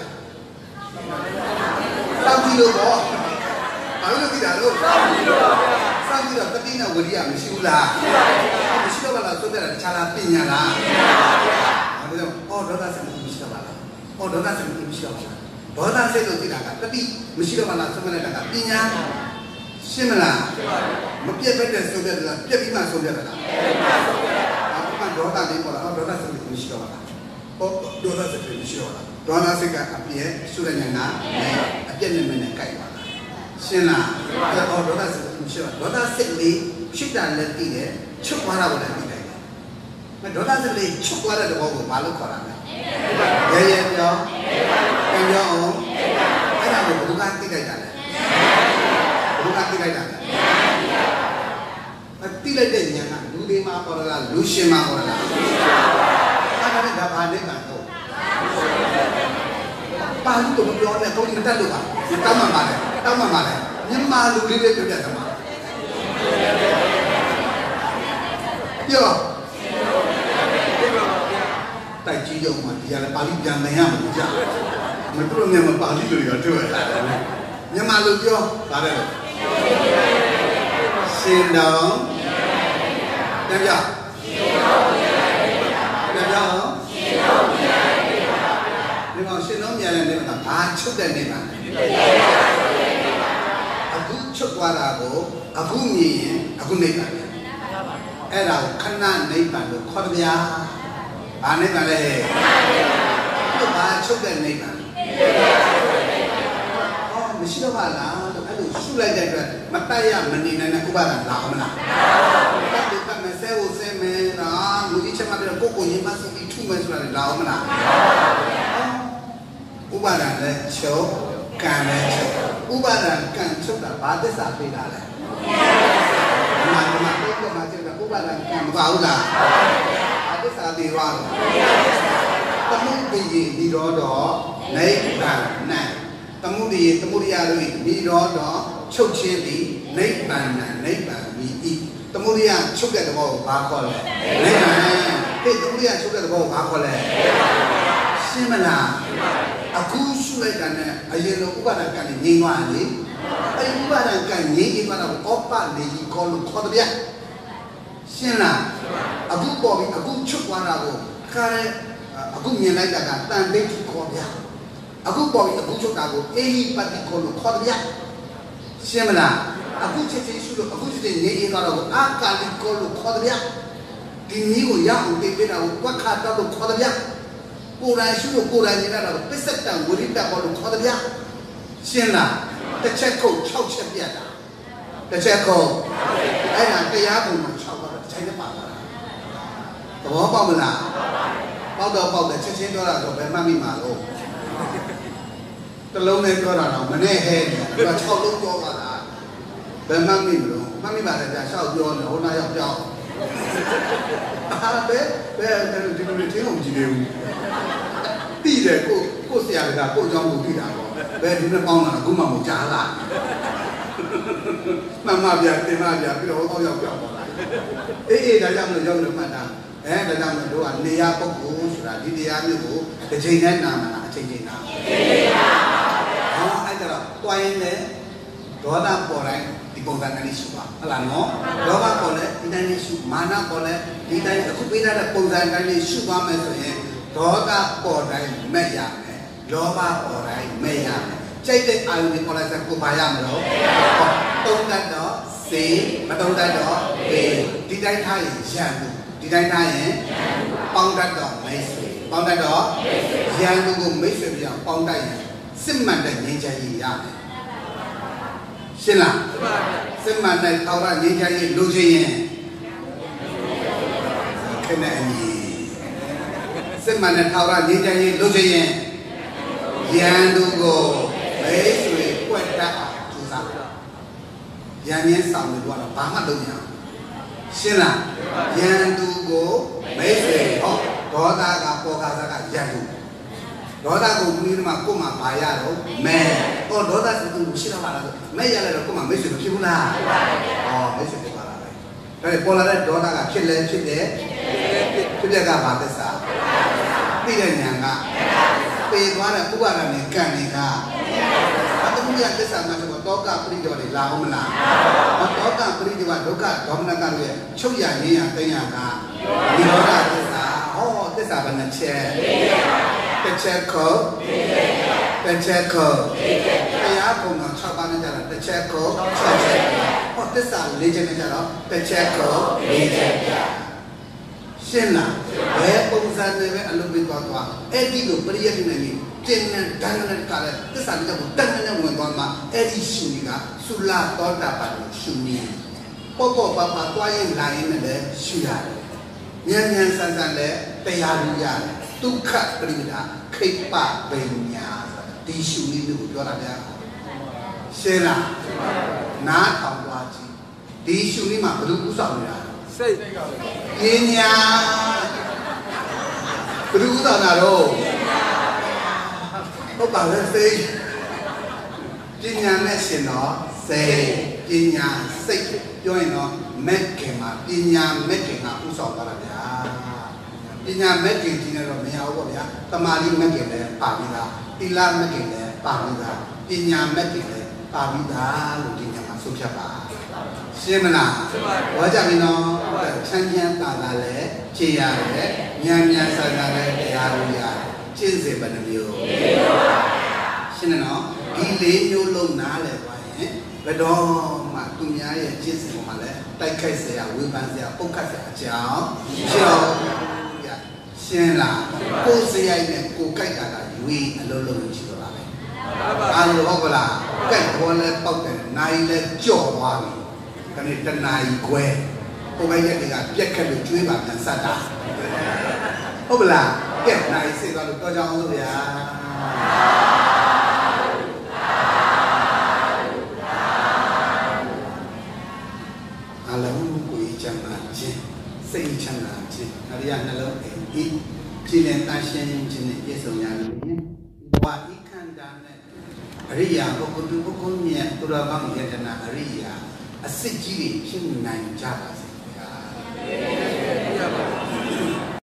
စောင့်ကြည့်လို့ပေါ့ဘာလို့သိတာလို့စောင့်ကြည့်တော့တတိနဲ့ဝိရိယမရှိဘူးလားမရှိတော့ဘာလားဆိုတဲ့တခြားလားပညာလားဘာလို့ဒေါသစိတ်မရှိတော့ဘာလားဒေါသစိတ်မရှိတော့ဘာလားဒေါသစိတ်လို့သိတာကတတိမရှိတော့ဘာလားဆိုတဲ့ကပညာရှင်းမလားမပြတ်ပဲတဲ့ဆိုပြတယ်လားပြတ်ပြီးမှဆိုပြတယ်လားအခုမှဒေါသလေးပေါ်လာဒေါသစိတ်မရှိတော့ပါလားဒေါသစိတ်မရှိတော့လားဒေါသစိတ်ကအပြည့်ဆိုတဲ့ညာအပြည့်နဲ့မနဲ့ကြိုက်ပါလားရှင်းလားဒေါသစိတ်မရှိတော့ဒေါသစိတ်လေးဖြစ်တာလည်းသိတယ်ချုပ်သွားတာကိုလည်းသိတယ်မဒေါသစိတ်လေးချုပ်သွားတဲ့ဘောကိုဘာလို့ခေါ်တာလဲရဲပြောပြန်ပြောအောင်အဲ့ဒါကိုဘုရားသိလိုက်တာလေဘုရားသိလိုက်တာလေသိလိုက်တဲ့ဉာဏ်ကလူတွေမှာပေါ်လာလူရှင်မှာပေါ်လာအဲ့ဒါနဲ့ဒါဘာနဲ့ကတော့ပါဠိတော်ပြောနေတော့ဒီတက်လို့ပါတောင်းမှပါလေမြန်မာလူလေးတွေပြောပြတယ်မှာပြောတိုက်ကြီးရုံမှာဒီကလည်းပါဠိပြန်နိုင်ရမှာကြာမတို့မြန်မာပါဠိလိုရတွေ့လာတယ်မြန်မာလူပြောပါတယ်လို့ရှင်တော်ပြန်ပြဒီမှာရှင်တော်မြန်တဲ့နေမှာဘာချုပ်တဲ့နေမှာအခုချုပ်သွားတာကိုအခုမြင်ရင်အခုနေပါလေအဲ့ဒါကိုခဏနိဗ္ဗာန်လို့ခေါ်တယ်ဗျာဘာနိဗ္ဗာန်လဲဘုရားချုပ်တဲ့နိဗ္ဗာန်မရှိတော့ပါလားလို့အဲ့လိုရှုလိုက်တဲ့အတွက်မတက်ရမနေနိုင်တဲ့ဥပါဒံလာအောင်မလားတက်တယ်ကမဆဲကိုဆဲမယ်နော်လူကြီးချက်မှပြီးတော့ကိုရင်းမစီထုမယ်ဆိုတာလာအောင်မလားဥပါဒံလည်းချုပ်ကံလည်းချုပ်ဥပါဒံကံချုပ်တာဘာသစ္စာပေးတာလဲမာနမှာတော့မှချုပ်တာဥပါဒံကံမပါဘူးလားဘာသစ္စာပေးသွားတော့သမုဒ္ဒိယនិရောဓနိဗ္ဗာန်သမုဒိယသမုဒိယတို့និရောဓချုပ်ခြင်းသည်နိဗ္ဗာန်နိဗ္ဗာန်မြည်၏သမုဒိယချုပ်တဲ့သဘောကိုဘာခေါ်လဲနိဗ္ဗာန်ဟဲ့သမုဒိယချုပ်တဲ့သဘောကိုဘာခေါ်လဲရှင်းမလားအခုရှုလိုက်တာနဲ့အရင်လိုဥပါဒကံငြိမ်းသွားတယ်အဲ့ဥပါဒကံငြိမ်းသွားတာကိုဩပနေကြီးခေါ်လို့ခေါ်တယ်ရှင်းလားအခုပေါ်ပြီးအခုချုပ်သွားတာကိုခါရဲအခုမြင်လိုက်တာကတန်တိတ်ခေါ်ပြအခုပေါ်ပြီးအခုချုပ်တာကိုအေဟိပတိခေါ်လို့ခေါ်တယ်ရှင်းမလားအခုချက်ချင်းရှုလို့အခုချက်ချင်းငြိမ်းသွားတာကိုအာကာလိခေါ်လို့ခေါ်တယ်ဒီနည်းကိုရအောင်သိပေးတာကိုဝက္ခတောလို့ခေါ်တယ်ကိုယ်တိုင်ရှုလို့ကိုယ်တိုင်မြင်တာကိုပစ္စတံဝိရိတခေါ်လို့ခေါ်တယ်ရှင်းလားတစ်ချက်ခုတ်6ချက်ပြတ်တာတစ်ချက်ခုတ်အဲ့ဒါတရားပုံမှာ6ပါတော့တစ်ချိန်နဲ့ပါလာတာသဘောပေါက်မလားပေါက်တော့ပေါက်တယ်ချက်ချင်းပြောတာဆိုဘယ်မှမိမှာလို့တလုံးနဲ့ပြောတာတော့မနဲ့ဟဲနေသူက6လုံးပြောပါတာဘယ်မှမိမလို့မှမိပါတယ်ကြာရှောက်ပြောနေဟိုနာရောက်ပြောင်းအားပဲဒီလိုထင်းအောင်ကြည့်နေဦးတိတယ်ကိုဆရာကကိုအကြောင်းကိုသိတာပေါ့ဘယ်ဒီနဲ့ပေါင်းလာအခုမှမကြားလာမှန်ပါဗျာတင်ပါဗျာပြီးတော့ဟောရောက်ပြောင်းသွားတာအေးဒါကြောင့်မလို့ရောက်လို့မှတ်တာဒါကြောင့်မလို့တို့ကနေရာပုဂ္ဂိုလ်ဆိုတာဒီတရားမျိုးကိုတစ်ချိန်နဲ့နာမလားအချိန်ချင်းနာဟောအဲ့ဒါတော့တွိုင်းနဲ့ဒေါသပေါ်တိုင်းဒီပုံစံနဲ့ရှုပါဟုတ်လားနော်လောဘပေါ်လဲဒီတိုင်းနဲ့ရှုမာနပေါ်လဲဒီတိုင်းအခုပေးထားတဲ့ပုံစံတိုင်းနဲ့ရှုပါမယ်ဆိုရင်ဒေါသပေါ်တိုင်းမဲ့ရမယ်လောဘပေါ်တိုင်းမဲ့ရမယ်ကြိုက်တဲ့အာယုတွေပေါ်လိုက်တဲ့ကိုပါရမလို့တုံးတတ်တော့စေမတုံးတတ်တော့ဘေးဒီတိုင်းထားရင်ရံဒီတိုင်းထားရင်ပေါင်းတတ်တော့မိတ်ဆွေပေါင်းတတ်တော့ရံလူကိုမိတ်ဆွေပြောင်းပေါင်းတတ်ရင်စစ်မှန်တဲ့ငြိမ်းချမ်းရေးရတယ်ရှင်းလားစစ်မှန်တဲ့သောရငြိမ်းချမ်းရေးလိုချင်ရင်ခနဲ့အညီစစ်မှန်တဲ့သောရငြိမ်းချမ်းရေးလိုချင်ရင်ရန်သူကိုမိတ်ဆွေပွက်တတ်အောင်ကြိုးစားရန်ရင်းဆောင်လို့တော့ဘာမှလုပ်မရဘူးရှင်းလားရန်သူကိုမိတ်ဆွေဟောဒေါသကပေါ်ကားကရန်သူဒေါသကိုဒီနေ့မှကို့မှာဘာရတော့မဲဟောဒေါသစသူရှိတော့ပါလားမဲရလဲတော့ကို့မှာမိတ်ဆွေမဖြစ်ဘူးလားဟောမိတ်ဆွေဖြစ်ပါလားဒါပေါ်လာတဲ့ဒေါသကဖြစ်လဲဖြစ်တယ်ဖြစ်တဲ့ကဘာသစ္စာသိတဲ့ဉာဏ်ကပေသွားတဲ့ဥပါဒနဲ့ကံတွေကအတမှုရသစ္စာမှာဆိုတော့တောကပရိဒေဝတွေလာအောင်မလားတောကပရိဒေဝဒုက္ခဒေါမနကတွေချုပ်ရငြင်းရသိညာကနိရောဓသစ္စာဟောသစ္စာဘယ်နှချက်တစ်ချက်ခေါ်တစ်ချက်ခေါ်တရားပုံက6ပါးနဲ့ကြတာတစ်ချက်ခေါ်6ချက်ဟောသစ္စာ4ချက်နဲ့ကြတော့တစ်ချက်ခေါ်4ချက်ရှင်းလားဘယ်ပုံစံနဲ့ပဲအလုပ်ပေးသွားအဲ့ဒီလိုပရိယတ်နေနေတင်နဲ့ဒဏ်နဲ့ကလည်းသစ္စာနဲ့ကိုတန်နဲ့ဝင်သွားမှာအဲ့ဒီရှုနေကသုလသောတာပန်ရှုနေပေါ့ပေါ့ပါပါတွားရင်လာရင်လည်းရှုရတယ်မြန်မြန်ဆန်ဆန်လဲတရားလူရတယ်ဒုက္ခပရိဒါခိပ္ပပညာဒီရှုနည်းမျိုးကိုပြောတာဗျာရှင်းလားနားထောင်သွားကြည့်ဒီရှုနည်းမှာဘယ်လိုဥဆောင်နေတာစိတ်ပညာဘယ်လိုဥဆောင်တာတော့ဟုတ်ပါလေစိတ်ပညာနဲ့ရှင်တော့စိတ်ပညာစိတ်ပြောရင်တော့မက်ခင်မှာပညာမက်ခင်ကဥဆောင်သွားတာဗျာပညာမက်ခင်ကြီးနေတော့မရဘူးပေါ့ဗျာတမာတိမက်ခင်လည်းပါပြီးသားသီလမက်ခင်လည်းပါပြီးသားပညာမက်ခင်လည်းပါပြီးသားလို့ဒီညမှာဆုံးဖြတ်ပါရှင်းမလားဟောကြပြီနော်ချမ်းချမ်းသာသာလည်းခြေရတယ်ဉာဏ်ဉာဏ်ဆန္ဒလည်းတရားလို့ရတယ်ကျင့်စေဘယ်နှမျိုးရှင်းတယ်နော်ဒီလေးမျိုးလုံးနားလည်သွားရင်ဘယ်တော့မှသူများရဲ့ကျင့်စဉ်ပေါ်မှာလည်းတိုက်ခိုက်เสียဝေဖန်เสียပုတ်ခတ်เสียအကြောင်းကြောက်ရရှင်းလားကိုယ်စရိုက်နဲ့ကိုယ်ကြိုက်တာကယူရင်အလုံးလုံးချီတော့တာပဲအားလို့ဟုတ်ကလားကြိုက်ဘောလဲပေါက်တယ်နိုင်လဲကြော့သွားပြီခဏတနာရီခွဲဟိုဘက်ရက်တွေကပြက်ခက်လို့ကျွေးပါပြန်ဆက်တာဟုတ်ပလားကဲနိုင်စေသွားလို့တော့ကြောင်းလို့ဗျာအလုံးကိုချမ်းသာခြင်းစိတ်ချမ်းသာခြင်းအရိယနှလုံးအိမ်ဤကြည်လင်တန်ရှင်းခြင်းနဲ့ပြည့်စုံရလို့ရင်ဘဝဤခန္ဓာနဲ့အရိယာပုဂ္ဂိုလ်ပုဂ္ဂိုလ်မြတ်သူတော်ကောင်းယတနာအရိယာအစစ်ကြီးတွေဖြစ်နိုင်ကြပါစေဗျာ